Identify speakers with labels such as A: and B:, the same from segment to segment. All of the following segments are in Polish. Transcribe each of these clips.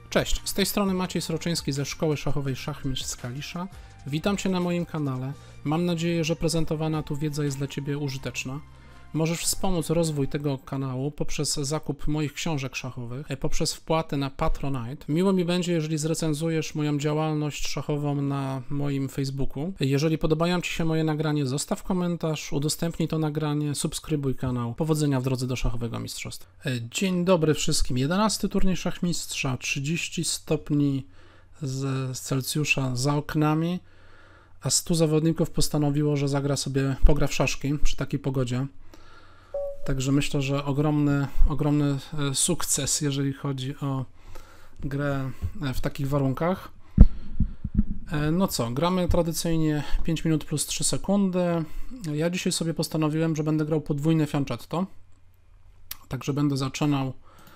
A: Cześć, z tej strony Maciej Sroczyński ze Szkoły Szachowej Szachmistrz z Kalisza. Witam Cię na moim kanale. Mam nadzieję, że prezentowana tu wiedza jest dla Ciebie użyteczna. Możesz wspomóc rozwój tego kanału poprzez zakup moich książek szachowych, poprzez wpłatę na Patronite. Miło mi będzie, jeżeli zrecenzujesz moją działalność szachową na moim Facebooku. Jeżeli podobają Ci się moje nagranie, zostaw komentarz, udostępnij to nagranie, subskrybuj kanał. Powodzenia w drodze do szachowego mistrzostwa. Dzień dobry wszystkim. 11 turniej szachmistrza, 30 stopni z Celsjusza za oknami, a 100 zawodników postanowiło, że pogra w szaszki przy takiej pogodzie. Także myślę, że ogromny sukces, jeżeli chodzi o grę w takich warunkach. No co, gramy tradycyjnie 5 minut plus 3 sekundy. Ja dzisiaj sobie postanowiłem, że będę grał podwójne fianchetto. Także będę zaczynał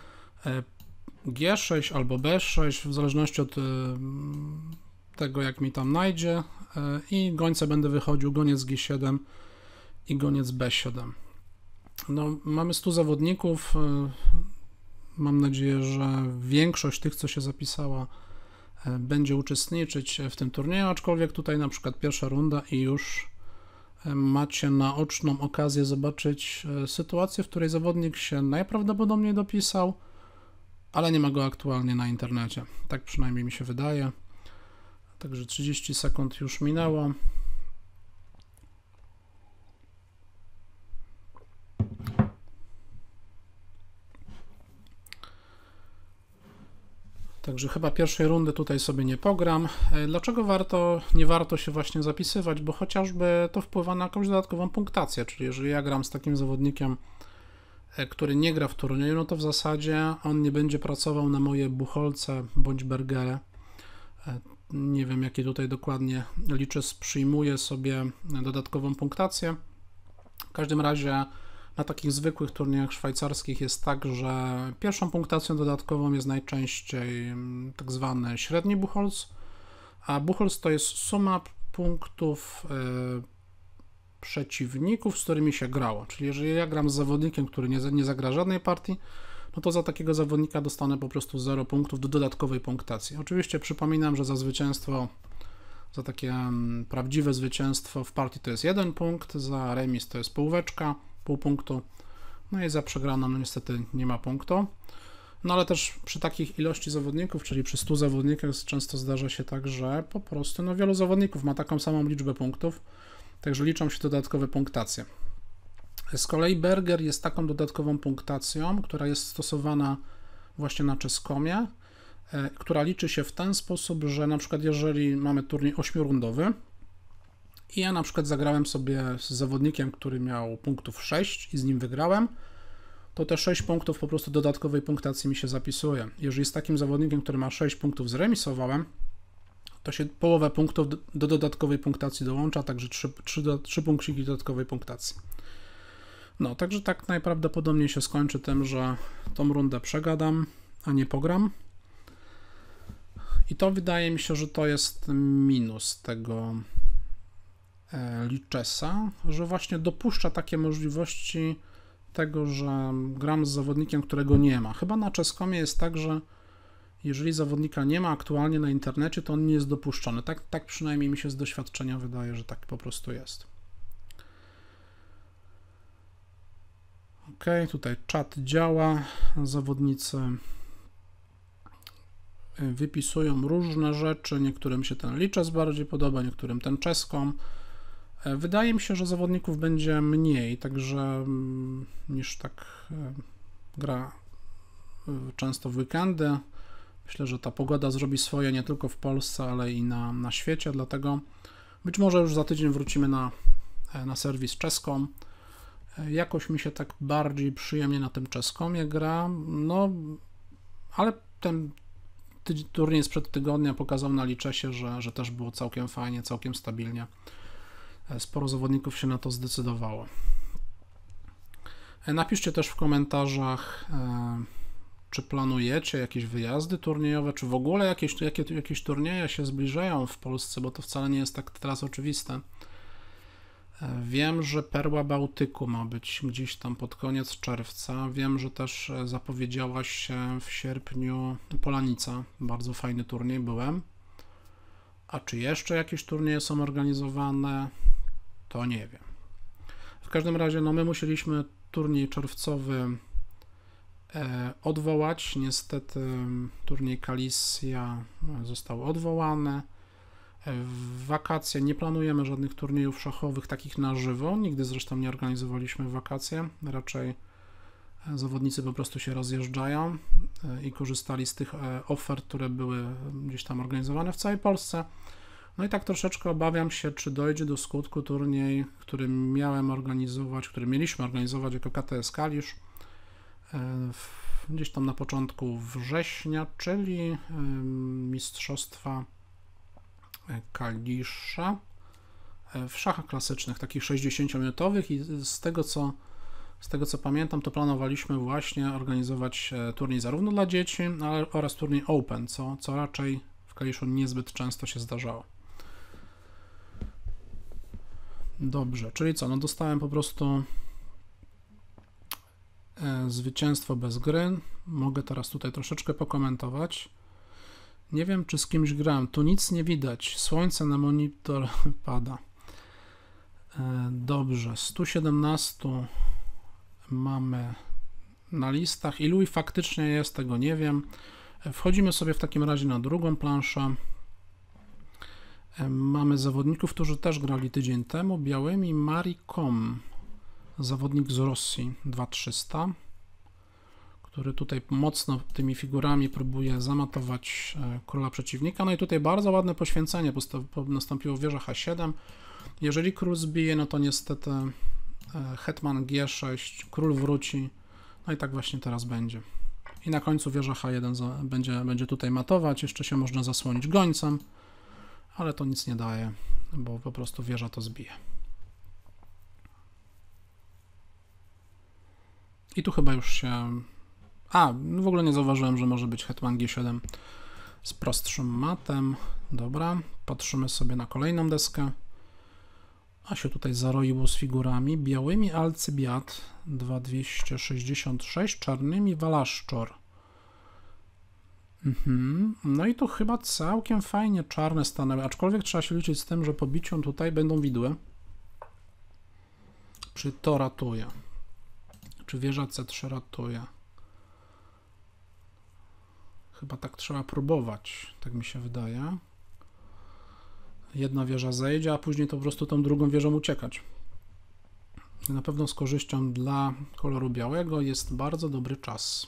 A: G6 albo B6, w zależności od tego, jak mi tam najdzie. I gońce będę wychodził goniec G7 i goniec B7. No, mamy 100 zawodników. Mam nadzieję, że większość tych, co się zapisała, będzie uczestniczyć w tym turnieju, aczkolwiek tutaj na przykład pierwsza runda i już macie naoczną okazję zobaczyć sytuację, w której zawodnik się najprawdopodobniej dopisał, ale nie ma go aktualnie na internecie. Tak przynajmniej mi się wydaje. Także 30 sekund już minęło. Także chyba pierwszej rundy tutaj sobie nie pogram. Dlaczego nie warto się właśnie zapisywać? Bo chociażby to wpływa na jakąś dodatkową punktację, czyli jeżeli ja gram z takim zawodnikiem, który nie gra w turnieju, no to w zasadzie on nie będzie pracował na moje bucholce bądź bergery. Nie wiem, jakie tutaj dokładnie liczę, przyjmuję sobie dodatkową punktację. W każdym razie na takich zwykłych turniejach szwajcarskich jest tak, że pierwszą punktacją dodatkową jest najczęściej tak zwany średni Buchholz, a Buchholz to jest suma punktów przeciwników, z którymi się grało. Czyli jeżeli ja gram z zawodnikiem, który nie zagra żadnej partii, no to za takiego zawodnika dostanę po prostu 0 punktów do dodatkowej punktacji. Oczywiście przypominam, że za takie prawdziwe zwycięstwo w partii to jest 1 punkt, za remis to jest pół punktu, no i za przegraną no niestety nie ma punktu. No ale też przy takich ilości zawodników, czyli przy 100 zawodnikach często zdarza się tak, że po prostu no wielu zawodników ma taką samą liczbę punktów, także liczą się dodatkowe punktacje. Z kolei Berger jest taką dodatkową punktacją, która jest stosowana właśnie na Chess.comie, która liczy się w ten sposób, że na przykład jeżeli mamy turniej 8-rundowy i ja na przykład zagrałem sobie z zawodnikiem, który miał punktów 6 i z nim wygrałem, to te 6 punktów po prostu dodatkowej punktacji mi się zapisuje. Jeżeli z takim zawodnikiem, który ma 6 punktów zremisowałem, to się połowę punktów do dodatkowej punktacji dołącza, także 3 punkciki dodatkowej punktacji. No, także tak najprawdopodobniej się skończy tym, że tą rundę przegadam, a nie pogram. I to wydaje mi się, że to jest minus tego Lichessa, że właśnie dopuszcza takie możliwości tego, że gram z zawodnikiem, którego nie ma. Chyba na Chess.comie jest tak, że jeżeli zawodnika nie ma aktualnie na internecie, to on nie jest dopuszczony. Tak przynajmniej mi się z doświadczenia wydaje, że tak po prostu jest. Ok, tutaj czat działa, zawodnicy wypisują różne rzeczy, niektórym się ten Lichess bardziej podoba, niektórym ten Chess.com. Wydaje mi się, że zawodników będzie mniej, także niż tak gra często w weekendy. Myślę, że ta pogoda zrobi swoje nie tylko w Polsce, ale i na świecie, dlatego być może już za tydzień wrócimy na serwis Chess.com. Jakoś mi się tak bardziej przyjemnie na tym Chess.comie gra, no ale ten turniej sprzed tygodnia pokazał na Lichessie, że też było całkiem fajnie, całkiem stabilnie. Sporo zawodników się na to zdecydowało. Napiszcie też w komentarzach, czy planujecie jakieś wyjazdy turniejowe, czy w ogóle jakieś turnieje się zbliżają w Polsce, bo to wcale nie jest tak teraz oczywiste. Wiem, że Perła Bałtyku ma być gdzieś tam pod koniec czerwca. Wiem, że też zapowiedziała się w sierpniu Polanica. Bardzo fajny turniej, byłem. A czy jeszcze jakieś turnieje są organizowane, to nie wiem. W każdym razie, no my musieliśmy turniej czerwcowy odwołać. Niestety turniej Kalisja został odwołany. W wakacje nie planujemy żadnych turniejów szachowych takich na żywo. Nigdy zresztą nie organizowaliśmy w wakacje. Raczej zawodnicy po prostu się rozjeżdżają i korzystali z tych ofert, które były gdzieś tam organizowane w całej Polsce. No i tak troszeczkę obawiam się, czy dojdzie do skutku turniej, który mieliśmy organizować jako KTS Kalisz gdzieś tam na początku września, czyli mistrzostwa Kalisza w szachach klasycznych, takich 60-minutowych, i z tego co pamiętam, to planowaliśmy właśnie organizować turniej zarówno dla dzieci, oraz turniej Open, co raczej w Kaliszu niezbyt często się zdarzało. Dobrze, czyli co, no dostałem po prostu zwycięstwo bez gry. Mogę teraz tutaj troszeczkę pokomentować. Nie wiem, czy z kimś gram. Tu nic nie widać. Słońce na monitor pada. Dobrze, 117 mamy na listach. Ilu ich faktycznie jest, tego nie wiem. Wchodzimy sobie w takim razie na drugą planszę. Mamy zawodników, którzy też grali tydzień temu. Białymi Marikom, zawodnik z Rosji, 2300, który tutaj mocno tymi figurami próbuje zamatować króla przeciwnika. No i tutaj bardzo ładne poświęcenie nastąpiło, wieża H7. Jeżeli król zbije, no to niestety hetman G6, król wróci. No i tak właśnie teraz będzie. I na końcu wieża H1 będzie tutaj matować. Jeszcze się można zasłonić gońcem, ale to nic nie daje, bo po prostu wieża to zbije. I tu chyba już się... w ogóle nie zauważyłem, że może być hetman G7 z prostszym matem. Dobra, patrzymy sobie na kolejną deskę. A się tutaj zaroiło z figurami. Białymi Alcybiad 2266, czarnymi Walaszczor. No i tu chyba całkiem fajnie czarne stanęły, aczkolwiek trzeba się liczyć z tym, że po biciu tutaj będą widły. Czy to ratuje? Czy wieża C3 ratuje? Chyba tak trzeba próbować, tak mi się wydaje. Jedna wieża zejdzie, a później to po prostu tą drugą wieżą uciekać. Na pewno z korzyścią dla koloru białego jest bardzo dobry czas.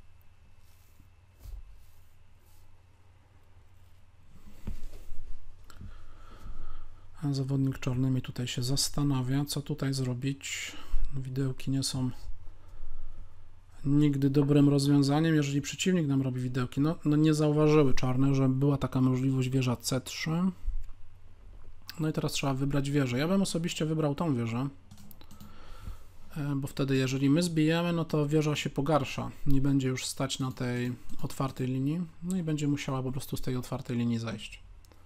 A: A zawodnik czarnymi tutaj się zastanawia, co tutaj zrobić. Widełki nie są nigdy dobrym rozwiązaniem, jeżeli przeciwnik nam robi widełki. No nie zauważyły czarne, że była taka możliwość wieża C3. No i teraz trzeba wybrać wieżę. Ja bym osobiście wybrał tą wieżę, bo wtedy jeżeli my zbijemy, no to wieża się pogarsza. Nie będzie już stać na tej otwartej linii, no i będzie musiała po prostu z tej otwartej linii zejść.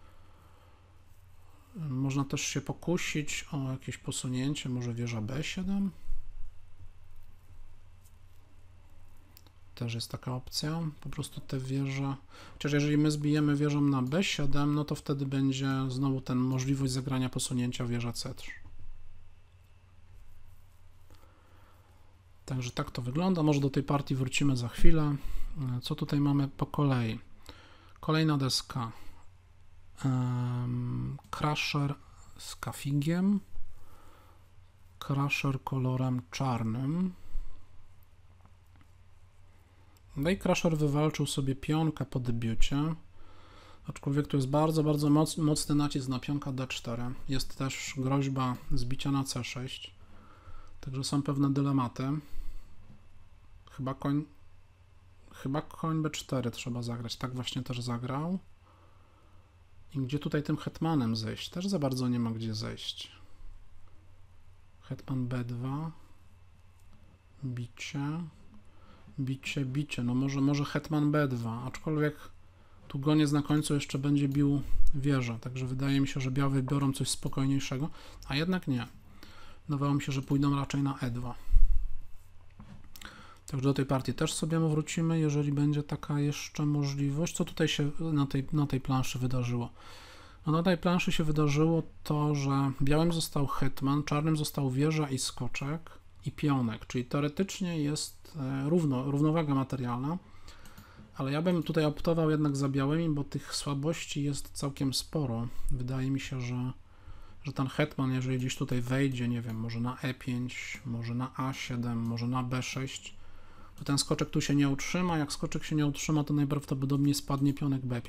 A: Można też się pokusić o jakieś posunięcie, może wieża B7. Też jest taka opcja, po prostu te wieże, chociaż jeżeli my zbijemy wieżą na B7, no to wtedy będzie znowu ten możliwość zagrania posunięcia wieża C3. Także tak to wygląda, może do tej partii wrócimy za chwilę. Co tutaj mamy po kolei? Kolejna deska. Crusher z kafigiem, Crusher kolorem czarnym. No i Crusher wywalczył sobie pionka po debiucie, aczkolwiek tu jest bardzo, bardzo mocny nacisk na pionka D4. Jest też groźba zbicia na C6, także są pewne dylematy. Chyba koń B4 trzeba zagrać, tak właśnie też zagrał. I gdzie tutaj tym hetmanem zejść? Też za bardzo nie ma gdzie zejść. Hetman B2, bicie, no może hetman B2, aczkolwiek tu goniec na końcu jeszcze będzie bił wieżę, także wydaje mi się, że białe biorą coś spokojniejszego, a jednak nie. Wydawało mi się, że pójdą raczej na E2. Także do tej partii też sobie wrócimy, jeżeli będzie taka jeszcze możliwość. Co tutaj się na tej planszy wydarzyło? No na tej planszy się wydarzyło to, że białym został hetman, czarnym został wieża i skoczek i pionek, czyli teoretycznie jest równowaga materialna, ale ja bym tutaj optował jednak za białymi, bo tych słabości jest całkiem sporo. Wydaje mi się, że ten hetman, jeżeli gdzieś tutaj wejdzie, nie wiem, może na E5, może na A7, może na B6, to ten skoczek tu się nie utrzyma. Jak skoczek się nie utrzyma, to najprawdopodobniej spadnie pionek B5.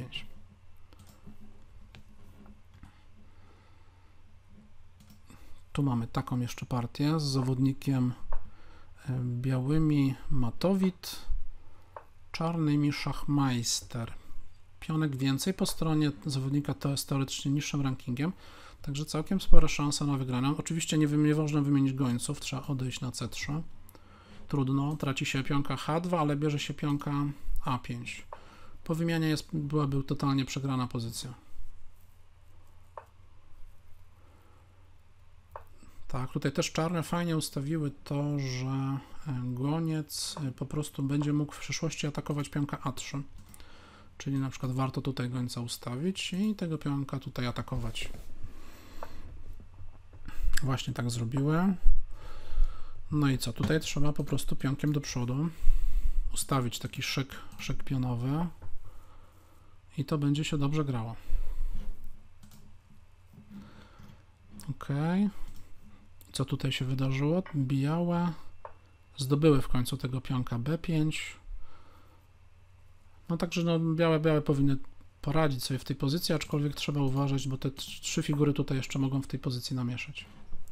A: Tu mamy taką jeszcze partię z zawodnikiem białymi Matowit, czarnymi Szachmeister. Pionek więcej po stronie zawodnika to jest teoretycznie niższym rankingiem, także całkiem spora szansa na wygraną. Oczywiście nie można wymienić gońców, trzeba odejść na C3. Trudno, traci się pionka H2, ale bierze się pionka A5. Po wymianie byłaby totalnie przegrana pozycja. Tak, tutaj też czarne fajnie ustawiły to, że goniec po prostu będzie mógł w przyszłości atakować pionka A3. Czyli na przykład warto tutaj gońca ustawić i tego pionka tutaj atakować. Właśnie tak zrobiłem. No i co? Tutaj trzeba po prostu pionkiem do przodu ustawić taki szyk pionowy i to będzie się dobrze grało. Ok. Co tutaj się wydarzyło? Białe zdobyły w końcu tego pionka B5. No także no, białe powinny poradzić sobie w tej pozycji, aczkolwiek trzeba uważać, bo te trzy figury tutaj jeszcze mogą w tej pozycji namieszać.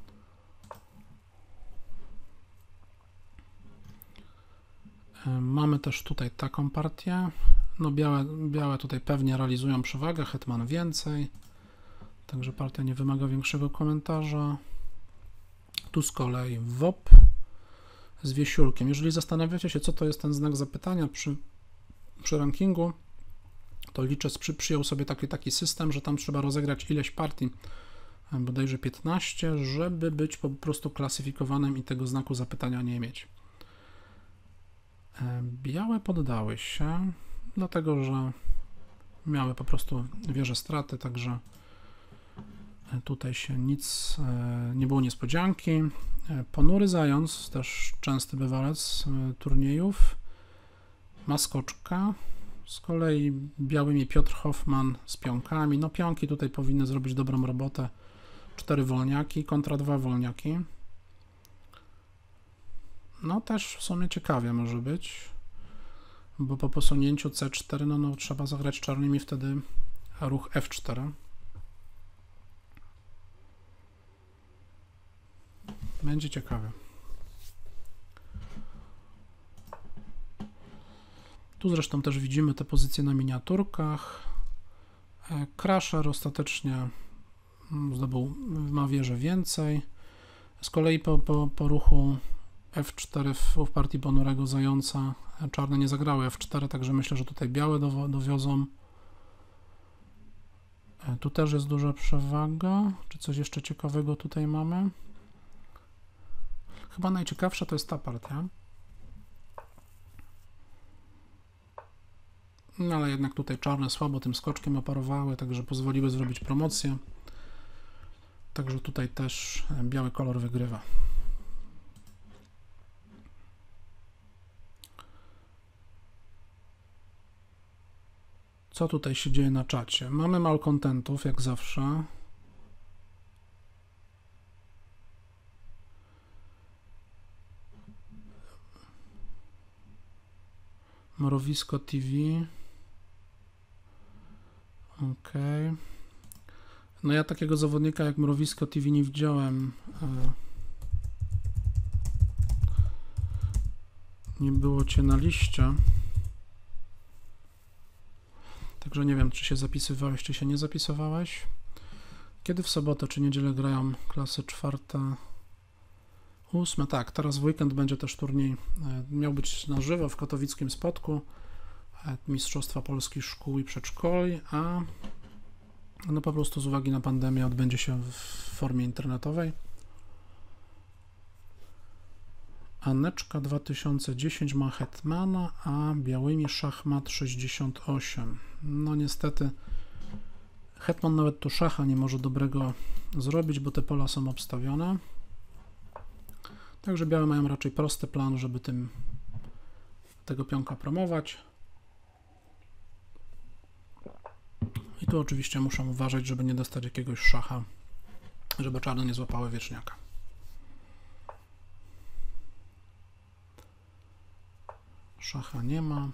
A: Mamy też tutaj taką partię. No białe tutaj pewnie realizują przewagę, hetman więcej. Także partia nie wymaga większego komentarza. Tu z kolei WOP z wiesiórkiem. Jeżeli zastanawiacie się, co to jest ten znak zapytania przy rankingu, to liczę, przyjął sobie taki system, że tam trzeba rozegrać ileś partii, bodajże 15, żeby być po prostu klasyfikowanym i tego znaku zapytania nie mieć. Białe poddały się, dlatego że miały po prostu wieże straty, także tutaj się nic, nie było niespodzianki. Ponury Zając, też częsty bywalec turniejów, ma skoczka. Z kolei białymi Piotr Hoffman z pionkami. No pionki tutaj powinny zrobić dobrą robotę. 4 wolniaki kontra 2 wolniaki. No też w sumie ciekawie może być, bo po posunięciu C4 no trzeba zagrać czarnymi wtedy ruch F4. Będzie ciekawe. Tu zresztą też widzimy te pozycje na miniaturkach. Crusher ostatecznie ma wieżę więcej. Z kolei po ruchu F4 w partii ponurego Zająca czarne nie zagrały F4, także myślę, że tutaj białe dowiozą. Tu też jest duża przewaga. Czy coś jeszcze ciekawego tutaj mamy? Chyba najciekawsza to jest ta partia. No ale jednak tutaj czarne słabo tym skoczkiem operowały, także pozwoliły zrobić promocję. Także tutaj też biały kolor wygrywa. Co tutaj się dzieje na czacie? Mamy malkontentów, jak zawsze. Mrowisko TV. Ok. No ja takiego zawodnika jak Mrowisko TV nie widziałem. Nie było cię na liście. Także nie wiem, czy się zapisywałeś, czy się nie zapisywałeś. Kiedy w sobotę czy niedzielę grają klasy 4, 8? Tak, teraz w weekend będzie też turniej. Miał być na żywo w katowickim Spodku. Mistrzostwa Polski Szkół i Przedszkoli, a no po prostu z uwagi na pandemię odbędzie się w formie internetowej. Aneczka 2010 ma hetmana, a białymi szachmat 68. No niestety hetman nawet tu szacha nie może dobrego zrobić, bo te pola są obstawione. Także białe mają raczej prosty plan, żeby tego pionka promować. I tu oczywiście muszą uważać, żeby nie dostać jakiegoś szacha, żeby czarne nie złapały wieczniaka. Szacha nie ma.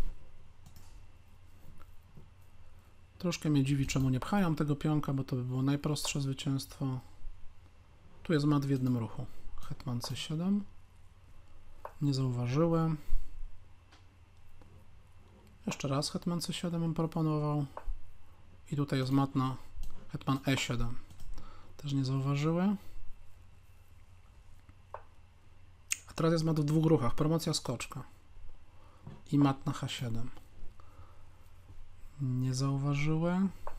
A: Troszkę mnie dziwi, czemu nie pchają tego pionka, bo to by było najprostsze zwycięstwo. Tu jest mat w jednym ruchu. Hetman C7. Nie zauważyłem. Jeszcze raz hetman C7 bym proponował. I tutaj jest mat na hetman E7. Też nie zauważyły. A teraz jest mat w dwóch ruchach. Promocja skoczka. I mat na H7. Nie zauważyły.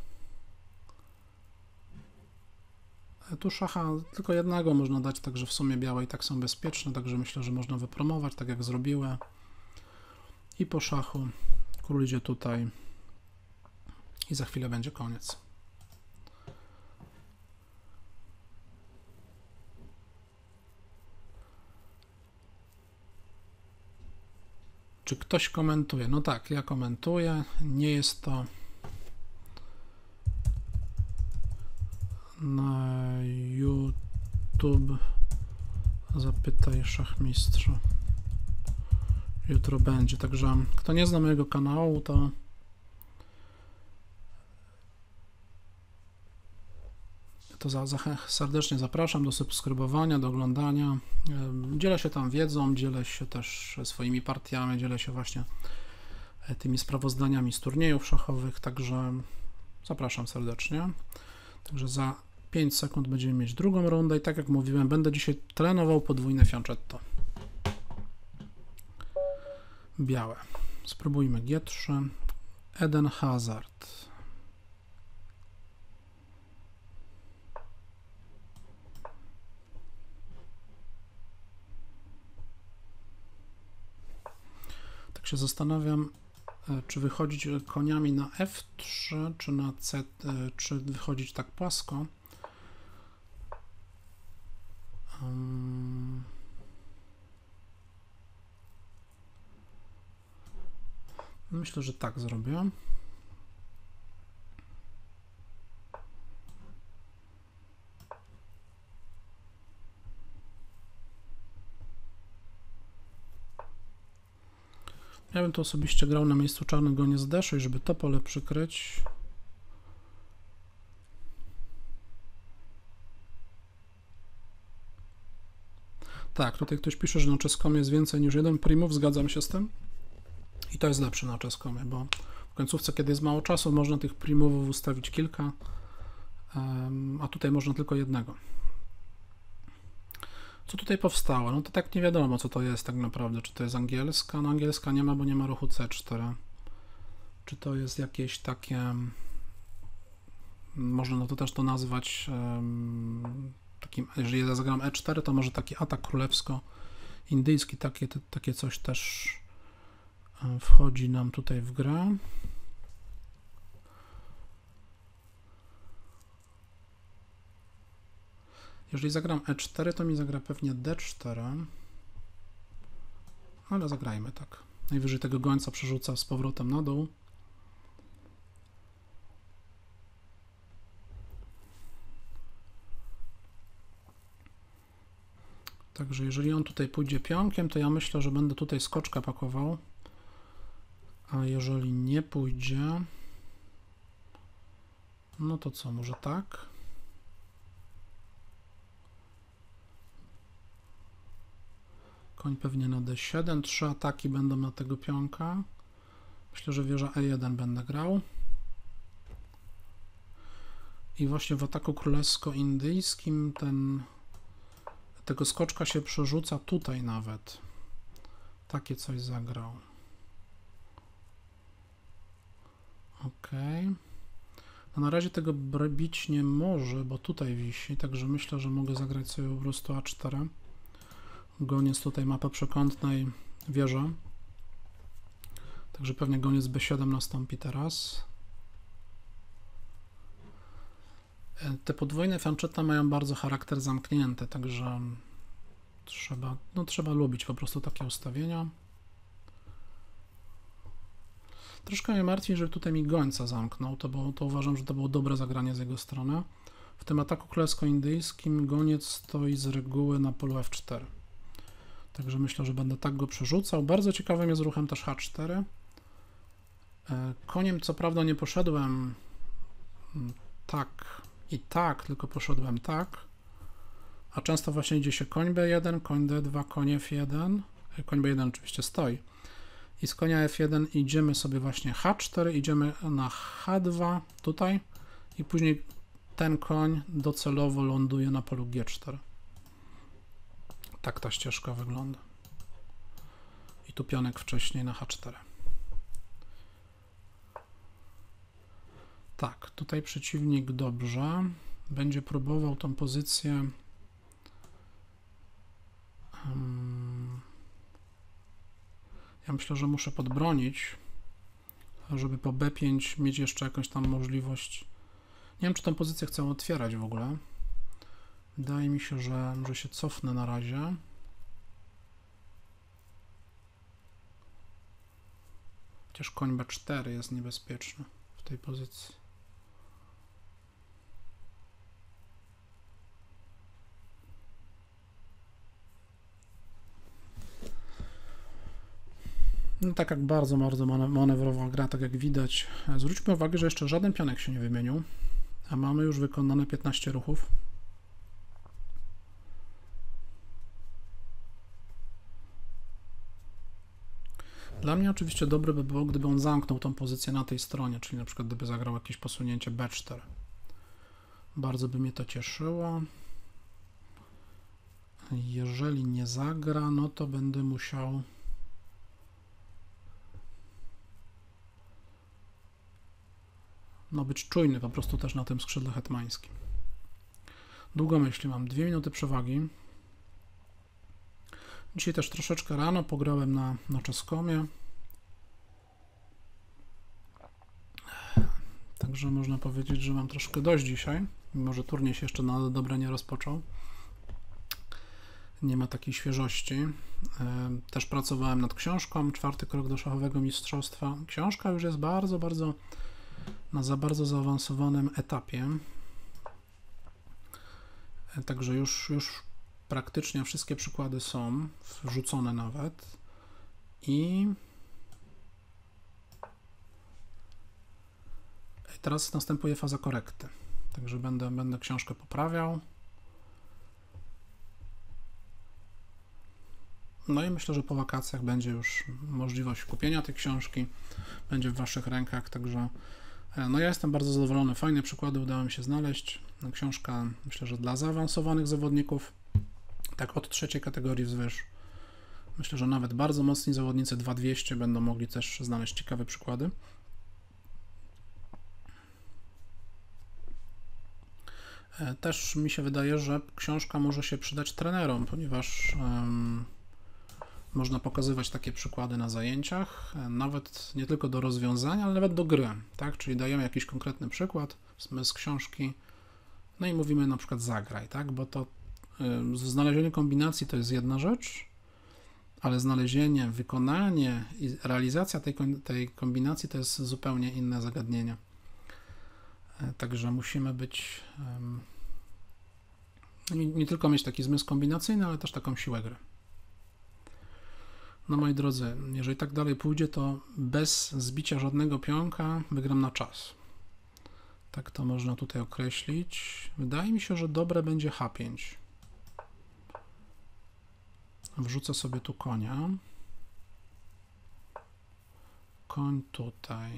A: Tu szacha tylko jednego można dać, także w sumie białe i tak są bezpieczne, także myślę, że można wypromować, tak jak zrobiły. I po szachu król idzie tutaj i za chwilę będzie koniec. Czy ktoś komentuje? No tak, ja komentuję. Nie jest to na YouTube. Zapytaj szachmistrza. Jutro będzie. Także kto nie zna mojego kanału, to serdecznie zapraszam do subskrybowania, do oglądania. Dzielę się tam wiedzą, dzielę się też swoimi partiami, dzielę się właśnie tymi sprawozdaniami z turniejów szachowych, także zapraszam serdecznie. Także za 5 sekund będziemy mieć drugą rundę i tak jak mówiłem, będę dzisiaj trenował podwójne fianchetto. Białe. Spróbujmy G3. Eden Hazard. Tak się zastanawiam, czy wychodzić koniami na F3, czy na C, czy wychodzić tak płasko. Myślę, że tak zrobię. Ja bym to osobiście grał na miejscu czarnego nie z D6, żeby to pole przykryć. Tak, tutaj ktoś pisze, że na czeskomie jest więcej niż jeden primów, zgadzam się z tym. I to jest lepsze na czeskomie, bo w końcówce, kiedy jest mało czasu, można tych primów ustawić kilka, a tutaj można tylko jednego. Co tutaj powstało? No to tak nie wiadomo, co to jest tak naprawdę. Czy to jest angielska? No angielska nie ma, bo nie ma ruchu C4. Czy to jest jakieś takie... Można no to też to nazwać takim... Jeżeli ja zagram E4, to może taki atak królewsko-indyjski, takie coś też wchodzi nam tutaj w grę. Jeżeli zagram E4, to mi zagra pewnie D4, ale zagrajmy tak. Najwyżej tego gońca przerzuca z powrotem na dół. Także jeżeli on tutaj pójdzie pionkiem, to ja myślę, że będę tutaj skoczka pakował, a jeżeli nie pójdzie, no to co, może tak? Koń pewnie na D7, 3 ataki będą na tego pionka. Myślę, że wieża E1 będę grał. I właśnie w ataku królewsko-indyjskim tego skoczka się przerzuca tutaj nawet. Takie coś zagrał. Ok. No na razie tego bić nie może, bo tutaj wisi, także myślę, że mogę zagrać sobie po prostu A4. Goniec tutaj ma po przekątnej wieżę. Także pewnie goniec B7 nastąpi teraz. Te podwójne fiancetta mają bardzo charakter zamknięty, także trzeba lubić po prostu takie ustawienia. Troszkę mnie martwi, że tutaj mi gońca zamknął, to uważam, że to było dobre zagranie z jego strony. W tym ataku królewsko-indyjskim goniec stoi z reguły na polu F4. Także myślę, że będę tak go przerzucał. Bardzo ciekawym jest ruchem też H4. Koniem co prawda nie poszedłem tak i tak, tylko poszedłem tak. A często właśnie idzie się koń B1, koń D2, koń F1. Koń B1 oczywiście stoi. I z konia F1 idziemy sobie właśnie H4, idziemy na H2 tutaj i później ten koń docelowo ląduje na polu G4. Tak ta ścieżka wygląda. I tu pionek wcześniej na H4. Tak, tutaj przeciwnik dobrze. Będzie próbował tą pozycję ja myślę, że muszę podbronić, żeby po B5 mieć jeszcze jakąś tam możliwość. Nie wiem, czy tę pozycję chcę otwierać w ogóle. Wydaje mi się, że się cofnę na razie. Chociaż koń B4 jest niebezpieczny w tej pozycji. No tak jak bardzo manewrowa gra, tak jak widać. Zwróćmy uwagę, że jeszcze żaden pionek się nie wymienił, a mamy już wykonane 15 ruchów. Dla mnie oczywiście dobre by było, gdyby on zamknął tą pozycję na tej stronie, czyli na przykład gdyby zagrał jakieś posunięcie B4. Bardzo by mnie to cieszyło. Jeżeli nie zagra, no to będę musiał być czujny po prostu też na tym skrzydle hetmańskim. Długo myśli, mam 2 minuty przewagi. Dzisiaj też troszeczkę rano pograłem na czeskomie. Także można powiedzieć, że mam troszkę dość dzisiaj, mimo że turniej się jeszcze na dobre nie rozpoczął. Nie ma takiej świeżości. Też pracowałem nad książką, 4. krok do szachowego mistrzostwa. Książka już jest na za bardzo zaawansowanym etapie. Także już praktycznie wszystkie przykłady są wrzucone nawet i teraz następuje faza korekty. Także będę książkę poprawiał. No i myślę, że po wakacjach będzie już możliwość kupienia tej książki, będzie w Waszych rękach, także no ja jestem bardzo zadowolony, fajne przykłady udało mi się znaleźć. Książka myślę, że dla zaawansowanych zawodników, tak od 3. kategorii wzwyż. Myślę, że nawet bardzo mocni zawodnicy 2200 będą mogli też znaleźć ciekawe przykłady. Też mi się wydaje, że książka może się przydać trenerom, ponieważ można pokazywać takie przykłady na zajęciach, nawet nie tylko do rozwiązania, ale nawet do gry, tak? Czyli dajemy jakiś konkretny przykład z książki, no i mówimy na przykład zagraj, tak? Bo to znalezienie kombinacji to jest jedna rzecz, ale znalezienie, wykonanie i realizacja tej kombinacji to jest zupełnie inne zagadnienie. Także musimy być, nie tylko mieć taki zmysł kombinacyjny, ale też taką siłę gry. No moi drodzy, jeżeli tak dalej pójdzie, to bez zbicia żadnego pionka wygram na czas. Tak to można tutaj określić. Wydaje mi się, że dobre będzie H5. Wrzucę sobie tu konia. Koń tutaj.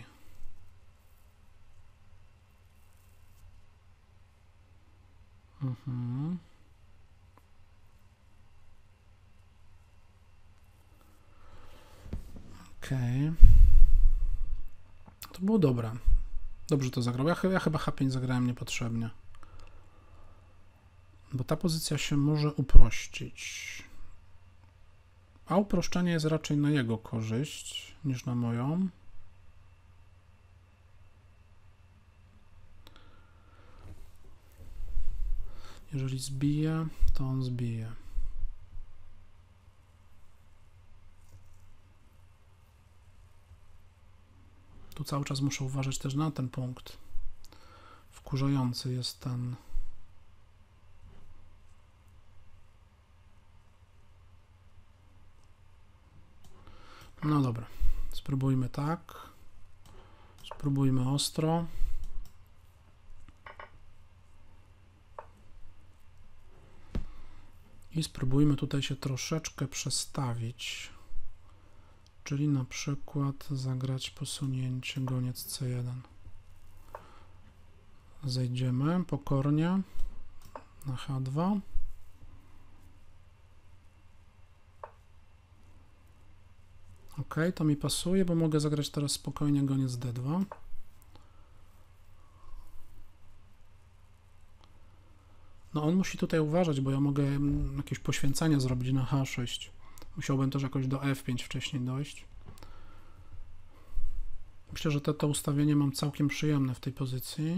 A: Okej. To było dobre. Dobrze to zagrał. Ja chyba H5 zagrałem niepotrzebnie. Bo ta pozycja się może uprościć. A uproszczenie jest raczej na jego korzyść niż na moją. Jeżeli zbije, to on zbije. Tu cały czas muszę uważać też na ten punkt. Wkurzający jest ten. No dobra, spróbujmy tak. Spróbujmy ostro. I spróbujmy tutaj się troszeczkę przestawić. Czyli na przykład zagrać posunięcie goniec C1. Zejdziemy pokornie na H2. Ok, to mi pasuje, bo mogę zagrać teraz spokojnie goniec D2. No on musi tutaj uważać, bo ja mogę jakieś poświęcenia zrobić na H6. Musiałbym też jakoś do F5 wcześniej dojść. Myślę, że to ustawienie mam całkiem przyjemne w tej pozycji.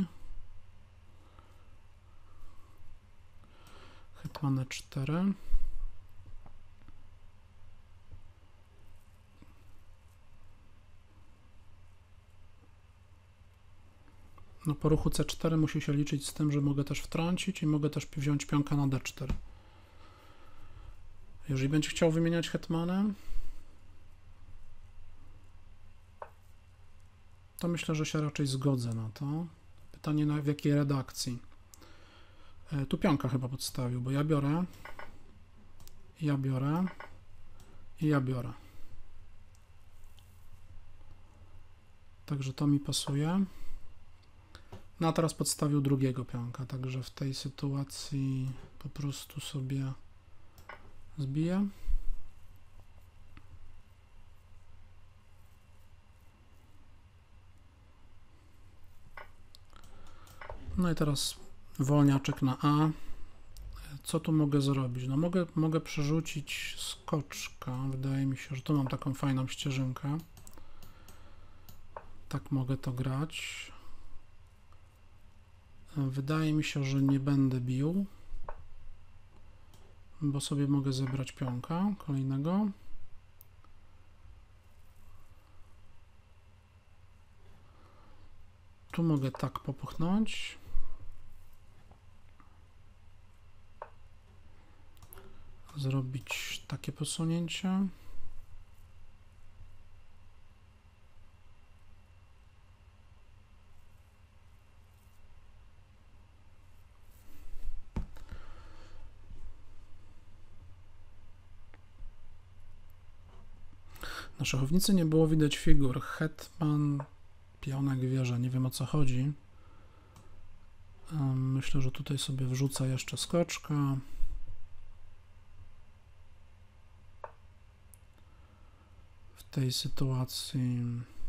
A: Hetman E4. No po ruchu C4 musi się liczyć z tym, że mogę też wtrącić i mogę też wziąć pionka na D4. Jeżeli będzie chciał wymieniać hetmanem, to myślę, że się raczej zgodzę na to. Pytanie, w jakiej redakcji. Tu pionka chyba podstawił, bo ja biorę, ja biorę i ja biorę. Także to mi pasuje. No a teraz podstawił drugiego pionka, także w tej sytuacji po prostu sobie zbiję. No i teraz wolniaczek na A. Co tu mogę zrobić? No mogę przerzucić skoczka. Wydaje mi się, że tu mam taką fajną ścieżynkę. Tak mogę to grać. Wydaje mi się, że nie będę bił, bo sobie mogę zebrać pionka kolejnego. Tu mogę tak popchnąć. Zrobić takie posunięcie. Na szachownicy nie było widać figur. Hetman, pionek, wieża. Nie wiem, o co chodzi. Myślę, że tutaj sobie wrzucę jeszcze skoczka. W tej sytuacji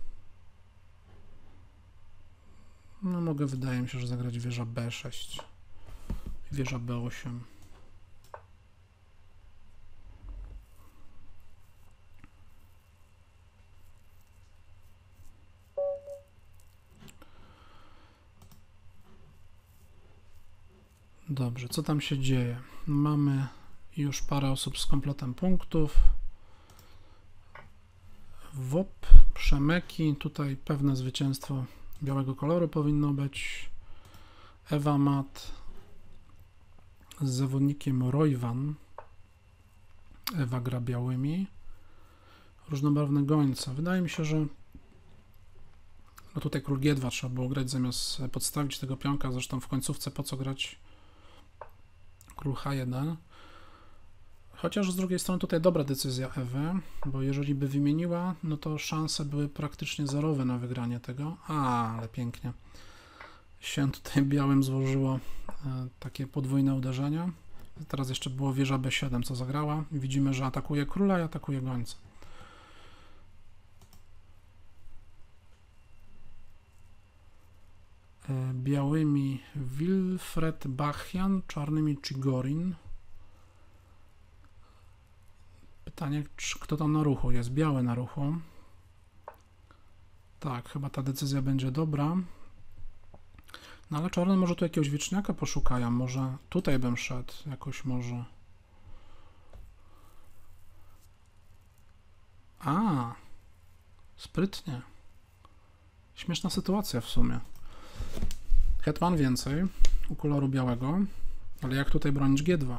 A: no mogę, wydaje mi się, że zagrać wieża B6 i wieża B8. Dobrze, co tam się dzieje? Mamy już parę osób z kompletem punktów. WOP, Przemeki, tutaj pewne zwycięstwo białego koloru powinno być. Ewa Mat z zawodnikiem Rojwan. Ewa gra białymi. Różnobarwne gońce. Wydaje mi się, że no tutaj król G2 trzeba było grać zamiast podstawić tego pionka. Zresztą w końcówce po co grać król H1. Chociaż z drugiej strony tutaj dobra decyzja Ewy, bo jeżeli by wymieniła, no to szanse były praktycznie zerowe na wygranie tego. Ale pięknie się tutaj białym złożyło takie podwójne uderzenie. Teraz jeszcze było wieża B7, co zagrała. Widzimy, że atakuje króla i atakuje gońca. Białymi Wilfred Bachian, czarnymi Chigorin. Pytanie, kto tam na ruchu jest? Biały na ruchu. Tak, chyba ta decyzja będzie dobra. No ale czarny może tu jakiegoś wieczniaka poszukają. Może tutaj bym szedł. Jakoś może. A, sprytnie. Śmieszna sytuacja w sumie. Hetman więcej u koloru białego. Ale jak tutaj bronić G2?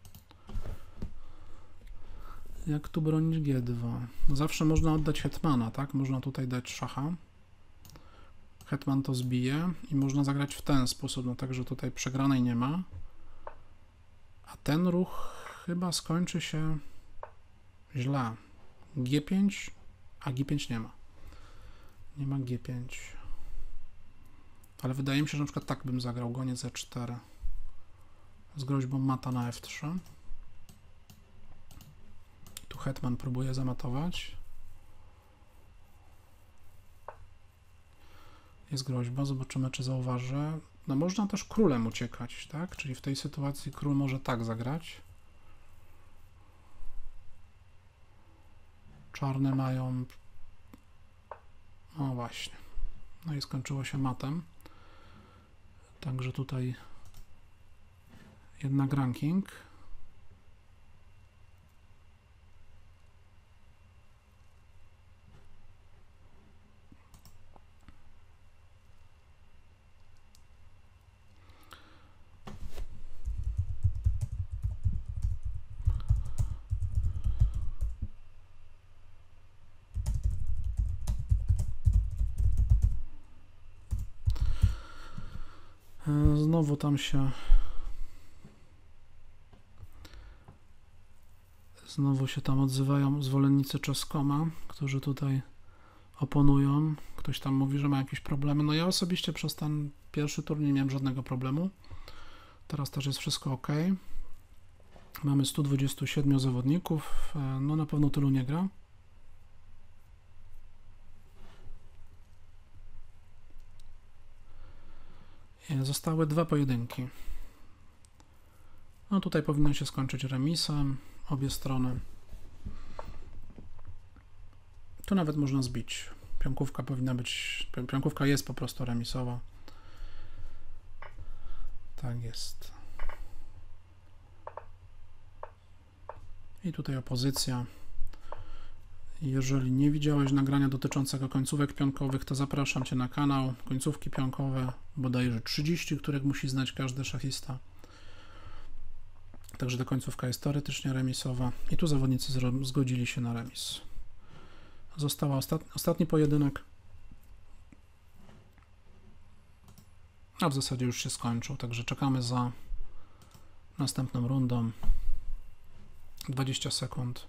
A: Jak tu bronić G2? No zawsze można oddać hetmana, tak? Można tutaj dać szacha. Hetman to zbije i można zagrać w ten sposób, no także tutaj przegranej nie ma. A ten ruch chyba skończy się źle. G5, a G5 nie ma. Nie ma G5. Ale wydaje mi się, że na przykład tak bym zagrał, goniec E4 z groźbą mata na F3. Tu hetman próbuje zamatować. Jest groźba, zobaczymy, czy zauważy. No można też królem uciekać, tak? Czyli w tej sytuacji król może tak zagrać. Czarne mają... No właśnie. No i skończyło się matem. Także tutaj jednak ranking. Znowu tam się... Znowu się tam odzywają zwolennicy Chess.coma, którzy tutaj oponują. Ktoś tam mówi, że ma jakieś problemy. No ja osobiście przez ten pierwszy turniej nie miałem żadnego problemu. Teraz też jest wszystko ok. Mamy 127 zawodników. No na pewno tylu nie gra. Zostały dwa pojedynki. No tutaj powinno się skończyć remisem. Obie strony. Tu nawet można zbić. Pionkówka powinna być... Pionkówka jest po prostu remisowa. Tak jest. I tutaj opozycja. Jeżeli nie widziałeś nagrania dotyczącego końcówek pionkowych, to zapraszam Cię na kanał. Końcówki pionkowe, bodajże 30, których musi znać każdy szachista. Także ta końcówka jest teoretycznie remisowa. I tu zawodnicy zgodzili się na remis. Został ostatni pojedynek. A w zasadzie już się skończył, także czekamy za następną rundą. 20 sekund.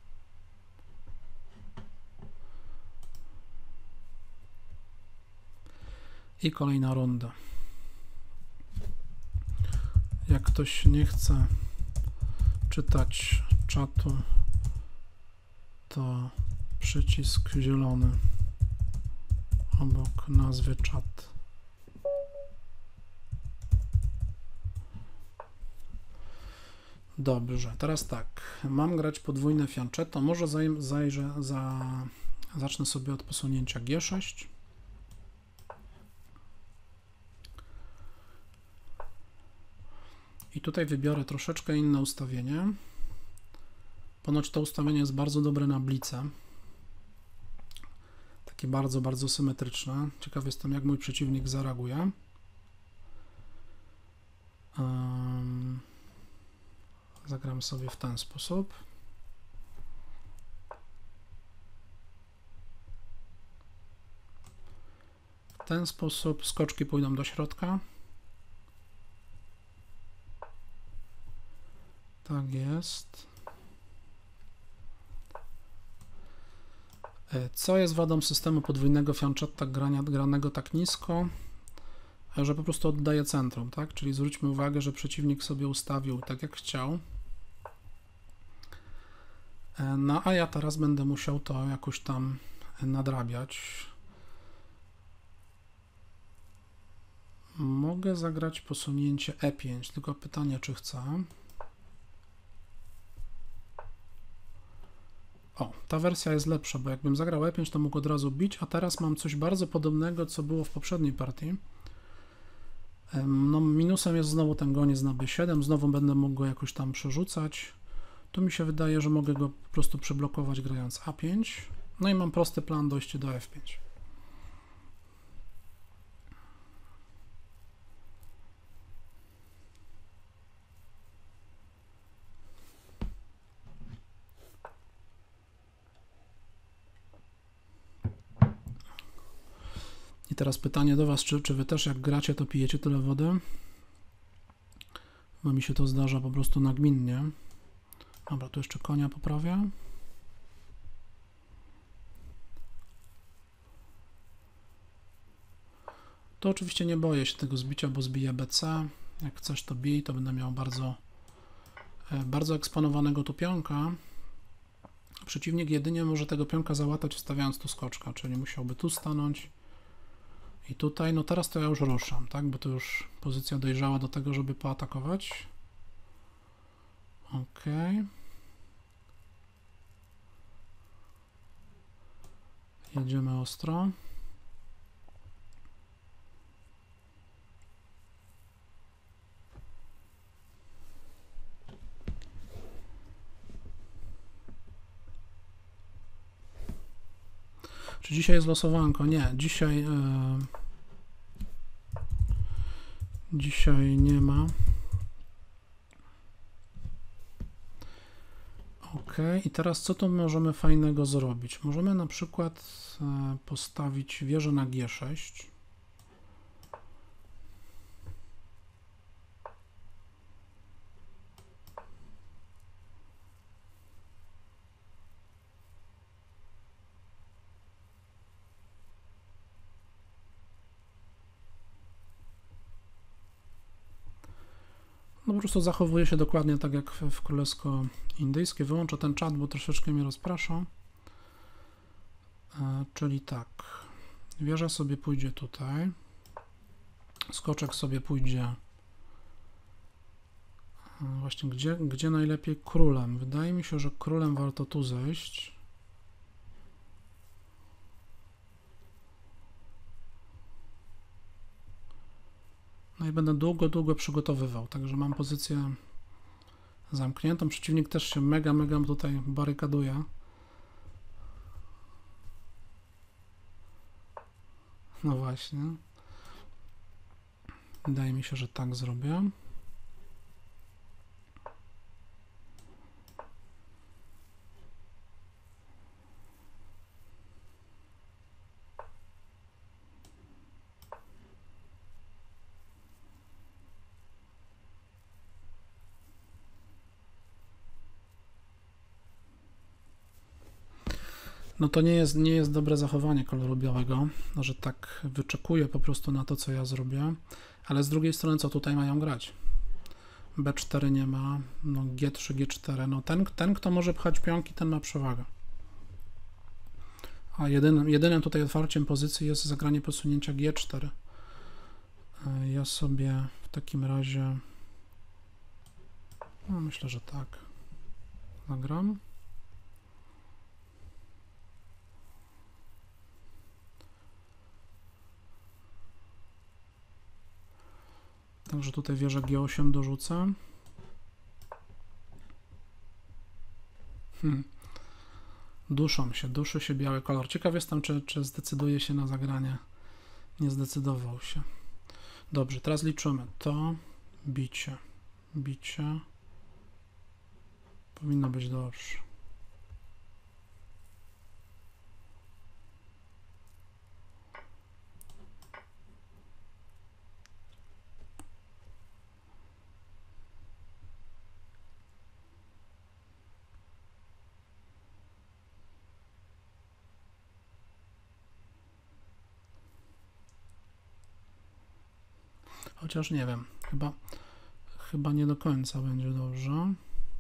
A: I kolejna runda. Jak ktoś nie chce czytać czatu, to przycisk zielony obok nazwy czat. Dobrze, teraz tak. Mam grać podwójne fianchetto. Może zacznę sobie od posunięcia G6. I tutaj wybiorę troszeczkę inne ustawienie. Ponoć to ustawienie jest bardzo dobre na blice. Takie bardzo, bardzo symetryczne. Ciekaw jestem, jak mój przeciwnik zareaguje. Zagram sobie w ten sposób. W ten sposób skoczki pójdą do środka. Tak jest. Co jest wadą systemu podwójnego fianchetto granego tak nisko, że po prostu oddaje centrum, tak? Czyli zwróćmy uwagę, że przeciwnik sobie ustawił tak jak chciał. No a ja teraz będę musiał to jakoś tam nadrabiać. Mogę zagrać posunięcie E5, tylko pytanie, czy chcę. ta wersja jest lepsza, bo jakbym zagrał E5, to mógł od razu bić, a teraz mam coś bardzo podobnego, co było w poprzedniej partii. No, minusem jest znowu ten goniec na B7, znowu będę mógł go jakoś tam przerzucać. Tu mi się wydaje, że mogę go po prostu przyblokować grając A5. No i mam prosty plan dojście do F5. I teraz pytanie do Was, czy Wy też jak gracie, to pijecie tyle wody? Bo mi się to zdarza po prostu nagminnie. Dobra, tu jeszcze konia poprawię. To oczywiście nie boję się tego zbicia, bo zbiję BC. Jak chcesz, to bij, to będę miał bardzo eksponowanego tu pionka. Przeciwnik jedynie może tego pionka załatać wstawiając tu skoczka, czyli musiałby tu stanąć i tutaj. No teraz to ja już ruszam, tak, bo to już pozycja dojrzała do tego, żeby poatakować. Ok. Jedziemy ostro. Czy dzisiaj jest losowanko? Nie, dzisiaj nie ma. Ok, i teraz co tu możemy fajnego zrobić? Możemy na przykład postawić wieżę na G6. No po prostu zachowuje się dokładnie tak jak w królewsko-indyjskiej. Wyłączę ten czat, bo troszeczkę mnie rozprasza. Czyli tak, wieża sobie pójdzie tutaj, skoczek sobie pójdzie właśnie gdzie najlepiej? Królem. Wydaje mi się, że królem warto tu zejść. No i będę długo przygotowywał, także mam pozycję zamkniętą. Przeciwnik też się mega tutaj barykaduje. No właśnie. Wydaje mi się, że tak zrobię. No to nie jest dobre zachowanie koloru białego, że tak wyczekuje po prostu na to, co ja zrobię, ale z drugiej strony, co tutaj mają grać? B4 nie ma, no G3, G4, no ten kto może pchać pionki, ten ma przewagę. A jedynym tutaj otwarciem pozycji jest zagranie posunięcia G4. Ja sobie w takim razie, no myślę, że tak, zagram. Także tutaj wieżę G8 dorzucę. Duszy się biały kolor. Ciekaw jestem, czy zdecyduje się na zagranie. Nie zdecydował się. Dobrze, teraz liczymy. To bicie. Powinno być dobrze. Chociaż nie wiem, chyba nie do końca będzie dobrze.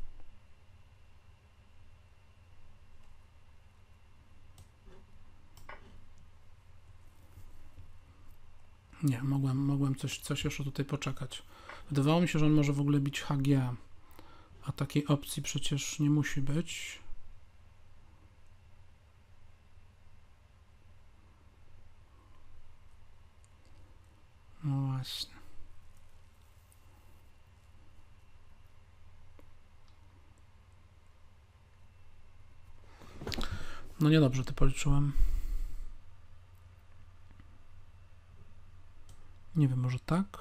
A: Nie, mogłem coś jeszcze tutaj poczekać. Wydawało mi się, że on może w ogóle bić HG, a takiej opcji przecież nie musi być. właśnie. No niedobrze to policzyłem. Nie wiem, może tak?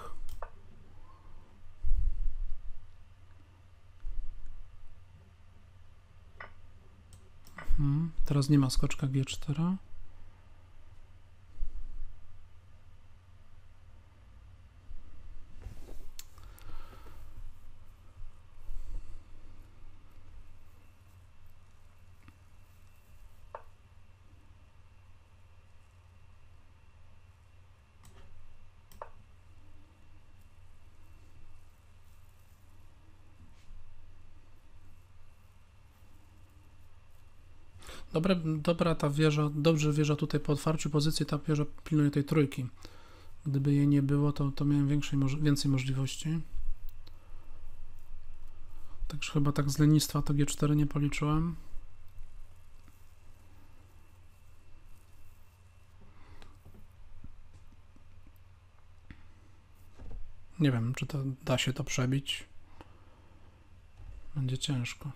A: Teraz nie ma skoczka G4. Dobra ta wieża, dobrze wieża tutaj po otwarciu pozycji, ta wieża pilnuje tej trójki. Gdyby jej nie było, to miałem więcej możliwości. Także chyba tak z lenistwa to G4 nie policzyłem. Nie wiem, czy to da się to przebić. Będzie ciężko.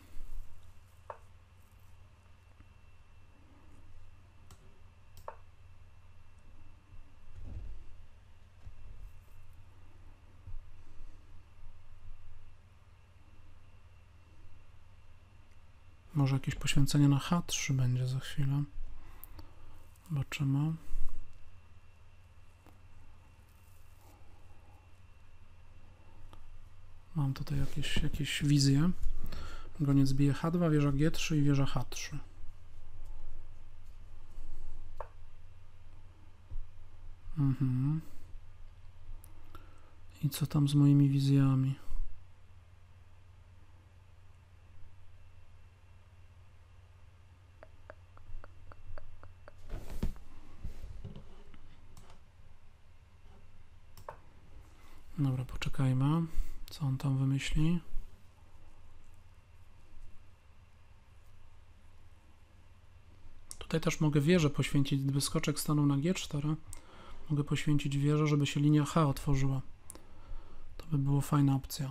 A: Może jakieś poświęcenie na H3 będzie za chwilę. Zobaczymy. Mam tutaj jakieś wizje. Goniec bije H2, wieża G3 i wieża H3. I co tam z moimi wizjami? Dobra, poczekajmy, co on tam wymyśli. Tutaj też mogę wieżę poświęcić, gdyby skoczek stanął na G4, mogę poświęcić wieżę, żeby się linia H otworzyła. To by była fajna opcja.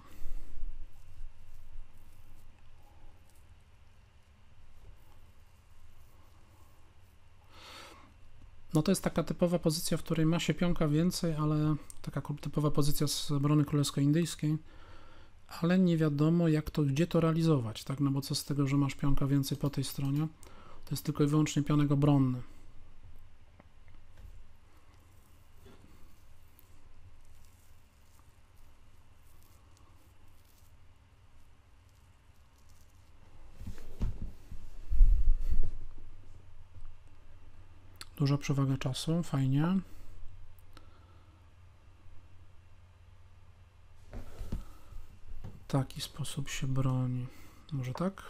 A: No to jest taka typowa pozycja, w której ma się pionka więcej, ale taka typowa pozycja z obrony królewsko-indyjskiej, ale nie wiadomo gdzie to realizować, tak? No bo co z tego, że masz pionka więcej po tej stronie, to jest tylko i wyłącznie pionek obronny. Duża przewaga czasu, fajnie. W taki sposób się broni. Może tak?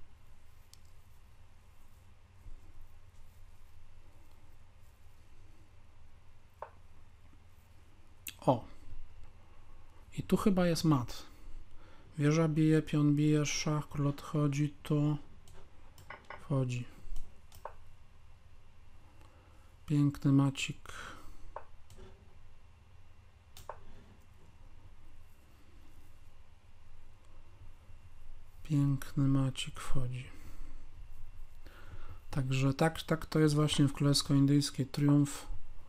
A: O! I tu chyba jest mat. Wieża bije, pion bije, szach, król odchodzi, tu wchodzi. Piękny macik. Piękny macik wchodzi. Także tak to jest właśnie w królewsko-indyjskiej. Triumf.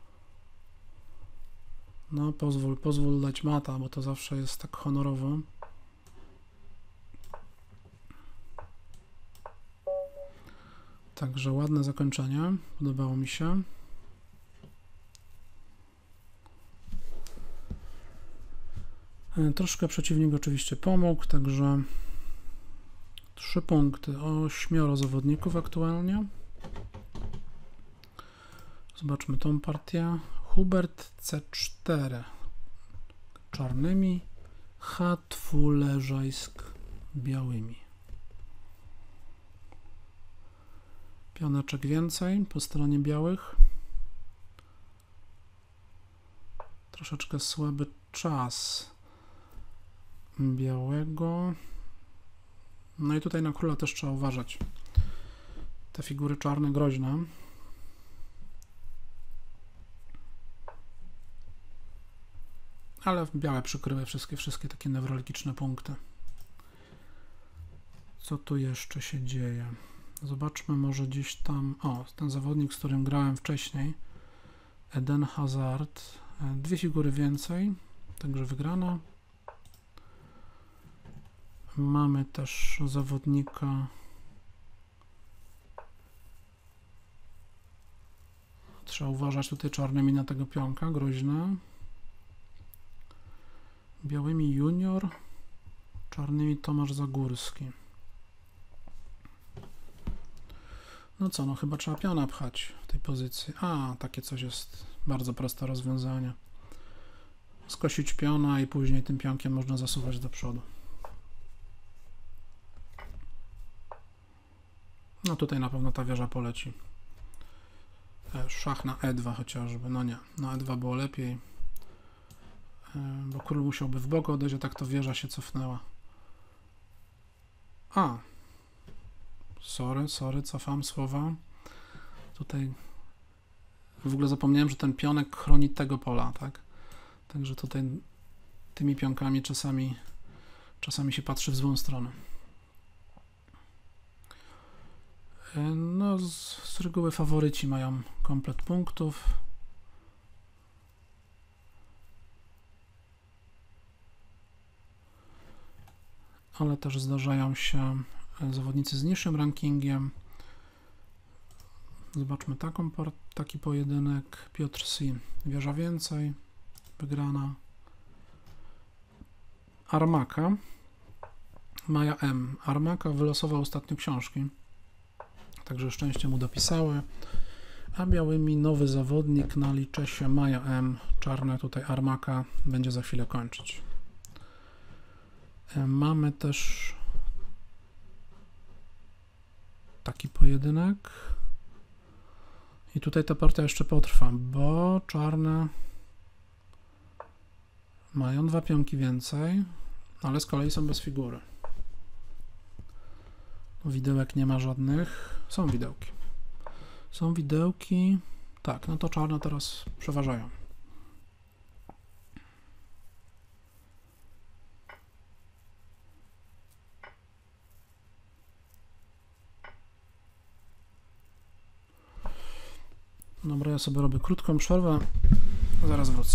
A: No pozwól dać mata, bo to zawsze jest tak honorowo. Także ładne zakończenie. Podobało mi się. Troszkę przeciwnik oczywiście pomógł, także 3 punkty, 8 zawodników aktualnie. Zobaczmy tą partię. Hubert C4 czarnymi, Hatfuleżajsk białymi. Pioneczek więcej po stronie białych. Troszeczkę słaby czas białego. No i tutaj na króla też trzeba uważać. Te figury czarne groźne. ale białe przykryły wszystkie takie newralgiczne punkty. Co tu jeszcze się dzieje? Zobaczmy może gdzieś tam, o, ten zawodnik, z którym grałem wcześniej, Eden Hazard, 2 figury więcej, także wygrana. Mamy też zawodnika, trzeba uważać tutaj czarnymi na tego pionka, groźne. Białymi Junior, czarnymi Tomasz Zagórski. No co, no chyba trzeba piona pchać w tej pozycji. A, takie coś jest bardzo proste rozwiązanie. Skosić piona i później tym pionkiem można zasuwać do przodu. No tutaj na pewno ta wieża poleci. Szach na E2 chociażby. No nie, na E2 było lepiej. Bo król musiałby w bok odejść, a tak to wieża się cofnęła. A, sorry, cofam słowa. Tutaj w ogóle zapomniałem, że ten pionek chroni tego pola, tak? Także tutaj tymi pionkami czasami się patrzy w złą stronę. No, z reguły faworyci mają komplet punktów. Ale też zdarzają się zawodnicy z niższym rankingiem. Zobaczmy taki pojedynek. Piotr Si, wieża więcej, wygrana. Armaka, Maja M. Armaka wylosował ostatnio książki, także szczęście mu dopisały. A białymi nowy zawodnik na licze Maja M. Czarne tutaj Armaka będzie za chwilę kończyć. Mamy też taki pojedynek i tutaj ta partia jeszcze potrwa, bo czarne mają 2 pionki więcej, ale z kolei są bez figury. Widełek nie ma żadnych. Są widełki. Tak, no to czarne teraz przeważają. Dobra, ja sobie robię krótką przerwę. Zaraz wrócę.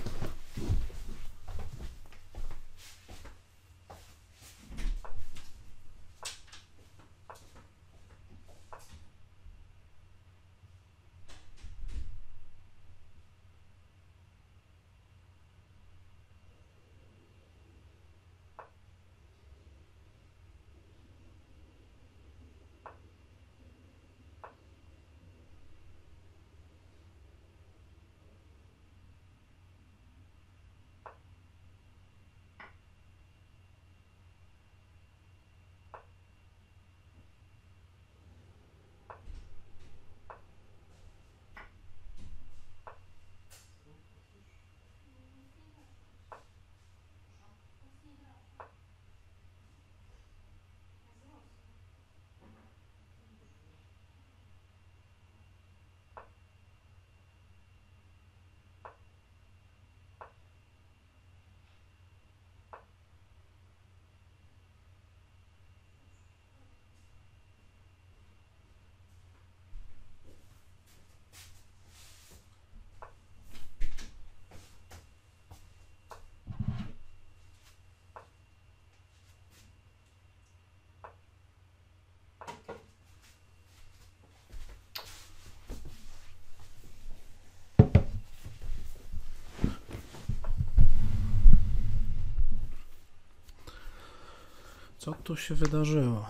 A: Co tu się wydarzyło?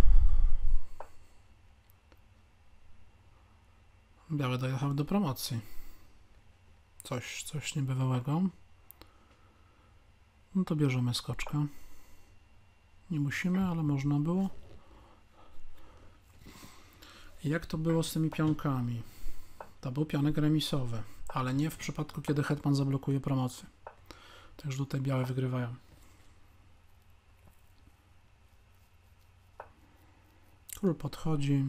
A: Białe dojechały do promocji. Coś niebywałego. No to bierzemy skoczkę. Nie musimy, ale można było. Jak to było z tymi pionkami? To był pionek remisowy, ale nie w przypadku, kiedy hetman zablokuje promocję. Także tutaj białe wygrywają. Król podchodzi.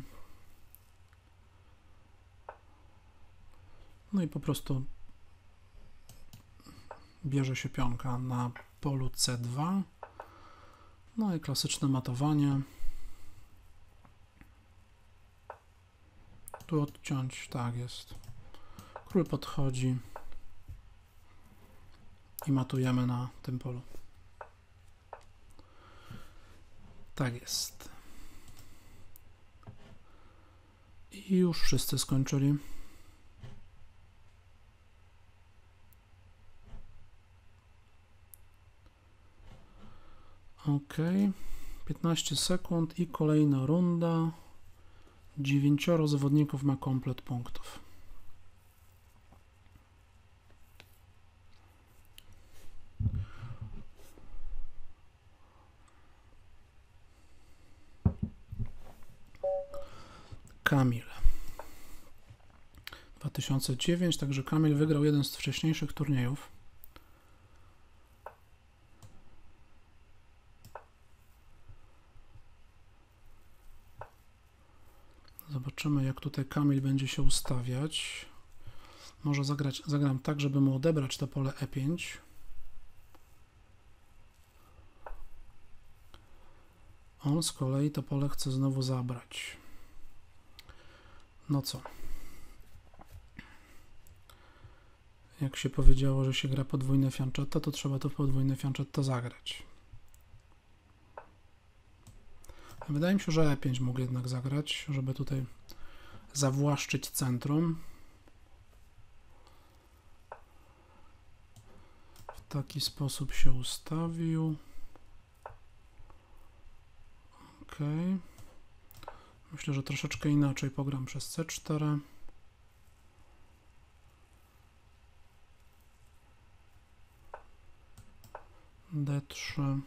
A: No i po prostu bierze się pionka na polu C2. No i klasyczne matowanie. Tu odciąć, tak jest. Król podchodzi i matujemy na tym polu. Tak jest. I już wszyscy skończyli. Ok. 15 sekund i kolejna runda. 9 zawodników ma komplet punktów. Kamil. 2009, także Kamil wygrał jeden z wcześniejszych turniejów. Zobaczymy, jak tutaj Kamil będzie się ustawiać. Może zagram tak, żeby mu odebrać to pole E5. On z kolei to pole chce znowu zabrać. No co? Jak się powiedziało, że się gra podwójne fianchetto, to trzeba to podwójne fianchetto zagrać. Wydaje mi się, że E5 mógł jednak zagrać, żeby tutaj zawłaszczyć centrum. W taki sposób się ustawił. Ok. Myślę, że troszeczkę inaczej pogram przez C4. D3.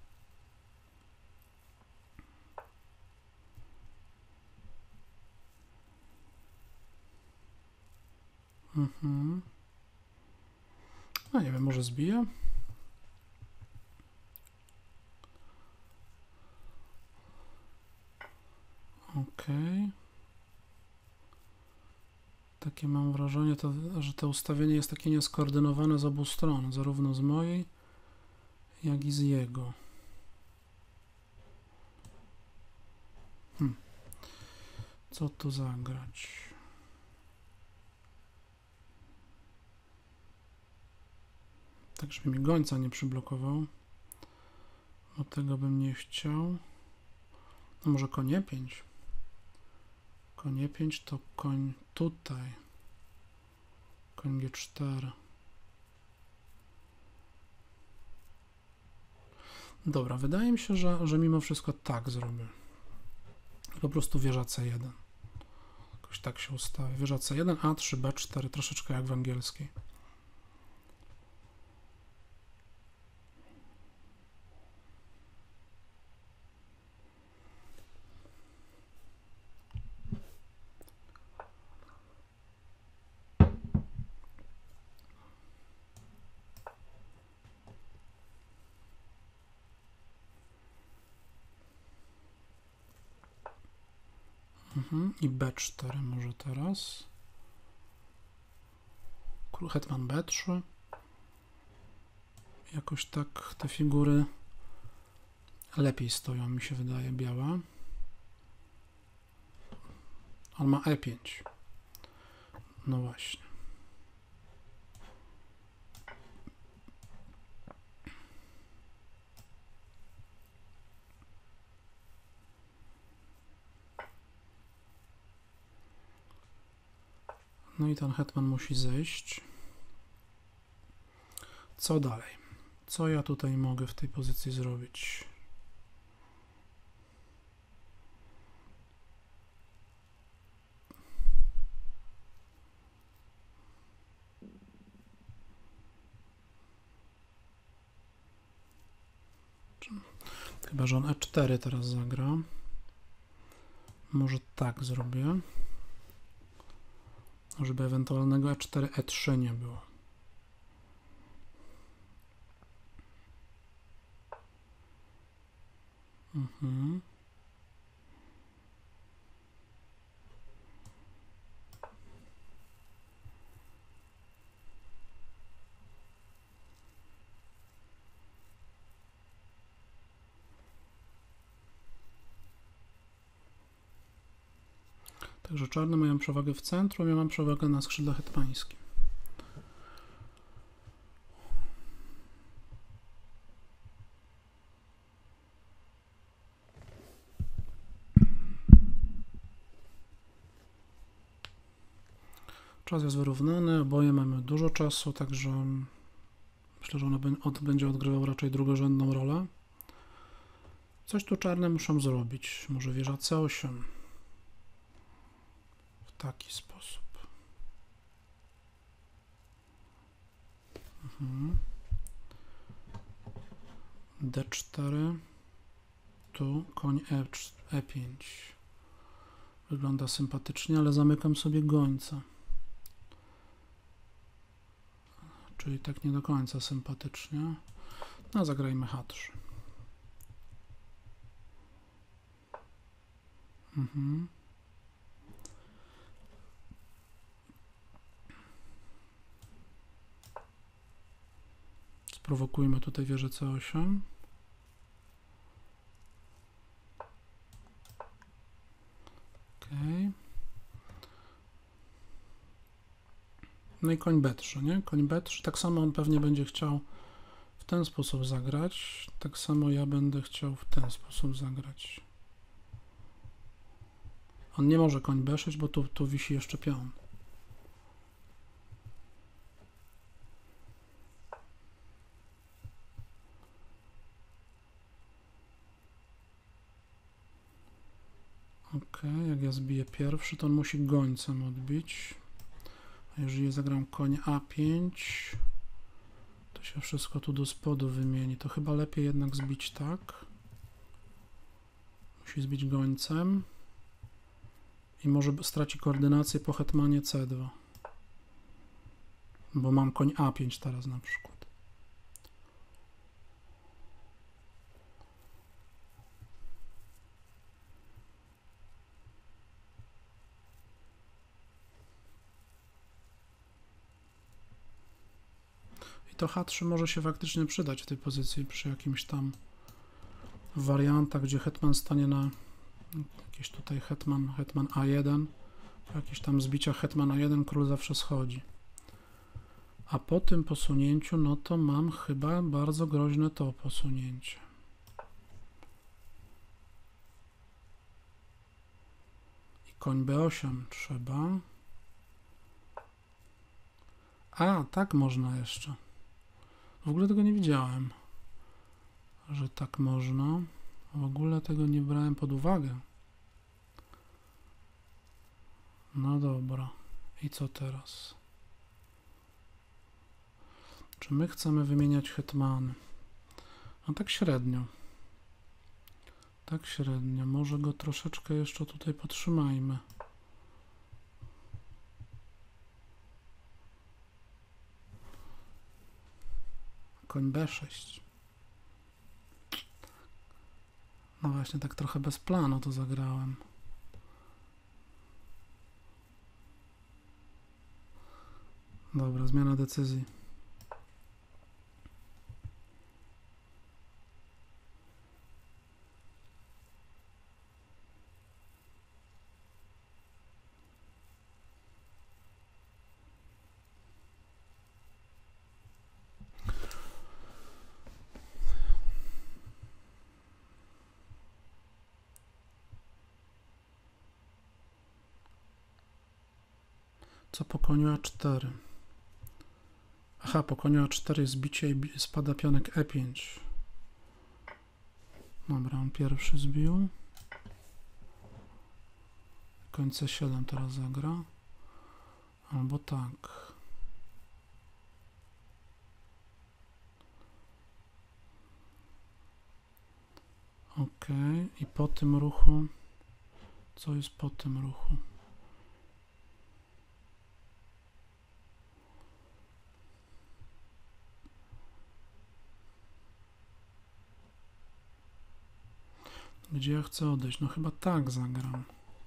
A: No nie wiem, może zbiję. Ok. Takie mam wrażenie, że to ustawienie jest takie nieskoordynowane z obu stron, zarówno z mojej, jak i z jego. Co tu zagrać? Tak, żeby mi gońca nie przyblokował. Bo tego bym nie chciał. No może koń E5. Koń E5 to koń tutaj. Koń G4. Dobra, wydaje mi się, że mimo wszystko tak zrobię. Po prostu wieża C1. Jakoś tak się ustawi. Wieża C1, A3, B4, troszeczkę jak w angielskiej. I B4 może teraz. Hetman B3. Jakoś tak te figury lepiej stoją, mi się wydaje, biała. On ma E5. No właśnie. No i ten hetman musi zejść. Co dalej? Co ja tutaj mogę w tej pozycji zrobić? Chyba że on E4 teraz zagra. Może tak zrobię. Żeby ewentualnego E4, E3 nie było. Także czarne mają przewagę w centrum, ja mam przewagę na skrzydle hetmańskim. Czas jest wyrównany, oboje mamy dużo czasu, także myślę, że on będzie odgrywał raczej drugorzędną rolę. Coś tu czarne muszą zrobić. Może wieża C8. W taki sposób. D4. Tu koń E5. Wygląda sympatycznie, ale zamykam sobie gońca. Czyli tak nie do końca sympatycznie. No, zagrajmy H3. Sprowokujmy tutaj wieżę C8. Okay. No i koń B3, nie? Koń B3, tak samo on pewnie będzie chciał w ten sposób zagrać, tak samo ja będę chciał w ten sposób zagrać. On nie może koń B6, bo tu wisi jeszcze pion. Ok, jak ja zbiję pierwszy, to on musi gońcem odbić. A jeżeli zagram koń A5, to się wszystko tu do spodu wymieni. To chyba lepiej jednak zbić tak. Musi zbić gońcem. I może straci koordynację po hetmanie C2. Bo mam koń A5 teraz na przykład. I to H3 może się faktycznie przydać w tej pozycji przy jakimś tam wariantach, gdzie hetman stanie na jakiś tutaj hetman A1. Po jakichś tam zbiciach hetman A1 król zawsze schodzi. A po tym posunięciu, no to mam chyba bardzo groźne to posunięcie. I koń B8 trzeba. A, tak można jeszcze. W ogóle tego nie widziałem, że tak można. W ogóle tego nie brałem pod uwagę. No dobra. I co teraz? Czy my chcemy wymieniać hetmany? No tak średnio. Tak średnio. Może go troszeczkę jeszcze tutaj podtrzymajmy. Koń B6. No właśnie, tak trochę bez planu to zagrałem. Dobra, zmiana decyzji. Co po koniu A4? Aha, po koniu A4 jest bicie i spada pionek E5. Dobra, on pierwszy zbił. Koń C7 teraz zagra. Albo tak. Ok, i po tym ruchu, co jest po tym ruchu? Gdzie ja chcę odejść? No chyba tak zagram.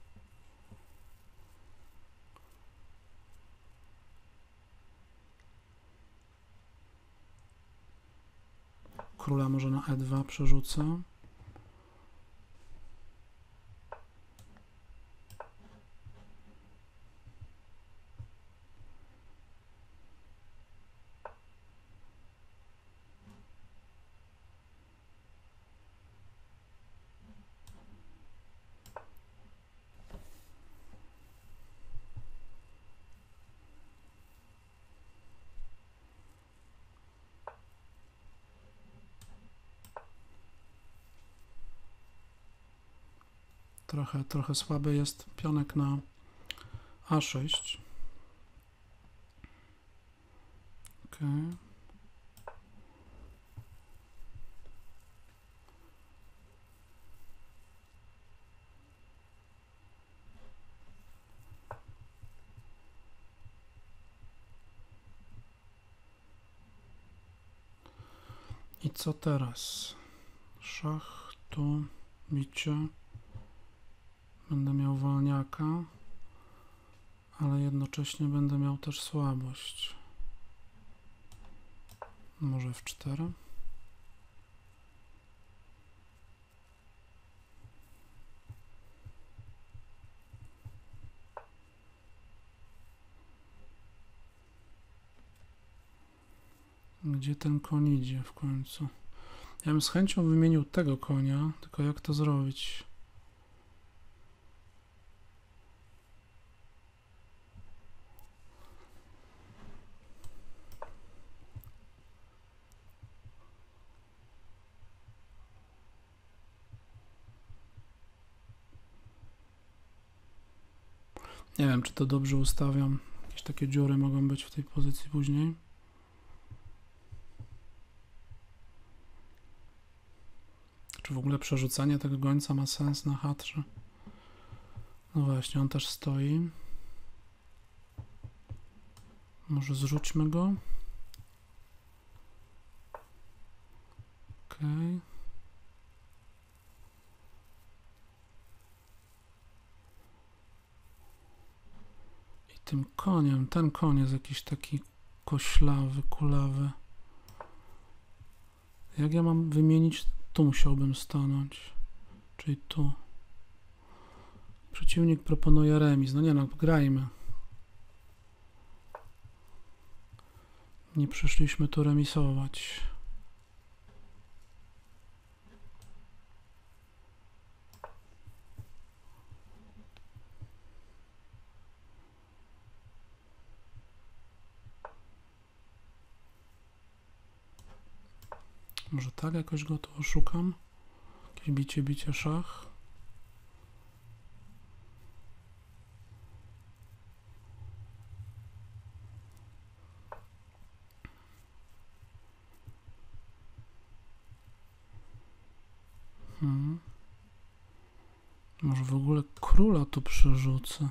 A: Króla może na E2 przerzucę. Trochę słaby jest pionek na A6. Ok. I co teraz? Szach, tu, bicie. Będę miał wolniaka, ale jednocześnie będę miał też słabość. Może F4. Gdzie ten koń idzie w końcu? Ja bym z chęcią wymienił tego konia, tylko jak to zrobić? Nie wiem, czy to dobrze ustawiam. Jakieś takie dziury mogą być w tej pozycji później. Czy w ogóle przerzucanie tego gońca ma sens na H3? No właśnie, on też stoi. Może zrzućmy go. Okej. I tym koniem, ten koń jest jakiś taki koślawy, kulawy. Jak ja mam wymienić? Tu musiałbym stanąć. Czyli tu. Przeciwnik proponuje remis. No nie no, grajmy. Nie przyszliśmy tu remisować. Może tak jakoś go tu oszukam? Jakieś bicie szach. Może w ogóle króla tu przerzucę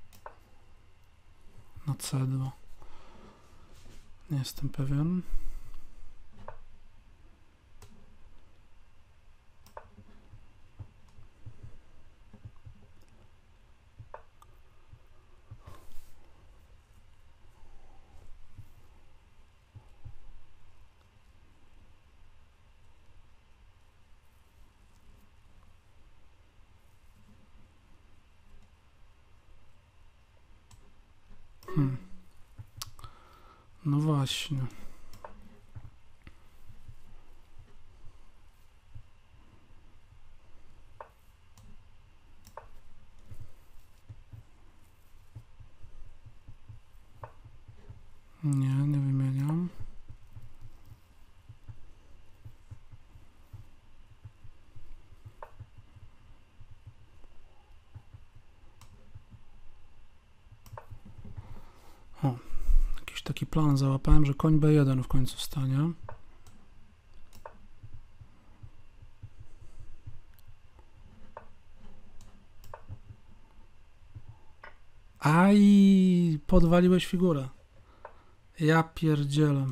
A: na C2. Nie jestem pewien. No właśnie. Nie wymieniam. O, jakiś taki plan załapałem, że koń B1 w końcu stanie. Aj, podwaliłeś figurę. Ja pierdzielę.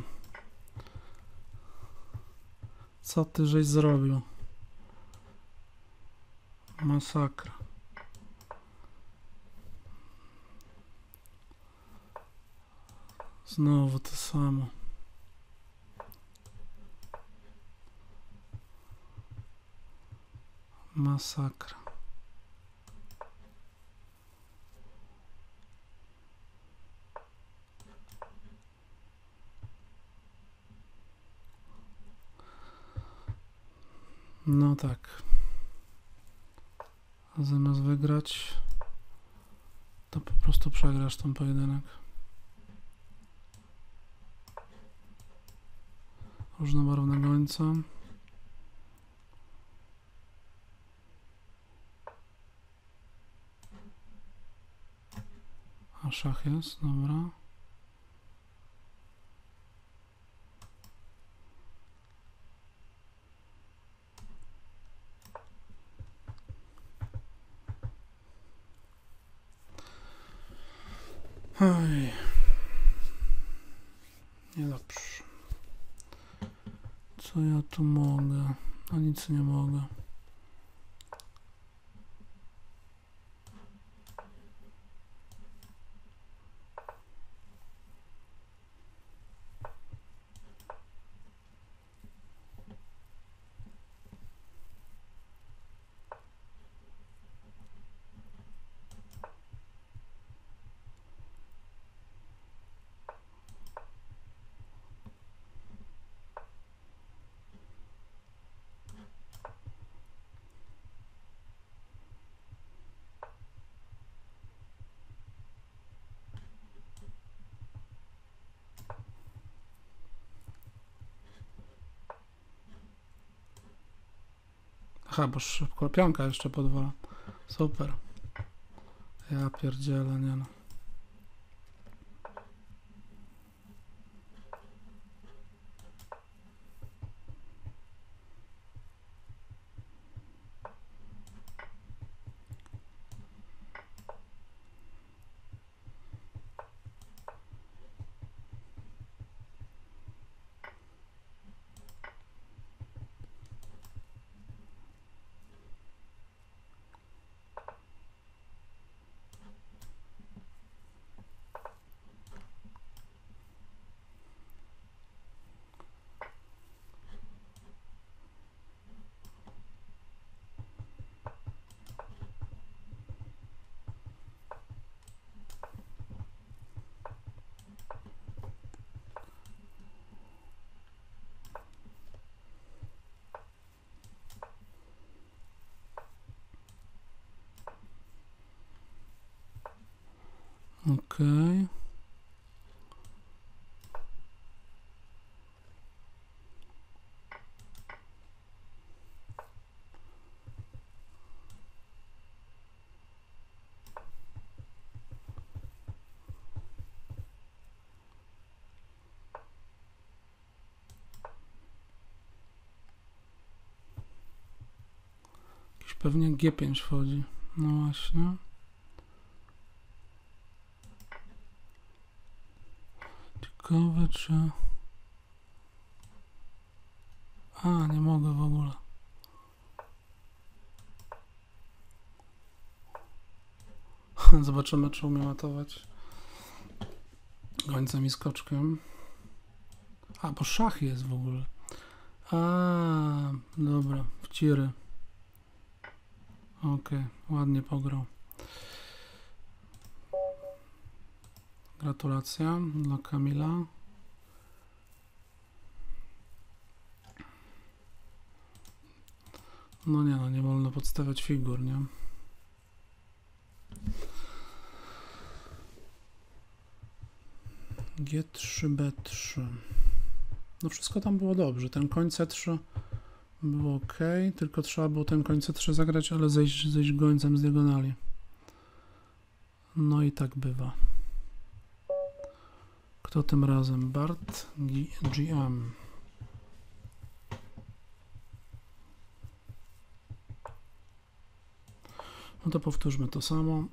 A: Co ty żeś zrobił? Masakra. Znowu to samo. Masakra. No tak. Zamiast wygrać, to po prostu przegrasz ten pojedynek. Różnobarwne gońce. szach jest, dobra. Oj. Niedobrze. Co ja tu mogę? No nic nie mogę. Aha, bo szybko pionka jeszcze podwala. Super. Ja pierdzielę, nie no. Okej. Jakiś pewnie G5 wchodzi. No właśnie. Ciekawe czy... A, nie mogę w ogóle. Zobaczymy, czy umiem matować gońcem i skoczkiem. A, bo szach jest w ogóle. A, dobra, w ciry. Okej, ładnie pograł. Gratulacja dla Kamila. No nie, no nie wolno podstawiać figur, nie? G3, B3. No wszystko tam było dobrze. Ten koń C3 było ok, tylko trzeba było ten koń C3 zagrać, ale zejść gońcem z diagonali. No i tak bywa. Kto tym razem? Bart GM. No to powtórzmy to samo.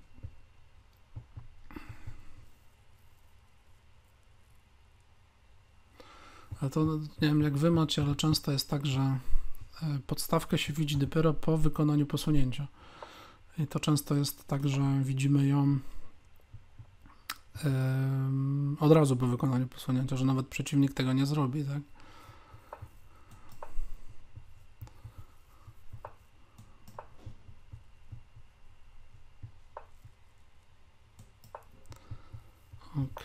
A: Ale to nie wiem jak wy macie, ale często jest tak, że podstawkę się widzi dopiero po wykonaniu posunięcia. I to często jest tak, że widzimy ją od razu po wykonaniu posunięcia, że nawet przeciwnik tego nie zrobi, tak? Ok.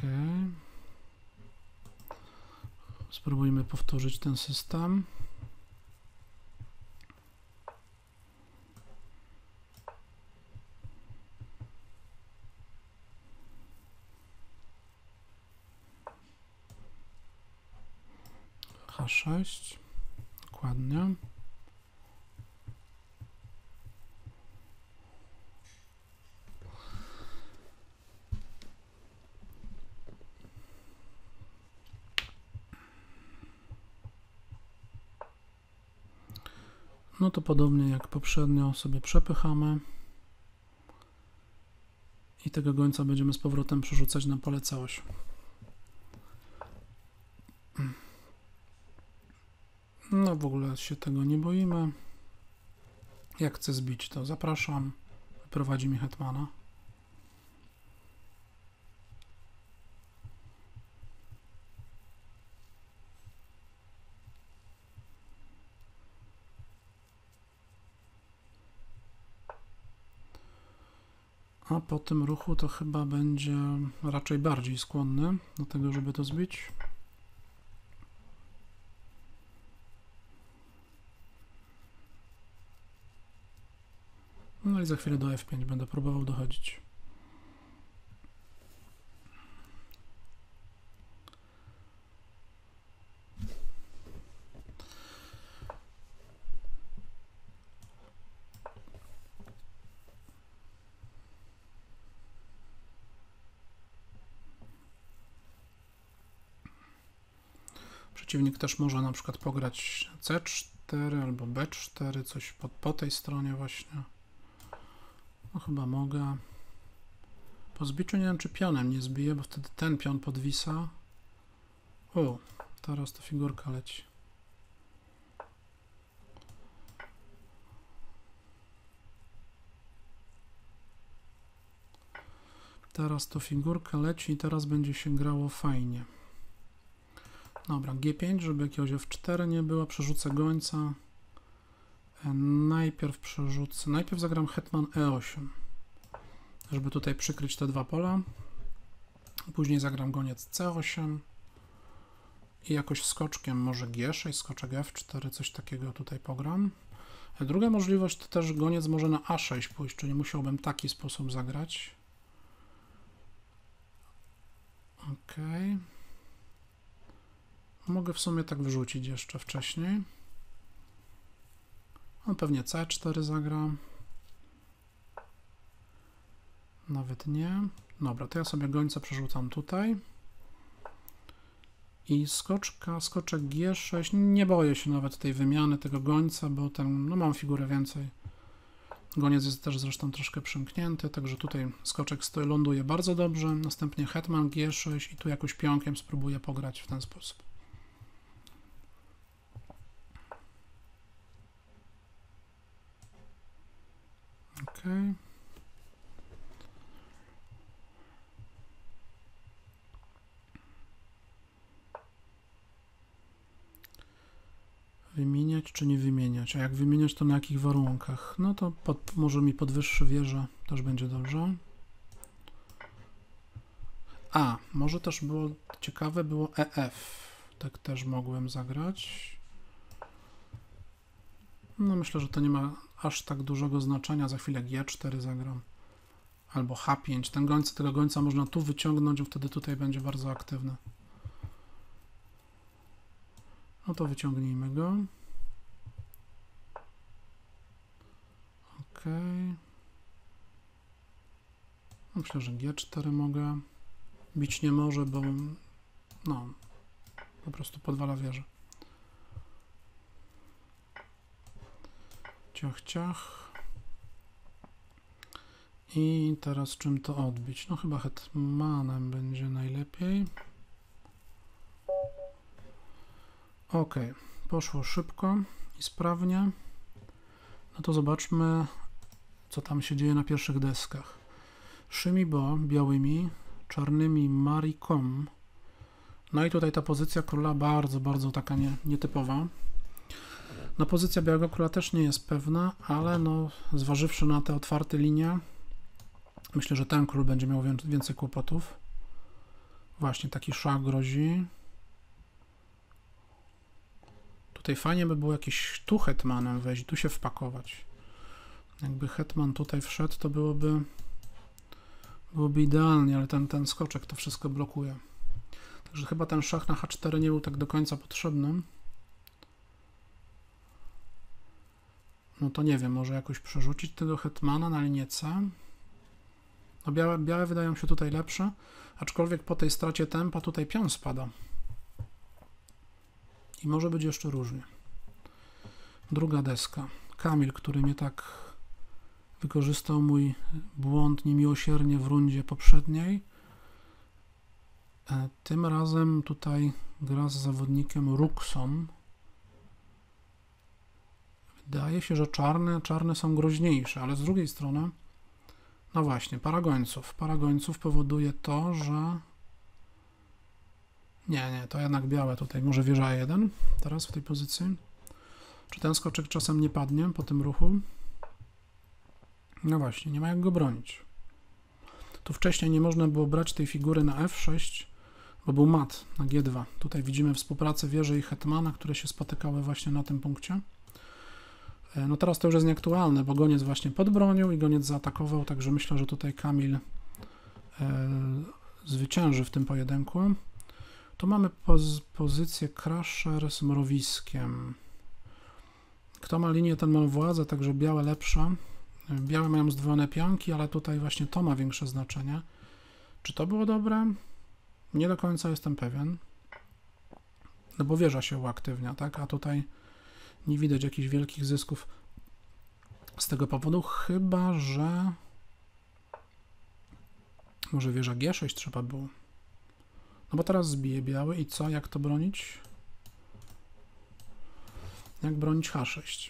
A: Spróbujmy powtórzyć ten system. H6. Dokładnie. No to podobnie jak poprzednio sobie przepychamy i tego gońca będziemy z powrotem przerzucać na pole C8. No w ogóle się tego nie boimy. Jak chcę zbić, to zapraszam. Wyprowadzi mi hetmana. A po tym ruchu to chyba będzie raczej bardziej skłonny do tego, żeby to zbić. No i za chwilę do F5 będę próbował dochodzić. Przeciwnik też może na przykład pograć C4 albo B4, coś po tej stronie właśnie. No chyba mogę. Po zbiciu nie wiem, czy pionem nie zbiję, bo wtedy ten pion podwisa. O, teraz to figurka leci. Teraz to figurka leci i teraz będzie się grało fajnie. Dobra, G5, żeby jakiegoś F4 nie było, przerzucę gońca. Najpierw zagram hetman E8, żeby tutaj przykryć te dwa pola. Później zagram goniec C8 i jakoś skoczkiem, może G6, skoczek F4, coś takiego tutaj pogram. Druga możliwość to też goniec może na A6 pójść, czyli musiałbym taki sposób zagrać. Ok. Mogę w sumie tak wrzucić jeszcze wcześniej. On pewnie C4 zagra. Nawet nie. Dobra, to ja sobie gońca przerzucam tutaj. I skoczek G6. Nie boję się nawet tej wymiany tego gońca, bo ten, no mam figurę więcej. Goniec jest też zresztą troszkę przymknięty, także tutaj skoczek ląduje bardzo dobrze. Następnie hetman G6 i tu jakoś pionkiem spróbuję pograć w ten sposób. Ok. Wymieniać czy nie wymieniać? A jak wymieniać, to na jakich warunkach? No to może mi podwyższy wieżę, też będzie dobrze. A, może też było ciekawe, było EF. Tak też mogłem zagrać. No myślę, że to nie ma aż tak dużego znaczenia. Za chwilę G4 zagram. Albo H5. Tego gońca można tu wyciągnąć, bo wtedy tutaj będzie bardzo aktywny. No to wyciągnijmy go. Ok. Myślę, że G4 mogę. Bić nie może, bo no, po prostu podwala wieżę. Ciach, ciach. I teraz czym to odbić? No chyba hetmanem będzie najlepiej. Ok, poszło szybko i sprawnie. No to zobaczmy, co tam się dzieje na pierwszych deskach. Szymibo białymi, czarnymi marikom. No i tutaj ta pozycja króla bardzo taka nietypowa. No pozycja białego króla też nie jest pewna, ale no zważywszy na te otwarte linie, myślę, że ten król będzie miał więcej kłopotów. Właśnie taki szach grozi. Tutaj fajnie by było jakiś tu hetmanem wejść, tu się wpakować. Jakby hetman tutaj wszedł, to byłoby idealnie, ale ten skoczek to wszystko blokuje. Także chyba ten szach na H4 nie był tak do końca potrzebny. No to nie wiem, może jakoś przerzucić tego hetmana na linię C. No białe wydają się tutaj lepsze, aczkolwiek po tej stracie tempa tutaj pion spada. I może być jeszcze różnie. Druga deska. Kamil, który mnie tak wykorzystał mój błąd niemiłosiernie w rundzie poprzedniej. Tym razem tutaj gra z zawodnikiem Ruxą. Wydaje się, że czarne są groźniejsze, ale z drugiej strony, no właśnie, para gońców powoduje to, że nie, to jednak białe tutaj, może wieża E1 teraz w tej pozycji. Czy ten skoczek czasem nie padnie po tym ruchu? No właśnie, nie ma jak go bronić. Tu wcześniej nie można było brać tej figury na F6, bo był mat na G2. Tutaj widzimy współpracę wieży i hetmana, które się spotykały właśnie na tym punkcie. No teraz to już jest nieaktualne, bo goniec właśnie podbronił i goniec zaatakował, także myślę, że tutaj Kamil zwycięży w tym pojedynku. Tu mamy pozycję Crusher z mrowiskiem. Kto ma linię, ten ma władzę, także białe lepsze. Białe mają zdwojone pionki, ale tutaj właśnie to ma większe znaczenie. Czy to było dobre? Nie do końca jestem pewien. No bo wieża się uaktywnia, tak? A tutaj nie widać jakichś wielkich zysków z tego powodu, chyba że może wieża G6 trzeba było. No bo teraz zbije biały i co? Jak to bronić? Jak bronić H6?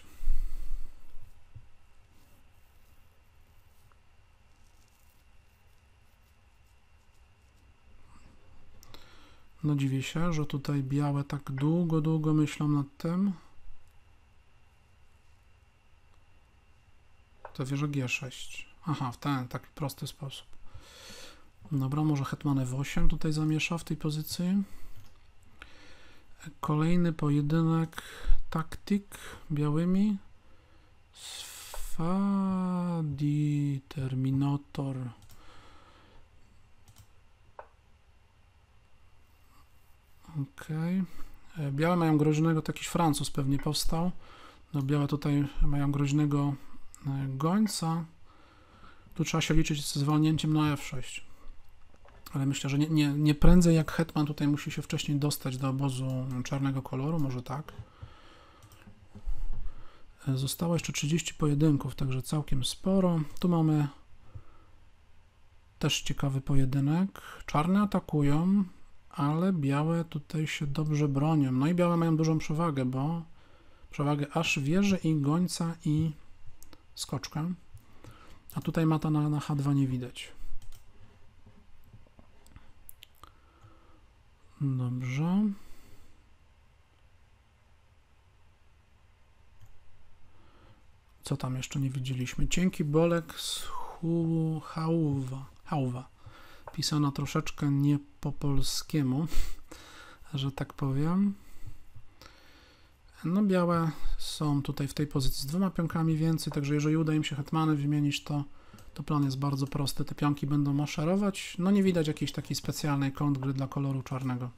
A: No dziwię się, że tutaj białe tak długo myślą nad tym. To wieża G6. Aha, w ten taki prosty sposób. Dobra, może hetman F8 tutaj zamiesza w tej pozycji. Kolejny pojedynek taktyk białymi. Sfadi Terminator. Okej. Białe mają groźnego, to jakiś Francuz pewnie powstał. No, białe tutaj mają groźnego gońca. Tu trzeba się liczyć z zwalnięciem na F6. Ale myślę, że nie prędzej jak hetman tutaj musi się wcześniej dostać do obozu czarnego koloru, może tak. Zostało jeszcze 30 pojedynków, także całkiem sporo. Tu mamy też ciekawy pojedynek. Czarne atakują, ale białe tutaj się dobrze bronią. No i białe mają dużą przewagę, bo przewagę aż wieży i gońca i skoczka. A tutaj mata na H2 nie widać. Dobrze. Co tam jeszcze nie widzieliśmy? Cienki bolek z Hauwa. Pisana troszeczkę nie po polskiemu, że tak powiem. No białe są tutaj w tej pozycji z dwoma pionkami więcej, także jeżeli uda im się hetmany wymienić, to plan jest bardzo prosty. Te pionki będą maszerować. No nie widać jakiejś takiej specjalnej kontrgry dla koloru czarnego.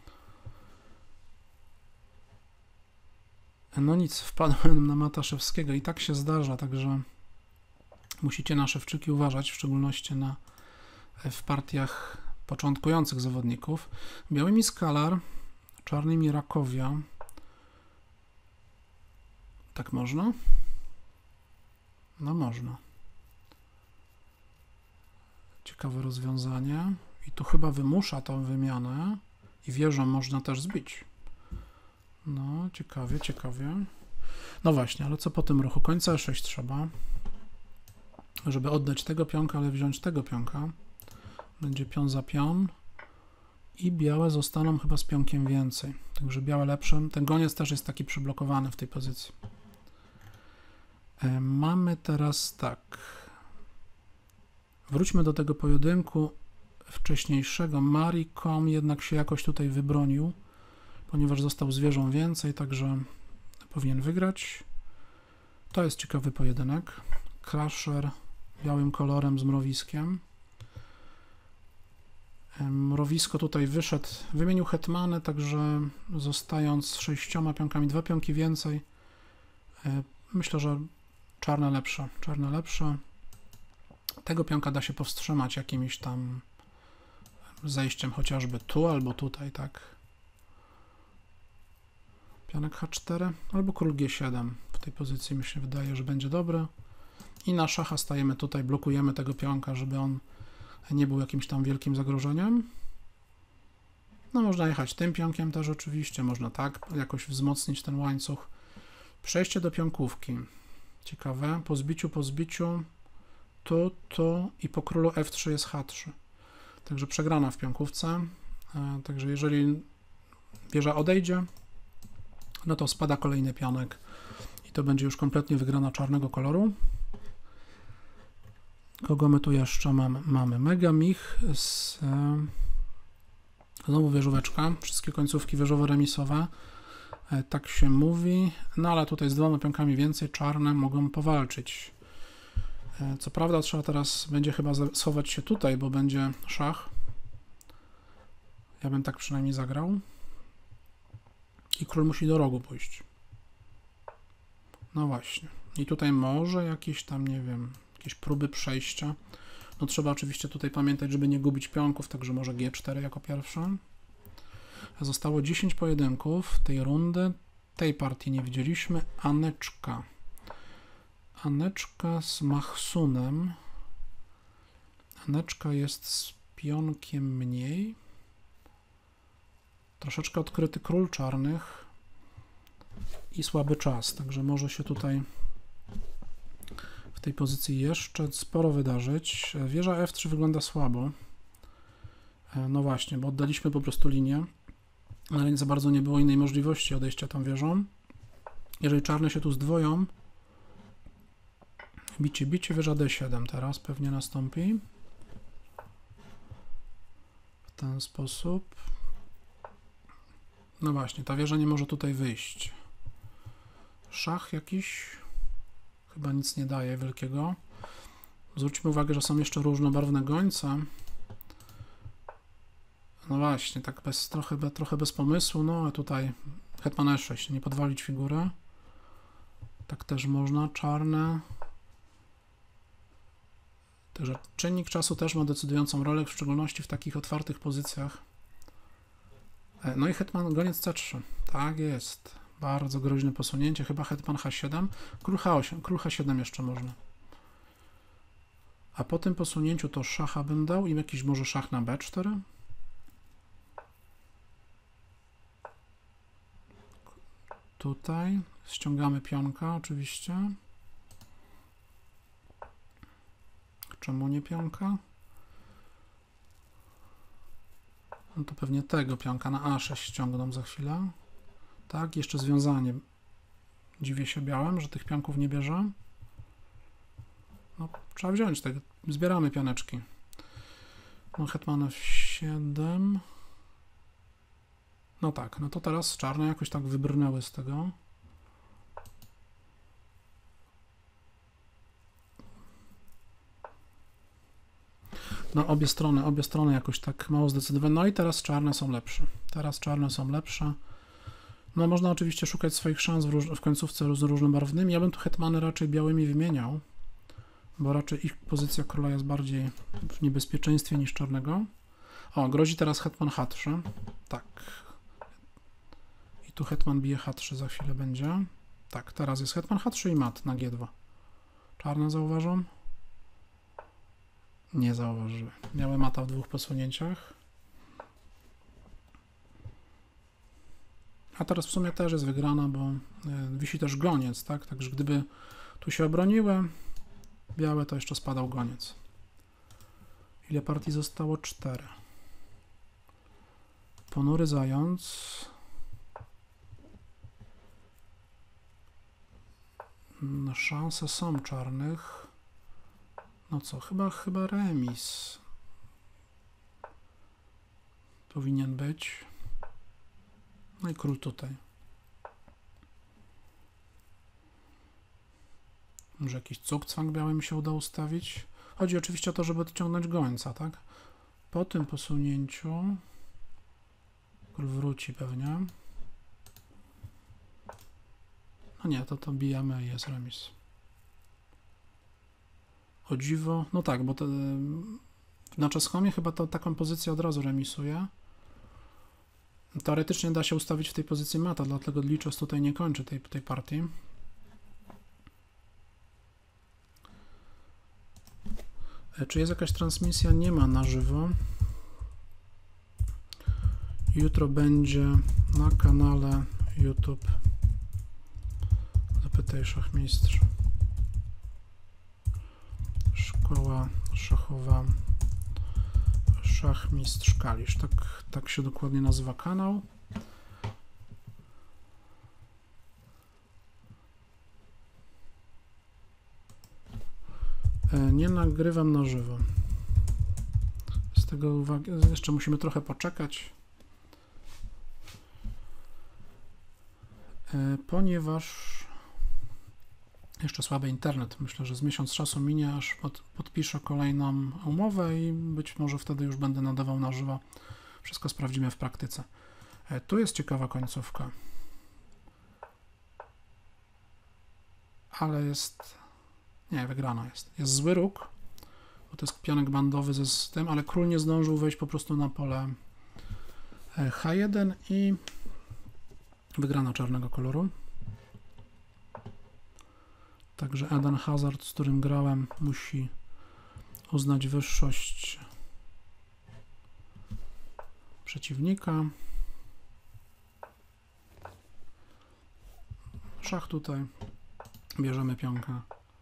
A: No nic, wpadłem na Mataszewskiego i tak się zdarza, także musicie na szewczyki uważać, w szczególności w partiach początkujących zawodników. Białymi Skalar, czarnymi Rakowia. Tak można? No można. Ciekawe rozwiązanie. I tu chyba wymusza tą wymianę i wieżą można też zbić. No, ciekawie. No właśnie, ale co po tym ruchu? Końca E6 trzeba, żeby oddać tego pionka, ale wziąć tego pionka. Będzie pion za pion i białe zostaną chyba z pionkiem więcej. Także białe lepsze. Ten goniec też jest taki przyblokowany w tej pozycji. Mamy teraz tak. Wróćmy do tego pojedynku wcześniejszego. Marikom jednak się jakoś tutaj wybronił, ponieważ został z wieżą więcej, także powinien wygrać. To jest ciekawy pojedynek. Crusher białym kolorem z mrowiskiem. Mrowisko tutaj wyszedł, wymienił hetmany, także zostając z 6 pionkami, 2 pionki więcej. Myślę, że czarne lepsze. Tego pionka da się powstrzymać jakimś tam zejściem chociażby tu albo tutaj, tak. Pionek H4 albo król G7 tej pozycji mi się wydaje, że będzie dobry. I na szacha stajemy tutaj, blokujemy tego pionka, żeby on nie był jakimś tam wielkim zagrożeniem. No można jechać tym pionkiem też oczywiście, można tak jakoś wzmocnić ten łańcuch. Przejście do pionkówki. Ciekawe, po zbiciu, tu i po królu F3 jest H3. Także przegrana w pionkówce. Także jeżeli wieża odejdzie, no to spada kolejny pionek i to będzie już kompletnie wygrana czarnego koloru. Kogo my tu jeszcze mamy? Mamy Mega Mich z znowu wieżóweczka, wszystkie końcówki wieżowo-remisowe, tak się mówi, no ale tutaj z dwoma pionkami więcej czarne mogą powalczyć. Co prawda trzeba teraz będzie chyba schować się tutaj, bo będzie szach. Ja bym tak przynajmniej zagrał. I król musi do rogu pójść. No właśnie. I tutaj może jakieś tam, nie wiem, jakieś próby przejścia. No trzeba oczywiście tutaj pamiętać, żeby nie gubić pionków, także może G4 jako pierwsze. Zostało 10 pojedynków tej rundy. Tej partii nie widzieliśmy. Aneczka. Aneczka z Machsunem. Aneczka jest z pionkiem mniej. Troszeczkę odkryty król czarnych i słaby czas, także może się tutaj w tej pozycji jeszcze sporo wydarzyć. Wieża F3 wygląda słabo. No właśnie, bo oddaliśmy po prostu linię, ale nie za bardzo nie było innej możliwości odejścia tą wieżą. Jeżeli czarne się tu zdwoją, bicie, wieża D7 teraz pewnie nastąpi. W ten sposób. No właśnie, ta wieża nie może tutaj wyjść. Szach jakiś chyba nic nie daje wielkiego. Zwróćmy uwagę, że są jeszcze różnobarwne gońce. No właśnie, tak trochę bez pomysłu. No a tutaj hetman E6, nie podwalić figury. Tak też można, czarne. Także czynnik czasu też ma decydującą rolę, w szczególności w takich otwartych pozycjach. No i hetman, goniec C3. Tak jest. Bardzo groźne posunięcie. Chyba hetman H7. Król H8. Król H7 jeszcze można. A po tym posunięciu to szacha bym dał i jakiś może szach na B4. Tutaj ściągamy pionka oczywiście. Czemu nie pionka? No to pewnie tego pionka na A6 ściągną za chwilę. Tak, jeszcze związanie. Dziwię się białym, że tych pionków nie bierze. No, trzeba wziąć tego. Zbieramy pioneczki. No, hetman F7. No tak, no to teraz czarne jakoś tak wybrnęły z tego. No obie strony jakoś tak mało zdecydowane. No i teraz czarne są lepsze. Teraz czarne są lepsze. No można oczywiście szukać swoich szans w końcówce z różnobarwnymi. Ja bym tu hetmany raczej białymi wymieniał, bo raczej ich pozycja króla jest bardziej w niebezpieczeństwie niż czarnego. O, grozi teraz hetman H3. Tak. I tu hetman bije H3 za chwilę będzie. Tak, teraz jest hetman H3 i mat na G2. Czarne zauważą? Nie zauważyły. Miały mata w dwóch posunięciach. A teraz w sumie też jest wygrana, bo wisi też goniec, tak? Także gdyby tu się obroniły białe, to jeszcze spadał goniec. Ile partii zostało? 4. Ponury zając. No, szanse są czarnych. No co, chyba remis powinien być. No i król tutaj. Może jakiś cukcwang biały mi się uda ustawić. Chodzi oczywiście o to, żeby odciągnąć gońca, tak? Po tym posunięciu król wróci pewnie. No nie, to bijemy i jest remis. O dziwo, no tak, bo na czeskomie chyba to taką pozycję od razu remisuje. Teoretycznie da się ustawić w tej pozycji mata, dlatego liczos tutaj nie kończy tej partii. Czy jest jakaś transmisja? Nie ma na żywo. Jutro będzie na kanale YouTube Zapytaj Szachmistrz. Szkoła szachowa Szachmistrz Kalisz. Tak się dokładnie nazywa kanał. Nie nagrywam na żywo. Z tego uwagi, jeszcze musimy trochę poczekać, ponieważ jeszcze słaby internet. Myślę, że z miesiąc czasu minie, aż podpiszę kolejną umowę i być może wtedy już będę nadawał na żywo. Wszystko sprawdzimy w praktyce. Tu jest ciekawa końcówka. Ale jest... Nie, wygrana jest. Jest zły róg, bo to jest pionek bandowy z tym, ale król nie zdążył wejść po prostu na pole H1 i wygrana czarnego koloru. Także Eden Hazard, z którym grałem, musi uznać wyższość przeciwnika. Szach tutaj. Bierzemy pionkę.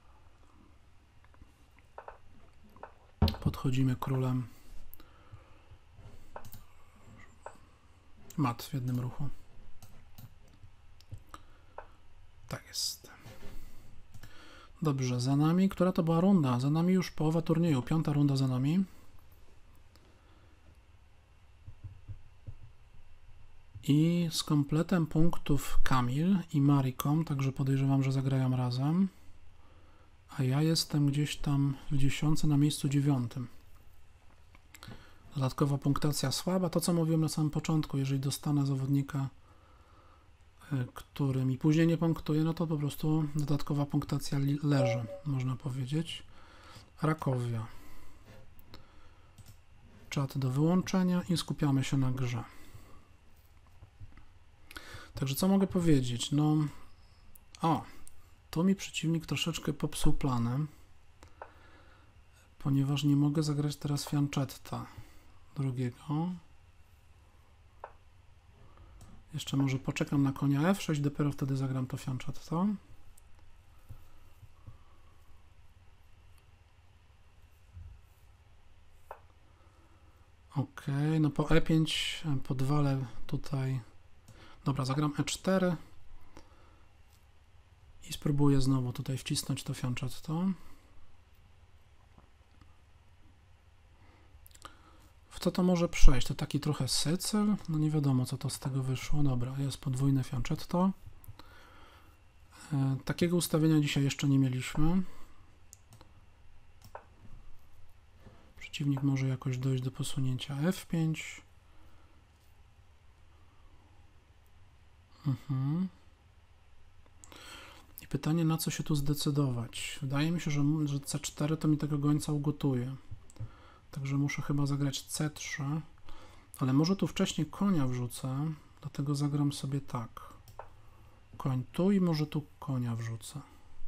A: Podchodzimy królem. Mat w jednym ruchu. Tak jest. Dobrze, za nami, która to była runda? Za nami już połowa turnieju, 5. runda za nami. I z kompletem punktów Kamil i Marikom, także podejrzewam, że zagrają razem. A ja jestem gdzieś tam w 10 na miejscu 9. Dodatkowa punktacja słaba. To, co mówiłem na samym początku, jeżeli dostanę zawodnika, który mi później nie punktuje, no to po prostu dodatkowa punktacja leży, można powiedzieć. Rakowia. Czat do wyłączenia i skupiamy się na grze. Także co mogę powiedzieć? No, tu mi przeciwnik troszeczkę popsuł planem, ponieważ nie mogę zagrać teraz fiancetta drugiego. Jeszcze może poczekam na konia F6, dopiero wtedy zagram to fianchetto. Ok, no po E5 podwalę tutaj. Dobra, zagram E4 i spróbuję znowu tutaj wcisnąć to fianchetto. W co to może przejść? To taki trochę Sycyl? No nie wiadomo, co to z tego wyszło. Dobra, jest podwójne fianchetto. Takiego ustawienia dzisiaj jeszcze nie mieliśmy. Przeciwnik może jakoś dojść do posunięcia F5. I pytanie, na co się tu zdecydować? Wydaje mi się, że C4 to mi tego gońca ugotuje. Także muszę chyba zagrać C3, ale może tu wcześniej konia wrzucę, dlatego zagram sobie tak. Koń tu i może tu konia wrzucę.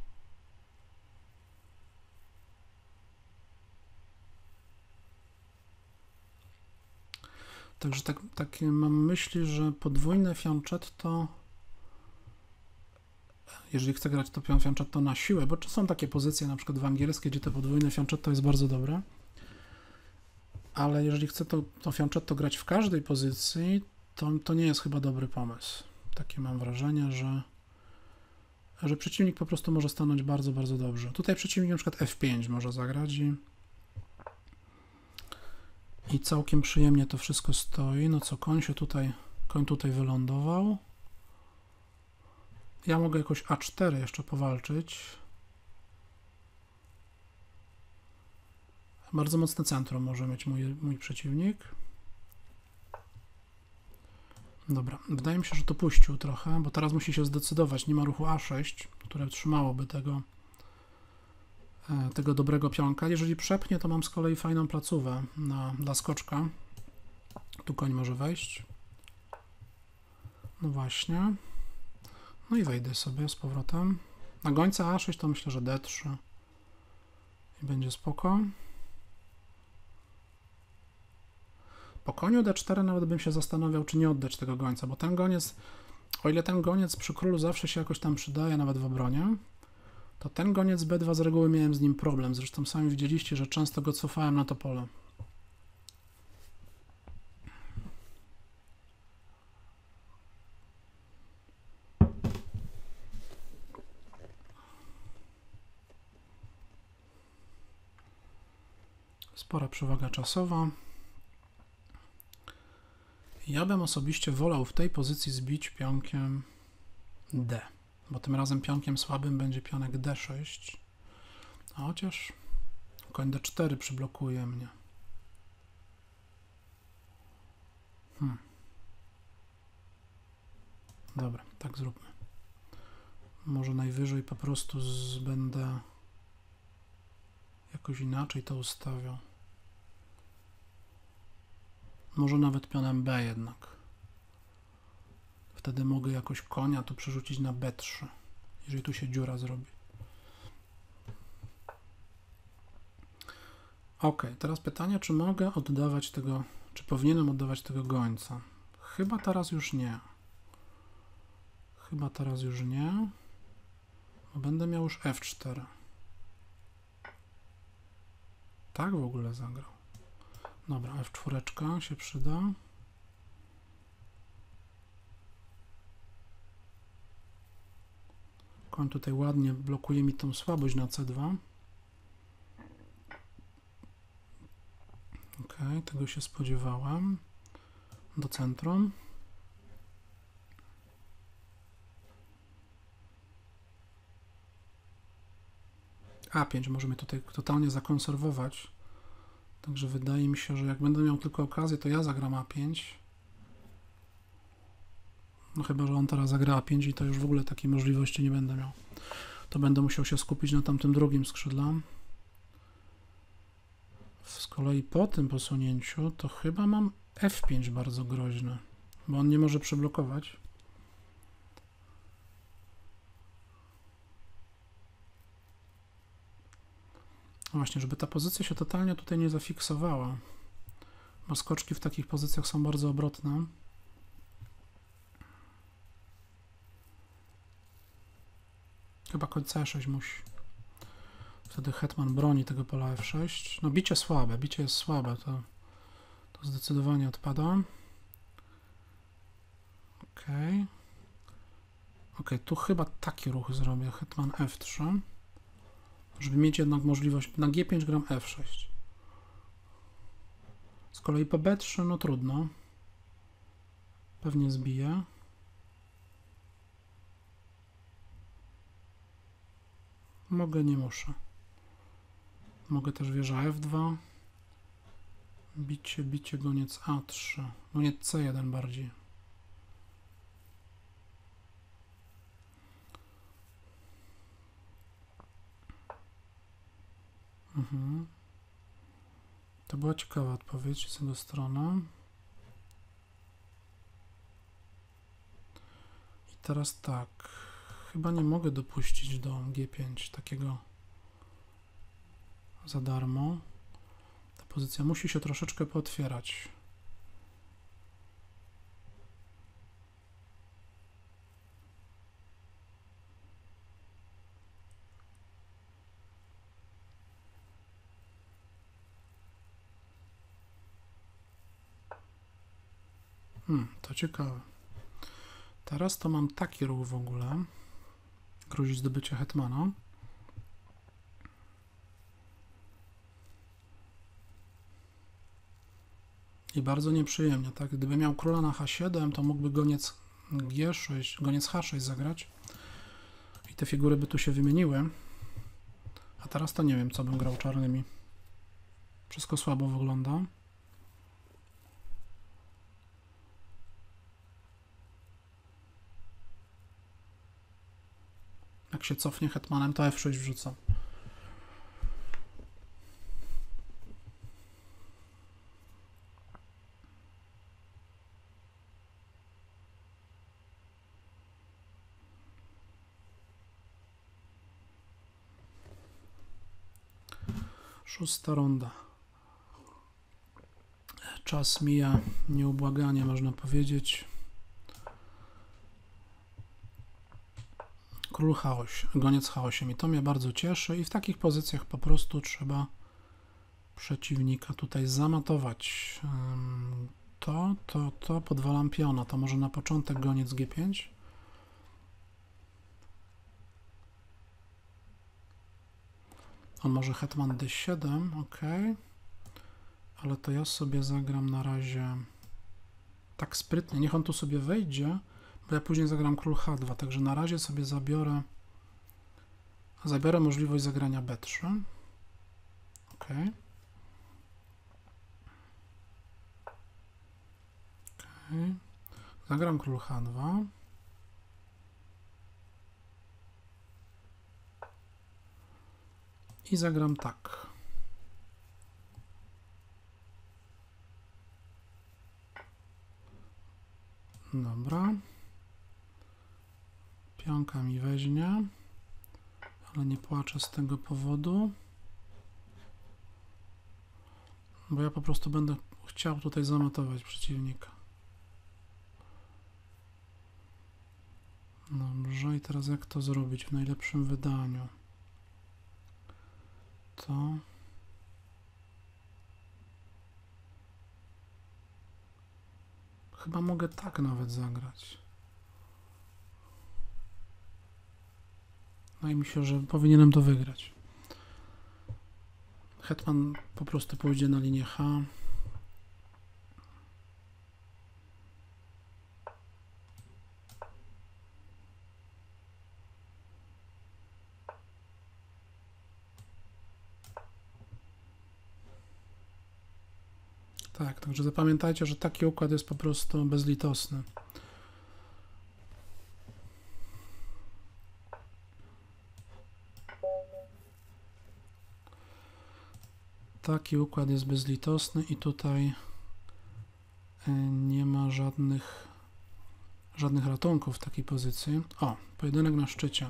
A: Także tak mam myśli, że podwójne fianchetto, jeżeli chcę grać to fianchetto na siłę, bo są takie pozycje, na przykład w angielskiej, gdzie to podwójne fianchetto jest bardzo dobre, ale jeżeli chcę to fianchetto grać w każdej pozycji, to nie jest chyba dobry pomysł. Takie mam wrażenie, że przeciwnik po prostu może stanąć bardzo, bardzo dobrze. Tutaj przeciwnik na przykład F5 może zagrać i całkiem przyjemnie to wszystko stoi. No co, koń tutaj wylądował. Ja mogę jakoś A4 jeszcze powalczyć. Bardzo mocne centrum może mieć mój przeciwnik. Dobra, wydaje mi się, że to puścił trochę, bo teraz musi się zdecydować. Nie ma ruchu A6, które trzymałoby tego dobrego pionka. Jeżeli przepnie, to mam z kolei fajną placówę dla skoczka. Tu koń może wejść. No właśnie. No i wejdę sobie z powrotem. Na gońca A6 to myślę, że D3 i będzie spoko. Po koniu d4 nawet bym się zastanawiał, czy nie oddać tego gońca, bo ten goniec, o ile ten goniec przy królu zawsze się jakoś tam przydaje, nawet w obronie, to ten goniec b2 z reguły miałem z nim problem. Zresztą sami widzieliście, że często go cofałem na to pole. Spora przewaga czasowa. Ja bym osobiście wolał w tej pozycji zbić pionkiem D, bo tym razem pionkiem słabym będzie pionek D6, a chociaż koń D4 przyblokuje mnie. Dobra, tak zróbmy. Może najwyżej po prostu będę jakoś inaczej to ustawiał. Może nawet pionem B jednak. Wtedy mogę jakoś konia tu przerzucić na B3, jeżeli tu się dziura zrobi. Ok, teraz pytanie, czy mogę oddawać tego, czy powinienem oddawać tego gońca? Chyba teraz już nie. Chyba teraz już nie, bo będę miał już F4. Tak w ogóle zagrał. Dobra, F4 się przyda. Koń tutaj ładnie blokuje mi tą słabość na C2. Ok, tego się spodziewałem. Do centrum. A5 możemy tutaj totalnie zakonserwować. Także wydaje mi się, że jak będę miał tylko okazję, to ja zagram A5. No chyba, że on teraz zagra A5 i to już w ogóle takiej możliwości nie będę miał. To będę musiał się skupić na tamtym drugim skrzydle. Z kolei po tym posunięciu to chyba mam F5 bardzo groźne, bo on nie może przyblokować. Właśnie, żeby ta pozycja się totalnie tutaj nie zafiksowała, bo skoczki w takich pozycjach są bardzo obrotne. Chyba koń C6 musi. Wtedy hetman broni tego pola F6. No bicie słabe, bicie jest słabe, to zdecydowanie odpada. Ok. Ok, tu chyba taki ruch zrobię, hetman F3, żeby mieć jednak możliwość, na G5 gram F6. Z kolei po B3, no trudno. Pewnie zbiję. Mogę, nie muszę. Mogę też wieża F2. Bicie, goniec A3. Goniec C1 bardziej. To była ciekawa odpowiedź z jego strony. I teraz tak. Chyba nie mogę dopuścić do G5 takiego za darmo. Ta pozycja musi się troszeczkę pootwierać. To ciekawe. Teraz to mam taki ruch w ogóle. Grozi zdobycie hetmana. I bardzo nieprzyjemnie, tak? Gdyby miał króla na H7, to mógłby goniec G6, goniec H6 zagrać. I te figury by tu się wymieniły. A teraz to nie wiem, co bym grał czarnymi. Wszystko słabo wygląda. Jak się cofnie hetmanem, to F6 wrzucam. Szósta runda. Czas mija nieubłaganie, można powiedzieć. Król H8, goniec H8 i to mnie bardzo cieszy i w takich pozycjach po prostu trzeba przeciwnika tutaj zamatować. To podwalam piona, to może na początek goniec G5. On może hetman D7, ok. Ale to ja sobie zagram na razie tak sprytnie, niech on tu sobie wejdzie, bo ja później zagram król H2, także na razie sobie zabiorę możliwość zagrania B3. Ok. Zagram król H2. I zagram tak. Dobra. Pionka mi weźmie, ale nie płaczę z tego powodu, bo ja po prostu będę chciał tutaj zamatować przeciwnika. Dobrze, i teraz jak to zrobić w najlepszym wydaniu? To chyba mogę tak nawet zagrać. No i myślę, że powinienem to wygrać. Hetman po prostu pójdzie na linię H. Tak, także zapamiętajcie, że taki układ jest po prostu bezlitosny. Taki układ jest bezlitosny i tutaj nie ma żadnych ratunków w takiej pozycji. O, pojedynek na szczycie.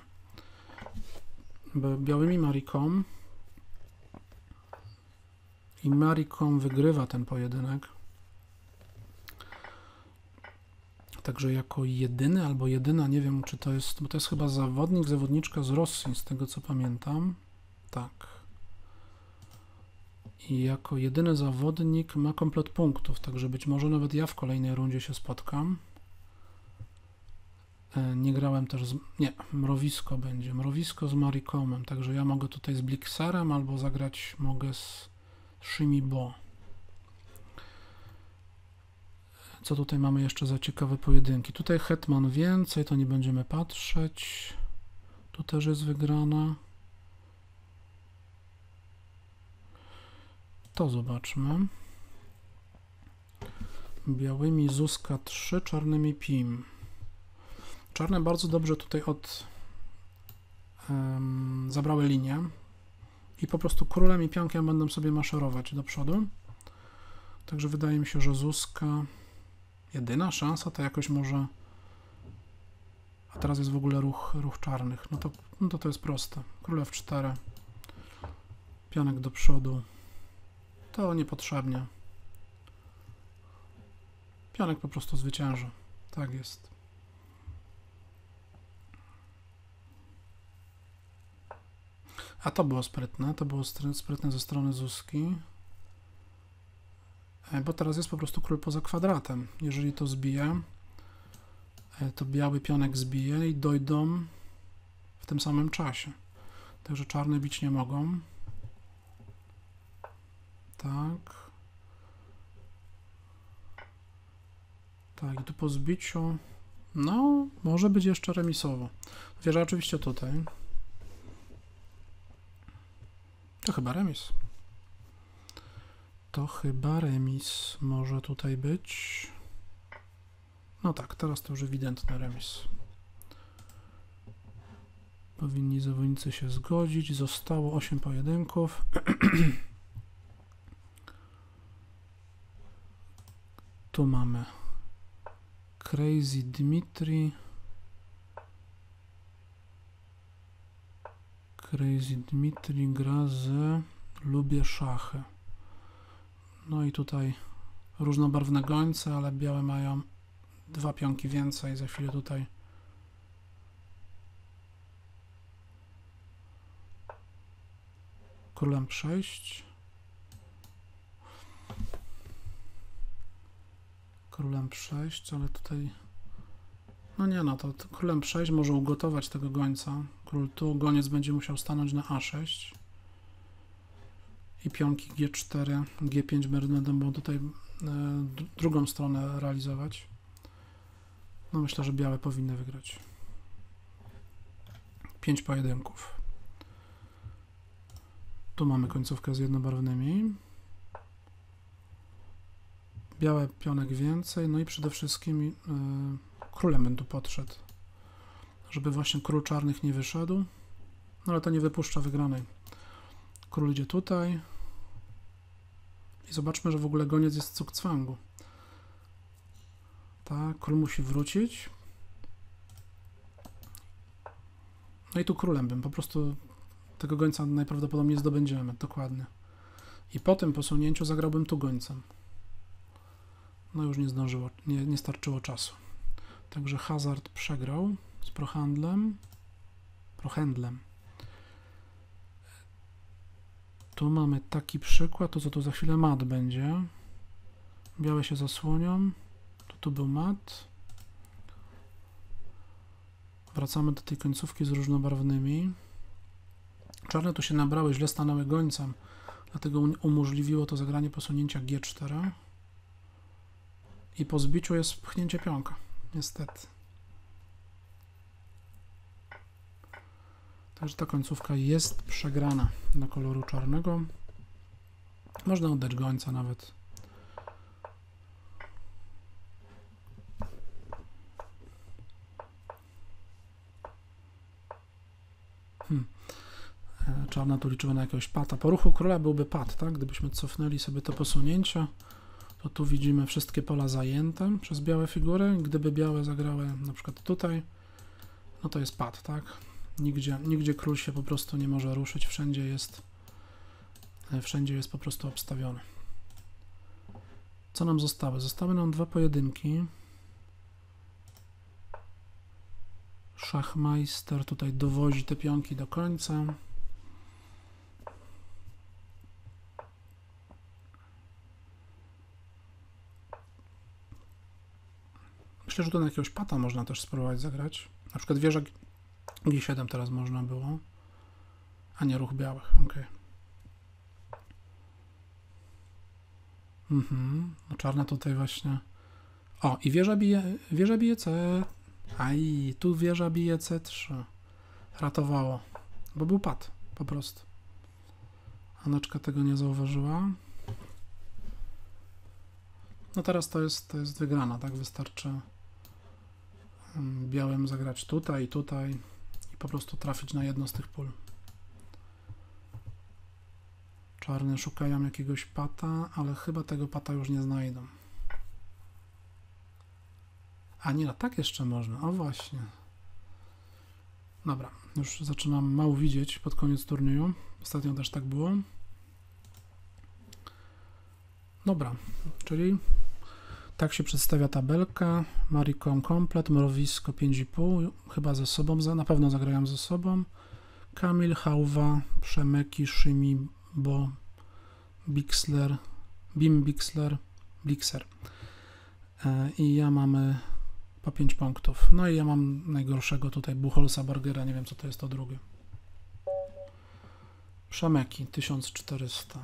A: Białymi Mariką. I Mariką wygrywa ten pojedynek. Także jako jedyny albo jedyna, nie wiem czy to jest, bo to jest chyba zawodniczka z Rosji, z tego co pamiętam. Tak. I jako jedyny zawodnik ma komplet punktów, także być może nawet ja w kolejnej rundzie się spotkam. Nie grałem też nie, mrowisko będzie. Mrowisko z Marikomem, także ja mogę tutaj z Blixerem albo zagrać mogę z Shimibo. Co tutaj mamy jeszcze za ciekawe pojedynki? Tutaj hetman więcej, to nie będziemy patrzeć. Tu też jest wygrana. To zobaczmy. Białymi Zuzka 3, czarnymi Pim. Czarne bardzo dobrze tutaj zabrały linię i po prostu królem i pionkiem będą sobie maszerować do przodu. Także wydaje mi się, że Zuzka jedyna szansa to jakoś może, a teraz jest w ogóle ruch czarnych, no to jest proste. Król F4, pionek do przodu, to niepotrzebnie. Pionek po prostu zwycięży, tak jest. A to było sprytne ze strony Zuzki, bo teraz jest po prostu król poza kwadratem. Jeżeli to zbije, to biały pionek zbije i dojdą w tym samym czasie. Także czarne bić nie mogą. Tak. Tak, i tu po zbiciu, no, może być jeszcze remisowo. Wieża oczywiście tutaj. To chyba remis. To chyba remis może tutaj być. No tak, teraz to już ewidentny remis. Powinni zawodnicy się zgodzić. Zostało 8 pojedynków. Tu mamy Crazy Dmitri. Crazy Dmitri gra z Lubię szachy. No i tutaj różnobarwne gońce, ale białe mają 2 pionki więcej. Za chwilę tutaj królem przejść. Królem przejść, ale tutaj... No nie, no to królem przejść może ugotować tego gońca. Król tu, goniec będzie musiał stanąć na A6. I pionki G4, G5 będą tutaj drugą stronę realizować. No myślę, że białe powinny wygrać. 5 pojedynków. Tu mamy końcówkę z jednobarwnymi. Białe pionek więcej, no i przede wszystkim królem bym tu podszedł, żeby właśnie król czarnych nie wyszedł, no ale to nie wypuszcza wygranej. Król idzie tutaj i zobaczmy, że w ogóle goniec jest w cukcwangu. Tak, król musi wrócić. No i tu królem bym, po prostu tego gońca najprawdopodobniej zdobędziemy, dokładnie. I po tym posunięciu zagrałbym tu gońcem. No już nie zdążyło, nie starczyło czasu. Także Hazard przegrał z prohandlem. Tu mamy taki przykład, to co tu za chwilę mat będzie. Białe się zasłonią. Tu był mat. Wracamy do tej końcówki z różnobarwnymi. Czarne tu się nabrały, źle stanęły gońcem, dlatego umożliwiło to zagranie posunięcia G4. I po zbiciu jest pchnięcie pionka, niestety. Także ta końcówka jest przegrana dla koloru czarnego. Można oddać gońca nawet. Czarna tu liczyła na jakiegoś pata. Po ruchu króla byłby pat, tak? Gdybyśmy cofnęli sobie to posunięcie, to tu widzimy wszystkie pola zajęte przez białe figury. Gdyby białe zagrały na przykład tutaj, no to jest pat, tak? Nigdzie król się po prostu nie może ruszyć, wszędzie jest po prostu obstawiony. Co nam zostały? Zostały nam 2 pojedynki. Szachmajster tutaj dowozi te pionki do końca. Myślę, że tu na jakiegoś pata można też spróbować zagrać. Na przykład wieża G7 teraz można było, a nie ruch białych. Ok. No czarna tutaj właśnie. O, i wieża bije C. Aj, tu wieża bije C3. Ratowało, bo był pad po prostu. Aneczka tego nie zauważyła. No teraz to jest wygrana, tak? Wystarczy białym zagrać tutaj i po prostu trafić na jedno z tych pól. Czarne szukają jakiegoś pata, ale chyba tego pata już nie znajdą. A nie, no tak jeszcze można. O właśnie. Dobra, już zaczynam mało widzieć pod koniec turnieju. Ostatnio też tak było. Dobra, czyli tak się przedstawia tabelka. Maricon komplet, mrowisko 5,5, chyba ze sobą, na pewno zagrają ze sobą. Kamil, Hałwa, Przemeki, Szymi, Bo, Bixler, Bim, Bixler, Blixer. I ja mamy po 5 punktów. No i ja mam najgorszego tutaj Buchholza Burgera, nie wiem co to jest to drugie. Przemeki 1400.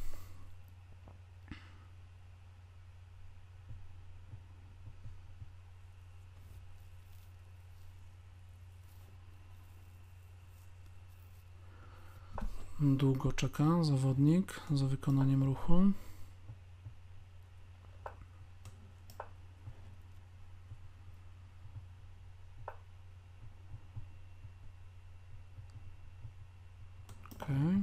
A: Długo czeka zawodnik za wykonaniem ruchu. Okay.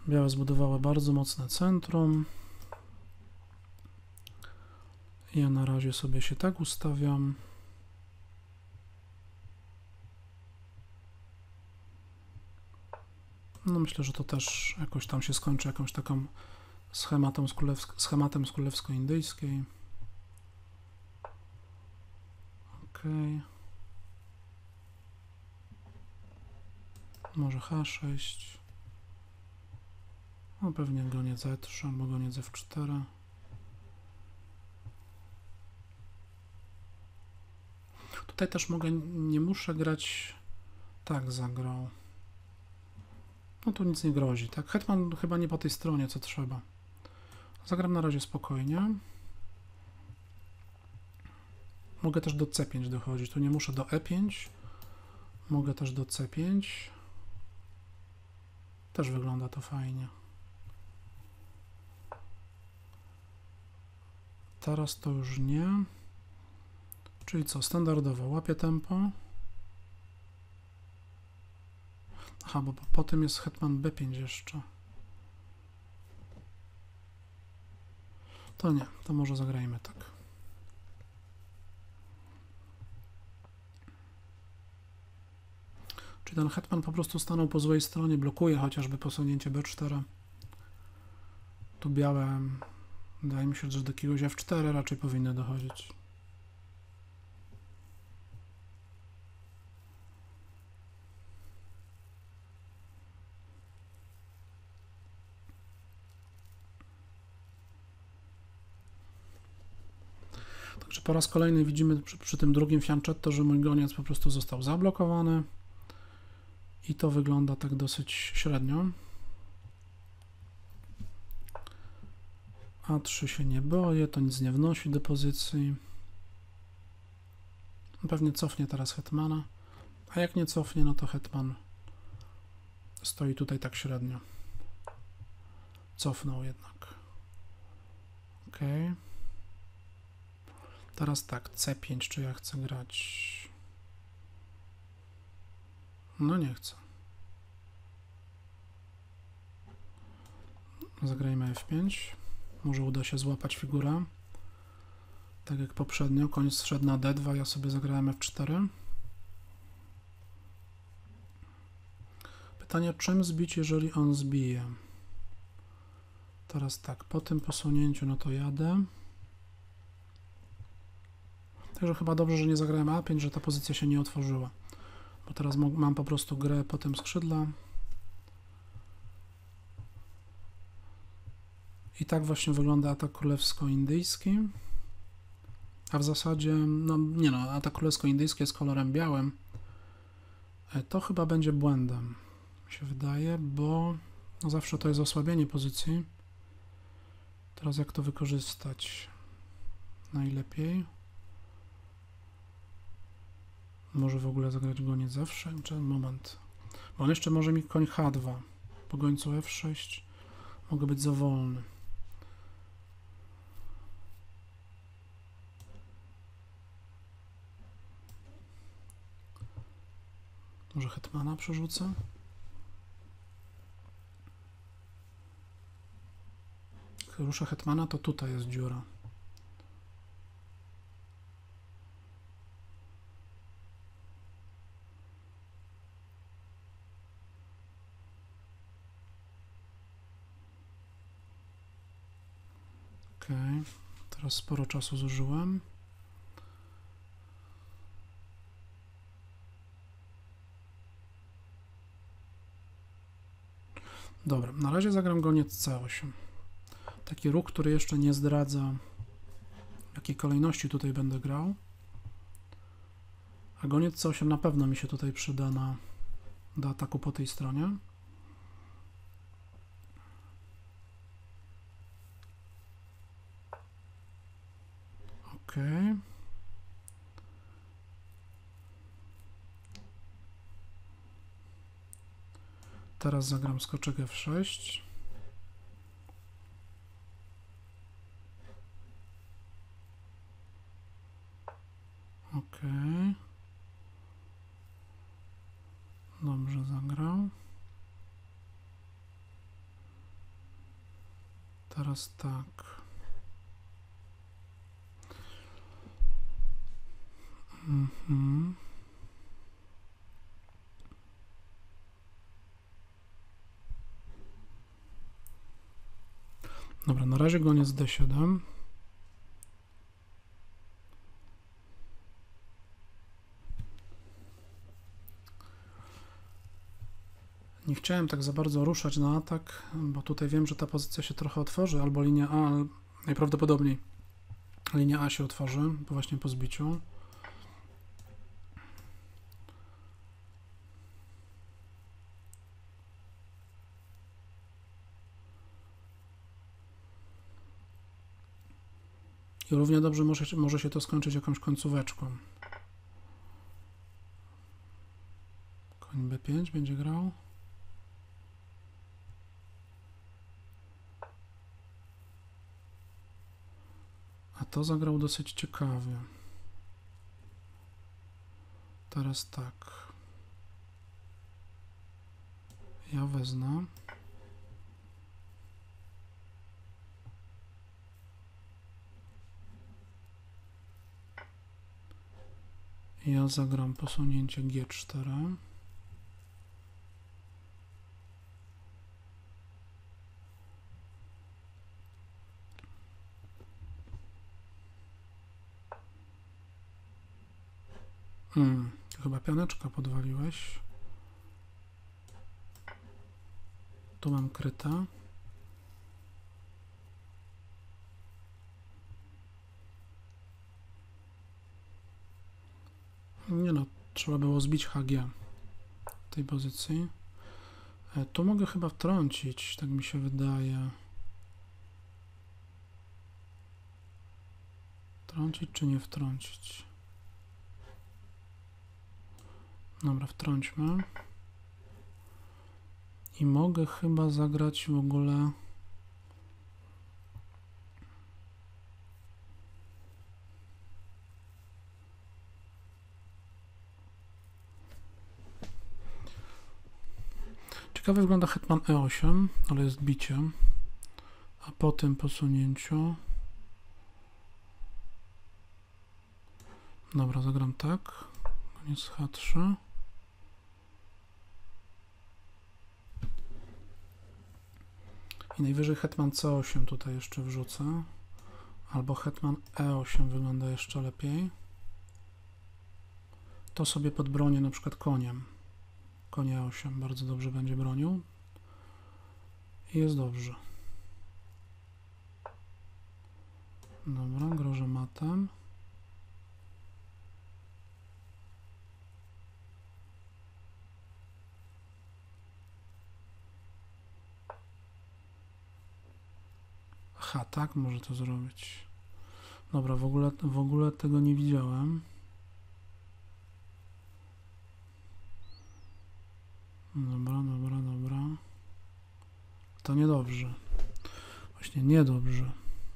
A: Białe zbudowały bardzo mocne centrum. Ja na razie sobie się tak ustawiam. No myślę, że to też jakoś tam się skończy jakąś taką schematem z królewsko-indyjskiej. Ok. Może H6. No pewnie goniec E3 albo goniec F4. Tutaj też mogę, nie muszę grać, tak zagrał. No tu nic nie grozi, tak? Hetman chyba nie po tej stronie, co trzeba. Zagram na razie spokojnie. Mogę też do C5 dochodzić, tu nie muszę do E5. Mogę też do C5. Też wygląda to fajnie. Teraz to już nie. Czyli co, standardowo łapię tempo. Aha, bo po tym jest hetman B5 jeszcze. To nie, to może zagrajmy tak. Czyli ten hetman po prostu stanął po złej stronie, blokuje chociażby posunięcie B4. Tu białe, wydaje mi się, że do jakiegoś F4 raczej powinny dochodzić. Także po raz kolejny widzimy przy tym drugim fianchetto, że mój goniec po prostu został zablokowany i to wygląda tak dosyć średnio. A3 się nie boję, to nic nie wnosi do pozycji. Pewnie cofnie teraz hetmana, a jak nie cofnie, no to hetman stoi tutaj tak średnio. Cofnął jednak. Ok. Teraz tak, C5, czy ja chcę grać? No nie chcę. Zagrajmy F5. Może uda się złapać figurę. Tak jak poprzednio, koń zszedł na D2, ja sobie zagrałem F4. Pytanie, czym zbić, jeżeli on zbije? Teraz tak, po tym posunięciu, no to jadę. Także chyba dobrze, że nie zagrałem A5, że ta pozycja się nie otworzyła. Bo teraz mam po prostu grę po tym skrzydle. I tak właśnie wygląda atak królewsko-indyjski. A w zasadzie, no nie no, atak królewsko-indyjski jest kolorem białym. To chyba będzie błędem, mi się wydaje, bo no zawsze to jest osłabienie pozycji. Teraz jak to wykorzystać najlepiej? Może w ogóle zagrać goniec F6, czy moment. Bo on jeszcze może mi koń H2. Po gońcu F6 mogę być za wolny. Może hetmana przerzucę? Jak ruszę hetmana, to tutaj jest dziura. Ok, teraz sporo czasu zużyłem. Dobra, na razie zagram goniec C8. Taki ruch, który jeszcze nie zdradza, w jakiej kolejności tutaj będę grał. A goniec C8 na pewno mi się tutaj przyda do ataku po tej stronie. Ok. Teraz zagram skoczek F6. Ok. Dobrze zagrał. Teraz tak. Dobra, na razie goniec D7. Nie chciałem tak za bardzo ruszać na atak, bo tutaj wiem, że ta pozycja się trochę otworzy, albo linia A, najprawdopodobniej linia A się otworzy, właśnie po zbiciu. I równie dobrze może się to skończyć jakąś końcóweczką. Koń B5 będzie grał. A to zagrał dosyć ciekawie. Teraz tak. Ja wezmę. Ja zagram posunięcie G4. To chyba pianeczka podwaliłeś. Tu mam kryte. Nie no, trzeba było zbić HG w tej pozycji. Tu mogę chyba wtrącić, tak mi się wydaje. Wtrącić czy nie wtrącić? Dobra, wtrąćmy. I mogę chyba zagrać w ogóle... Ciekawe wygląda hetman E8, ale jest bicie. A po tym posunięciu... Dobra, zagram tak. Koniec H3. I najwyżej hetman C8 tutaj jeszcze wrzucę. Albo hetman E8 wygląda jeszcze lepiej. To sobie podbronię na przykład koniem. Konie E8 bardzo dobrze będzie bronił. I jest dobrze. Dobra, grożę matem. Aha, tak może to zrobić. Dobra, w ogóle tego nie widziałem. Dobra. To niedobrze. Właśnie niedobrze.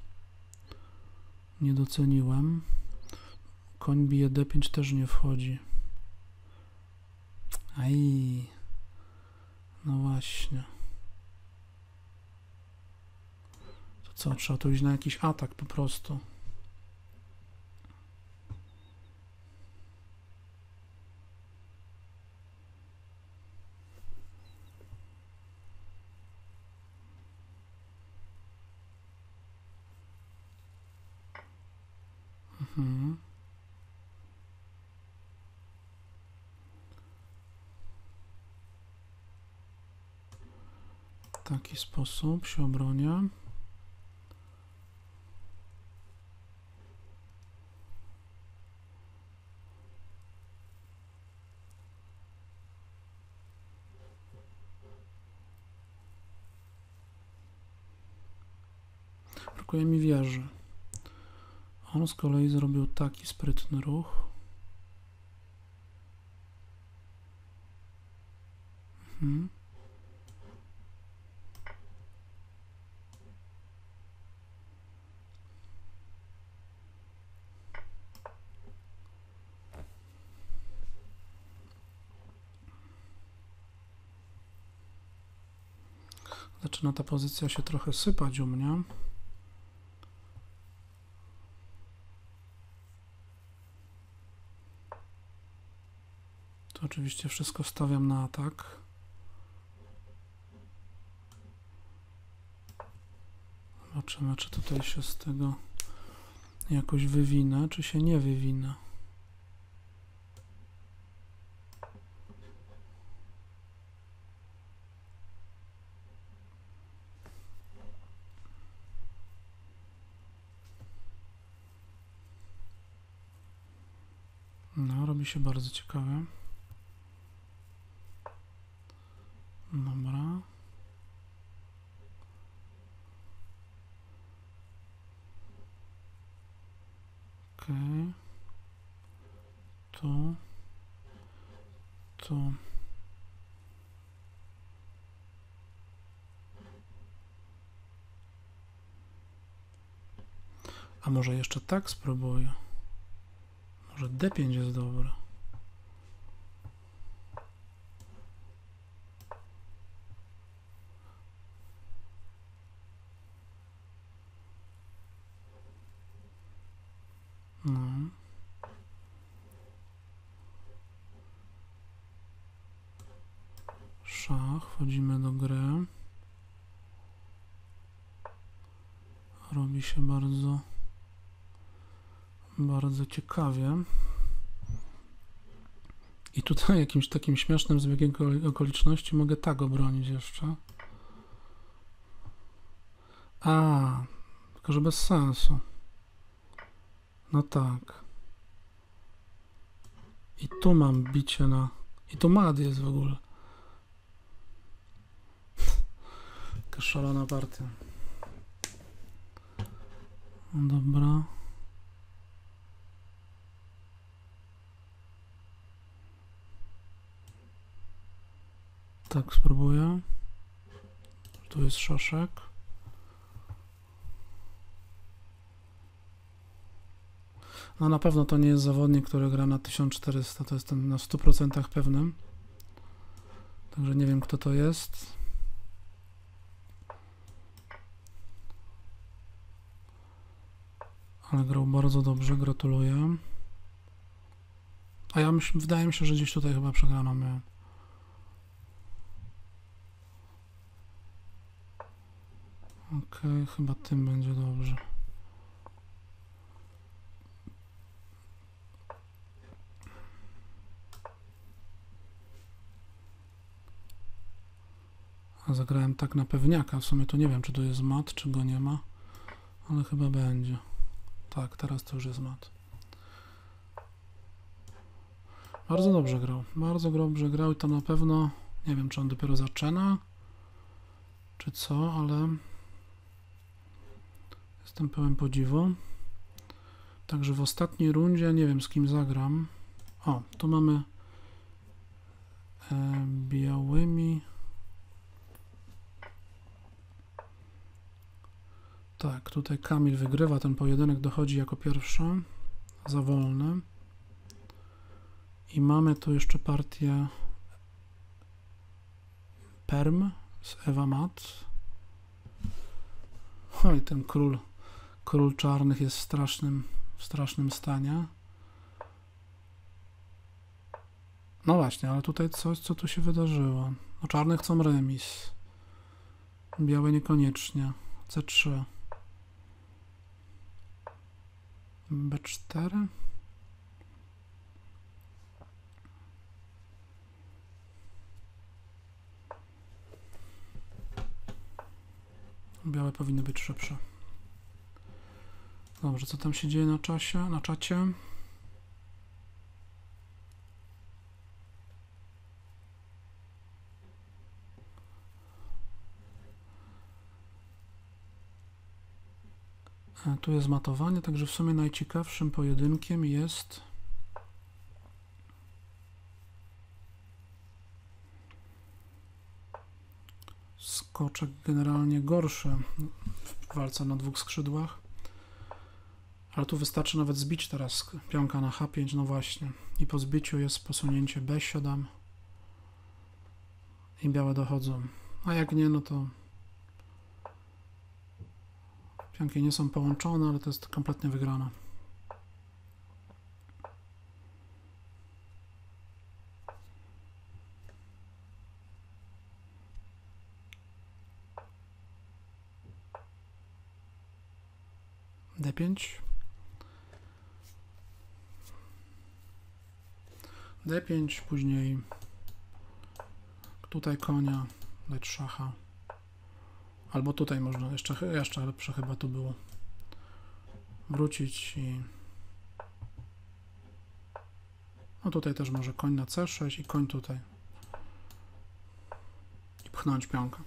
A: Nie doceniłem. Koń bije D5 też nie wchodzi. Aj. No właśnie. To co? Trzeba tu iść na jakiś atak po prostu. W taki sposób się obronię. Brakuje mi wieży. On z kolei zrobił taki sprytny ruch. Zaczyna ta pozycja się trochę sypać u mnie. To oczywiście wszystko stawiam na atak. Zobaczymy, czy tutaj się z tego jakoś wywinę, czy się nie wywinę. No, robi się bardzo ciekawe. Dobra. Okej. Tu. Tu. A może jeszcze tak spróbuję? Może D5 jest dobre. No. Szach, wchodzimy do gry. Robi się bardzo ciekawie. I tutaj jakimś takim śmiesznym zbiegiem okoliczności mogę tak obronić jeszcze. A, tylko że bez sensu. No tak. I tu mam bicie na... I tu mat jest w ogóle. Taka szalona partia. Dobra. Tak spróbuję. Tu jest szaszek. No na pewno to nie jest zawodnik, który gra na 1400, to jestem na 100% pewnym. Także nie wiem, kto to jest. Ale grał bardzo dobrze, gratuluję. A ja wydaje mi się, że gdzieś tutaj chyba przegrano miałem. Okej, chyba tym będzie dobrze. A zagrałem tak na pewniaka. W sumie to nie wiem, czy to jest mat, czy go nie ma. Ale chyba będzie. Tak, teraz to już jest mat. Bardzo dobrze grał. Bardzo dobrze grał i to na pewno... Nie wiem, czy on dopiero zaczyna, czy co, ale... Jestem pełen podziwu. Także w ostatniej rundzie nie wiem, z kim zagram. O, tu mamy białymi. Tak, tutaj Kamil wygrywa, ten pojedynek dochodzi jako pierwszy, za wolny. I mamy tu jeszcze partię Perm z Ewa Mat. Oj, ten król czarnych jest w strasznym stanie. No właśnie, ale tutaj coś, co tu się wydarzyło. No, czarne chcą remis. Białe niekoniecznie. C3. B4. Białe powinny być szybsze. Dobrze, co tam się dzieje na czacie? Tu jest matowanie, także w sumie najciekawszym pojedynkiem jest skoczek generalnie gorszy w walce na dwóch skrzydłach, ale tu wystarczy nawet zbić teraz pionka na H5, no właśnie, i po zbiciu jest posunięcie B7 i białe dochodzą, a jak nie, no to Pionki nie są połączone, ale to jest kompletnie wygrana. D5. D5, później tutaj konia, dać szacha. Albo tutaj można, jeszcze lepsze chyba to było. Wrócić i... No tutaj też może koń na C6 i koń tutaj. I pchnąć pionka.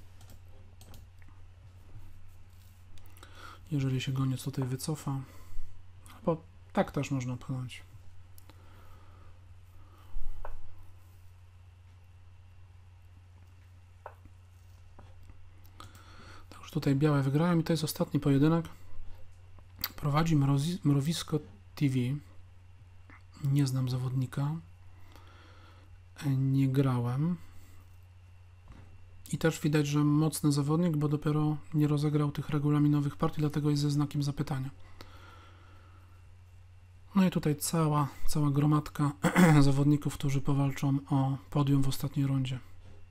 A: Jeżeli się goniec tutaj wycofa, albo tak też można pchnąć. Tak już tutaj białe wygrają i to jest ostatni pojedynek. Prowadzi Mrowisko TV. Nie znam zawodnika. Nie grałem. I też widać, że mocny zawodnik, bo dopiero nie rozegrał tych regulaminowych partii, dlatego jest ze znakiem zapytania. No i tutaj cała gromadka zawodników, którzy powalczą o podium w ostatniej rundzie.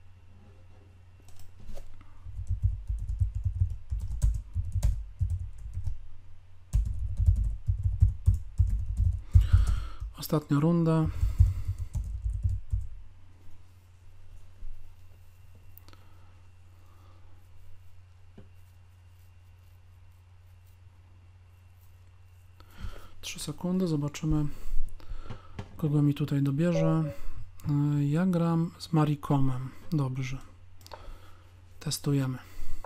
A: Ostatnia runda. Trzy sekundy, zobaczymy, kogo mi tutaj dobierze. Ja gram z Marikomem. Dobrze. Testujemy.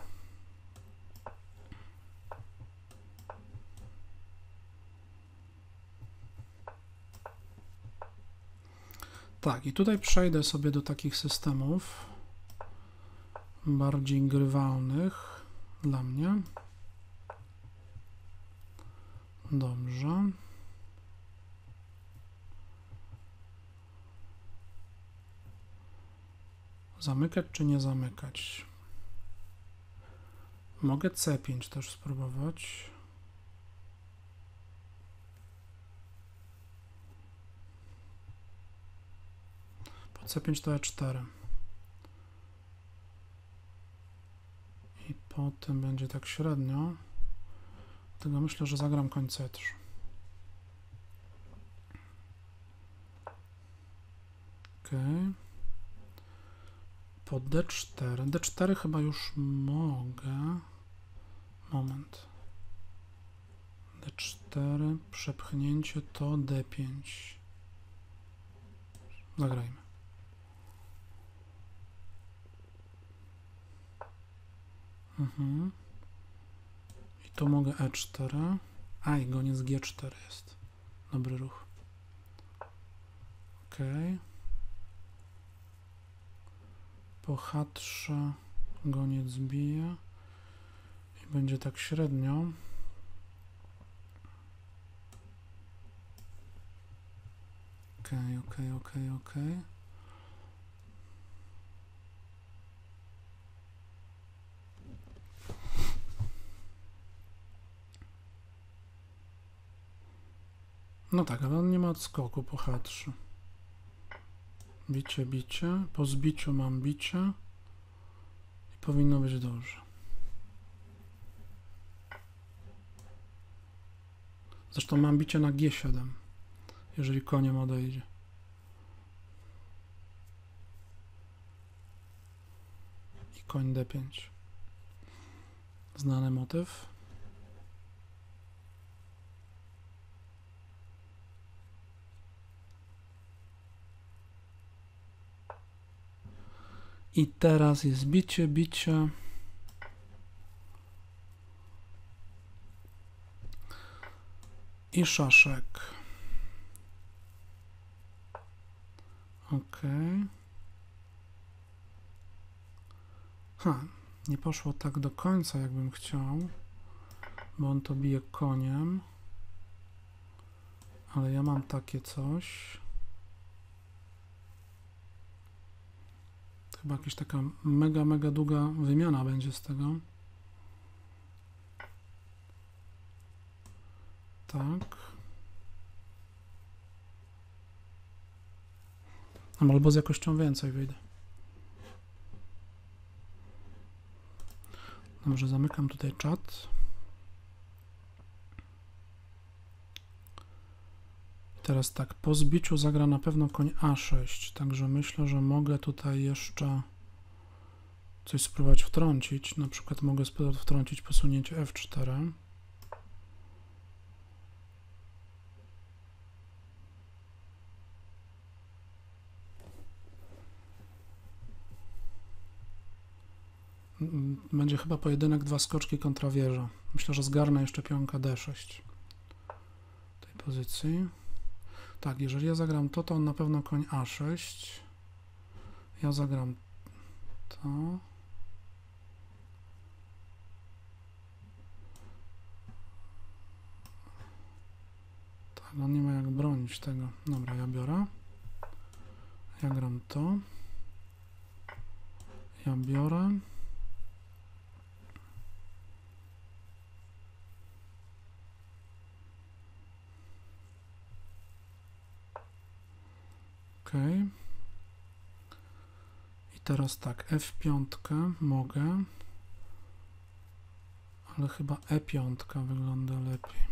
A: Tak, i tutaj przejdę sobie do takich systemów bardziej grywalnych dla mnie. Dobrze. Zamykać czy nie zamykać? Mogę C5 też spróbować. Po C5 to E4. I potem będzie tak średnio. Dlatego myślę, że zagram koń C3. Ok. Po D4. D4 chyba już mogę. Moment. D4, przepchnięcie to D5. Zagrajmy. I tu mogę E4. A i goniec G4 jest. Dobry ruch. Ok. Po H3 goniec bije. I będzie tak średnio. Ok. No tak, ale on nie ma odskoku po H3. Bicie. Po zbiciu mam bicie. I powinno być dobrze. Zresztą mam bicie na G7, jeżeli koniem odejdzie. I koń D5. Znany motyw. I teraz jest bicie. I szaszek. Ok. Nie poszło tak do końca, jakbym chciał, bo on to bije koniem. Ale ja mam takie coś. Chyba jakaś taka mega długa wymiana będzie z tego. tak. Albo z jakością więcej wyjdę. Dobrze, zamykam tutaj czat. Teraz tak, po zbiciu zagra na pewno koń A6, także myślę, że mogę tutaj jeszcze coś spróbować wtrącić. Na przykład mogę spróbować wtrącić posunięcie F4. Będzie chyba pojedynek 2 skoczki kontra wieża. Myślę, że zgarnę jeszcze pionka D6 w tej pozycji. Tak, jeżeli ja zagram to, to on na pewno koń A6. Ja zagram to. Tak, on nie ma jak bronić tego. Dobra, ja biorę. Ja gram to. Ja biorę. OK. I teraz tak, F5 mogę, ale chyba E5 wygląda lepiej.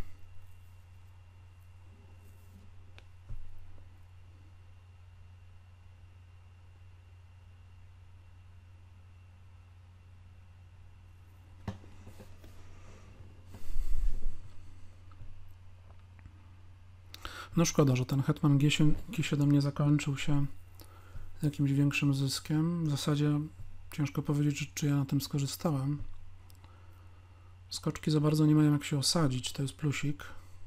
A: No szkoda, że ten hetman G7 nie zakończył się jakimś większym zyskiem. W zasadzie ciężko powiedzieć, czy ja na tym skorzystałem. Skoczki za bardzo nie mają jak się osadzić, to jest plusik.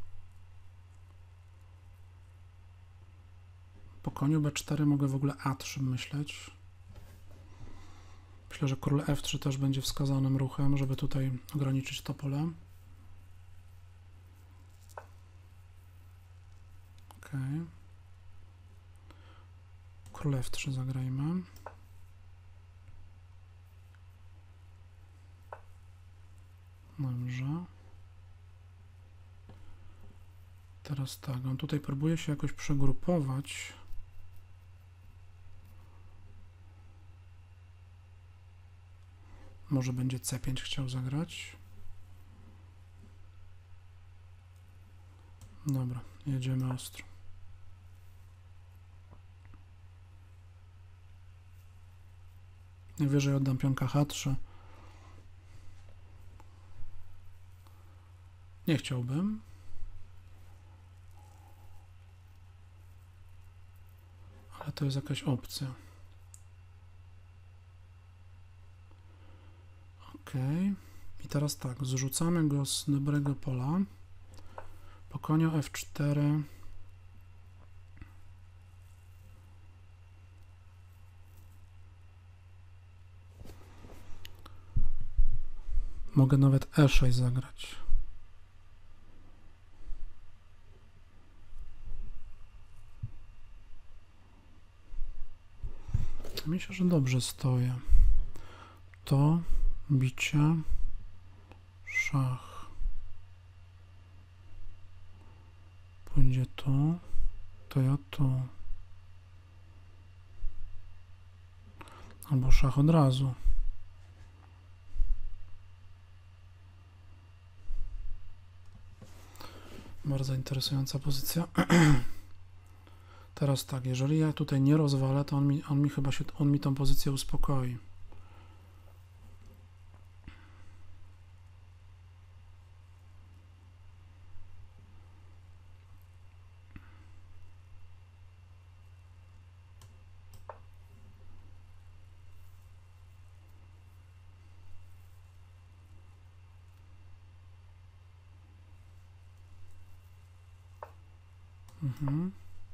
A: Po koniu B4 mogę w ogóle A3 myśleć. Myślę, że król F3 też będzie wskazanym ruchem, żeby tutaj ograniczyć to pole. Okay. Król F3 zagrajmy. Dobrze. Teraz tak, on tutaj próbuje się jakoś przegrupować. Może będzie C5 chciał zagrać. Dobra, jedziemy ostro. Najwyżej oddam pionka H3. Nie chciałbym. Ale to jest jakaś opcja. OK. I teraz tak, zrzucamy go z dobrego pola. Po koniu F4. Mogę nawet E6 zagrać. Myślę, że dobrze stoję. To, bicie, szach. Pójdzie tu, to ja tu. Albo szach od razu. Bardzo interesująca pozycja. Teraz tak, jeżeli ja tutaj nie rozwalę, to on mi tą pozycję uspokoi. Mhm.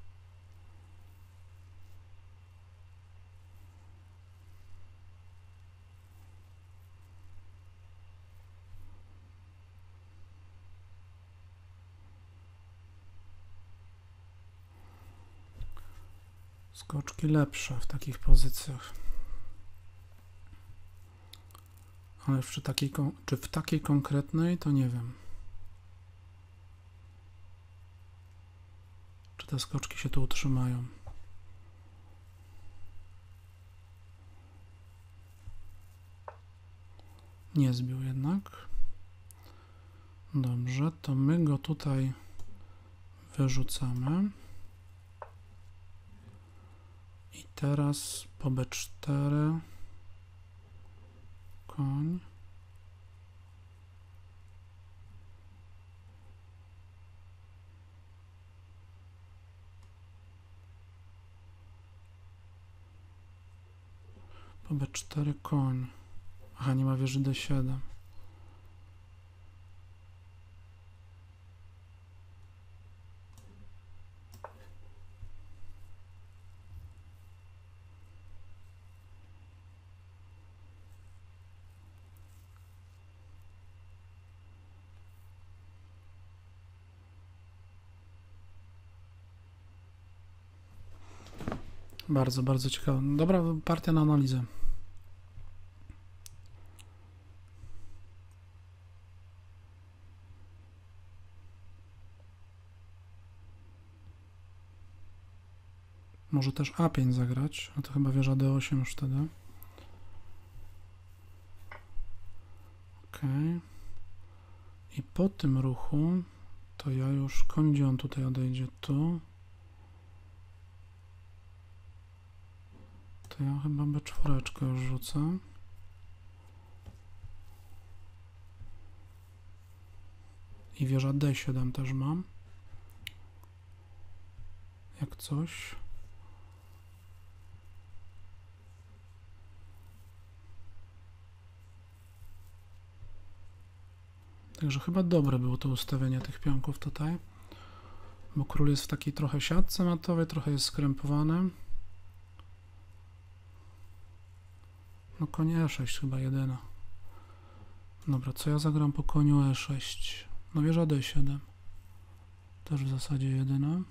A: Skoczki lepsze w takich pozycjach. Ale czy w takiej konkretnej, to nie wiem. te skoczki się tu utrzymają. Nie zbił jednak. Dobrze, to my go tutaj wyrzucamy. I teraz po B4 koń. Po B4 koń. Aha, nie ma wieży D7. Bardzo, bardzo ciekawe. Dobra partia na analizę. Może też A5 zagrać, a to chyba wieża D8 już wtedy. Ok. I po tym ruchu to ja już koń, gdzie on tutaj odejdzie tu. To ja chyba B4 już rzucę. I wieża D7 też mam. Jak coś. Także chyba dobre było to ustawienie tych pionków tutaj. Bo król jest w takiej trochę siatce matowej, trochę jest skrępowany. No koń E6 chyba jedyna. Dobra, co ja zagram po koniu E6? No wieża D7. Też w zasadzie jedyna.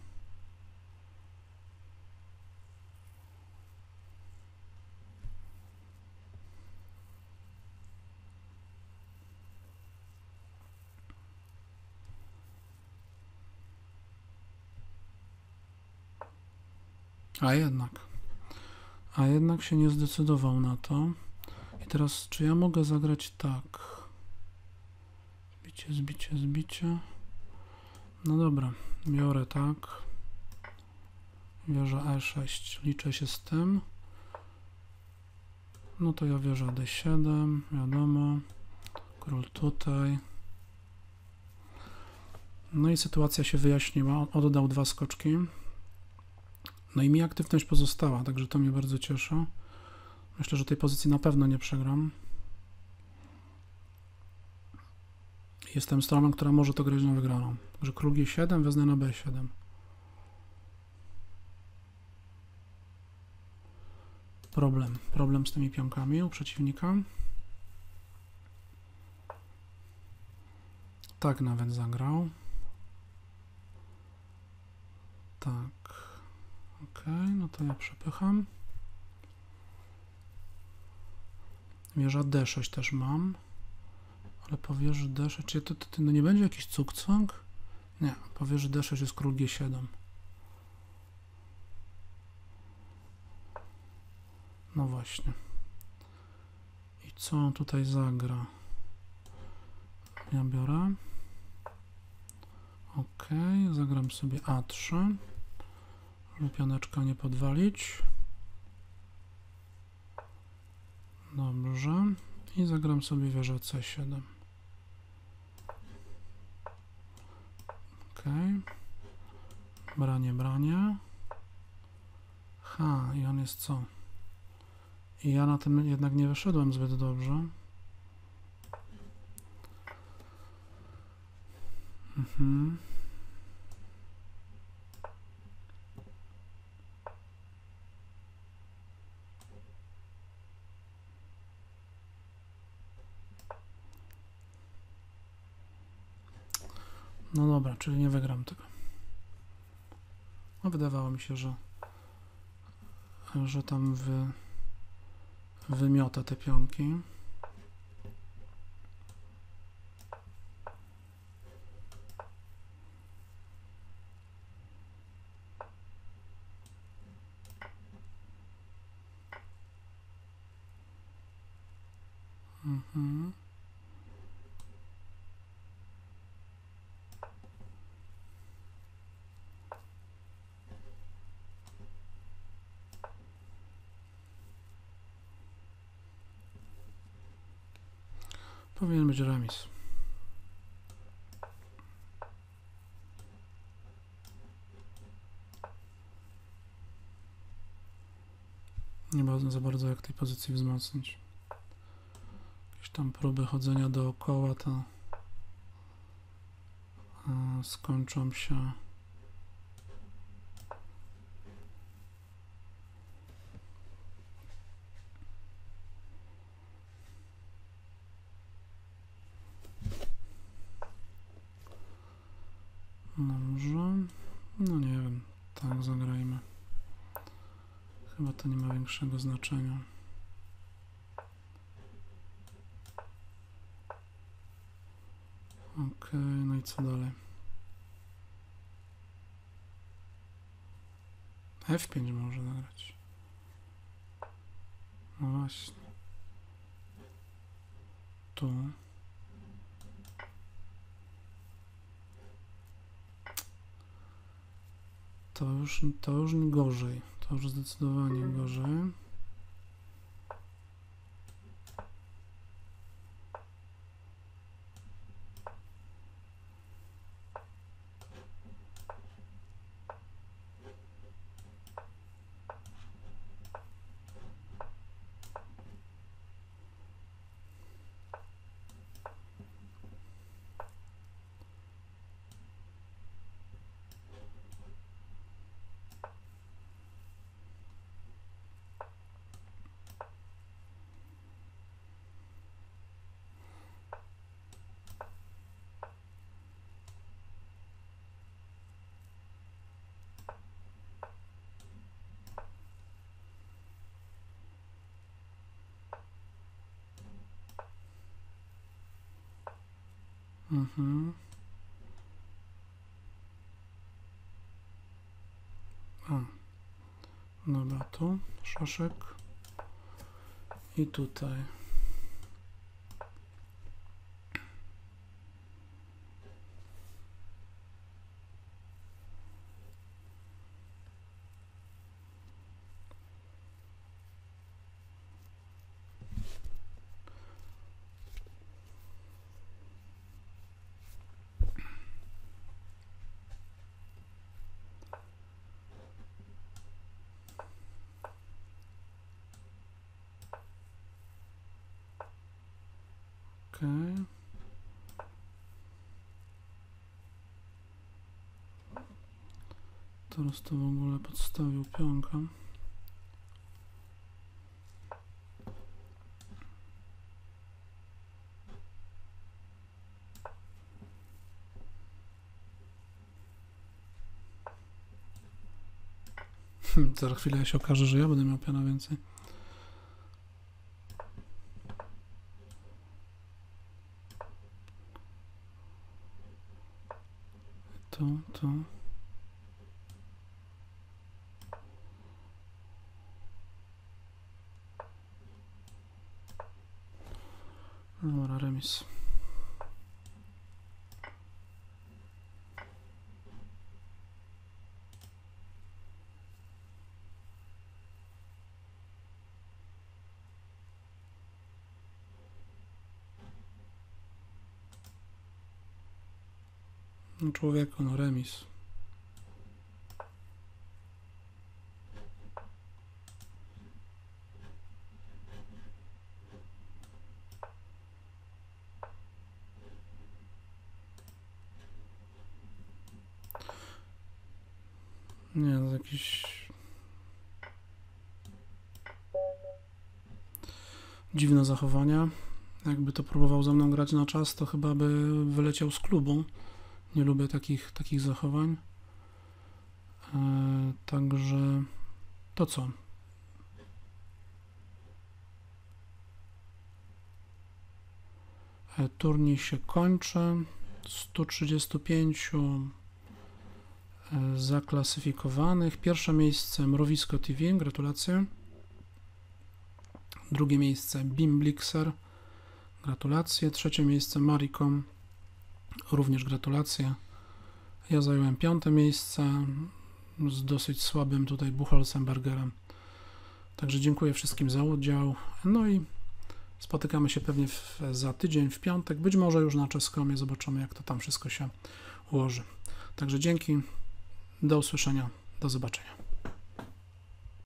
A: A jednak się nie zdecydował na to. I teraz, czy ja mogę zagrać tak? Zbicie, zbicie, zbicie. No dobra, biorę tak. Wieża E6, liczę się z tym. No to ja wieża D7, wiadomo. Król tutaj. No i sytuacja się wyjaśniła. Oddał dwa skoczki. No i mi aktywność pozostała, także to mnie bardzo cieszy. Myślę, że tej pozycji na pewno nie przegram. Jestem stroną, która może to grać na wygraną. Także król G7, wezmę na B7. Problem z tymi pionkami u przeciwnika. Tak nawet zagrał. Tak. Ok, no to ja przepycham. Wieża D6 też mam. Ale po wieży D6, czy to no nie będzie jakiś cuk-cuk? Nie, po wieży D6 jest król G7. No właśnie. I co on tutaj zagra? Ja biorę. Ok, zagram sobie A3. Żeby pioneczka nie podwalić. Dobrze. I zagram sobie wieżę C7. Ok. Branie. Ha, i on jest co? I ja na tym jednak nie wyszedłem zbyt dobrze. No dobra, czyli nie wygram tego. No wydawało mi się, że tam wymiota te pionki. Powinien być remis. Nie bardzo za bardzo jak tej pozycji wzmocnić. Jakieś tam próby chodzenia dookoła to skończą się dobrze. No nie wiem, tak zagrajmy. Chyba to nie ma większego znaczenia. Ok, no i co dalej? F5 może nagrać. No właśnie. Tu. To już gorzej. To już zdecydowanie gorzej. Dobra, tu szaszek i tutaj. Okay. Teraz to w ogóle podstawił pionka. Za chwilę się okaże, że ja będę miał piona więcej. To. Dobra, remis. No człowieku, no remis. Nie, to jakieś dziwne zachowania. Jakby to próbował ze mną grać na czas, to chyba by wyleciał z klubu. Nie lubię takich zachowań. Także to co? Turniej się kończy. 135 zaklasyfikowanych. Pierwsze miejsce Mrowisko TV, gratulacje. Drugie miejsce Bimblixer, Gratulacje. Trzecie miejsce Maricom. Również gratulacje. Ja zająłem 5. miejsce z dosyć słabym tutaj Buchholzenbergerem. Także dziękuję wszystkim za udział. No i spotykamy się pewnie za tydzień, w piątek. Być może już na Chess.comie. Zobaczymy, jak to tam wszystko się ułoży. Także dzięki. Do usłyszenia. Do zobaczenia.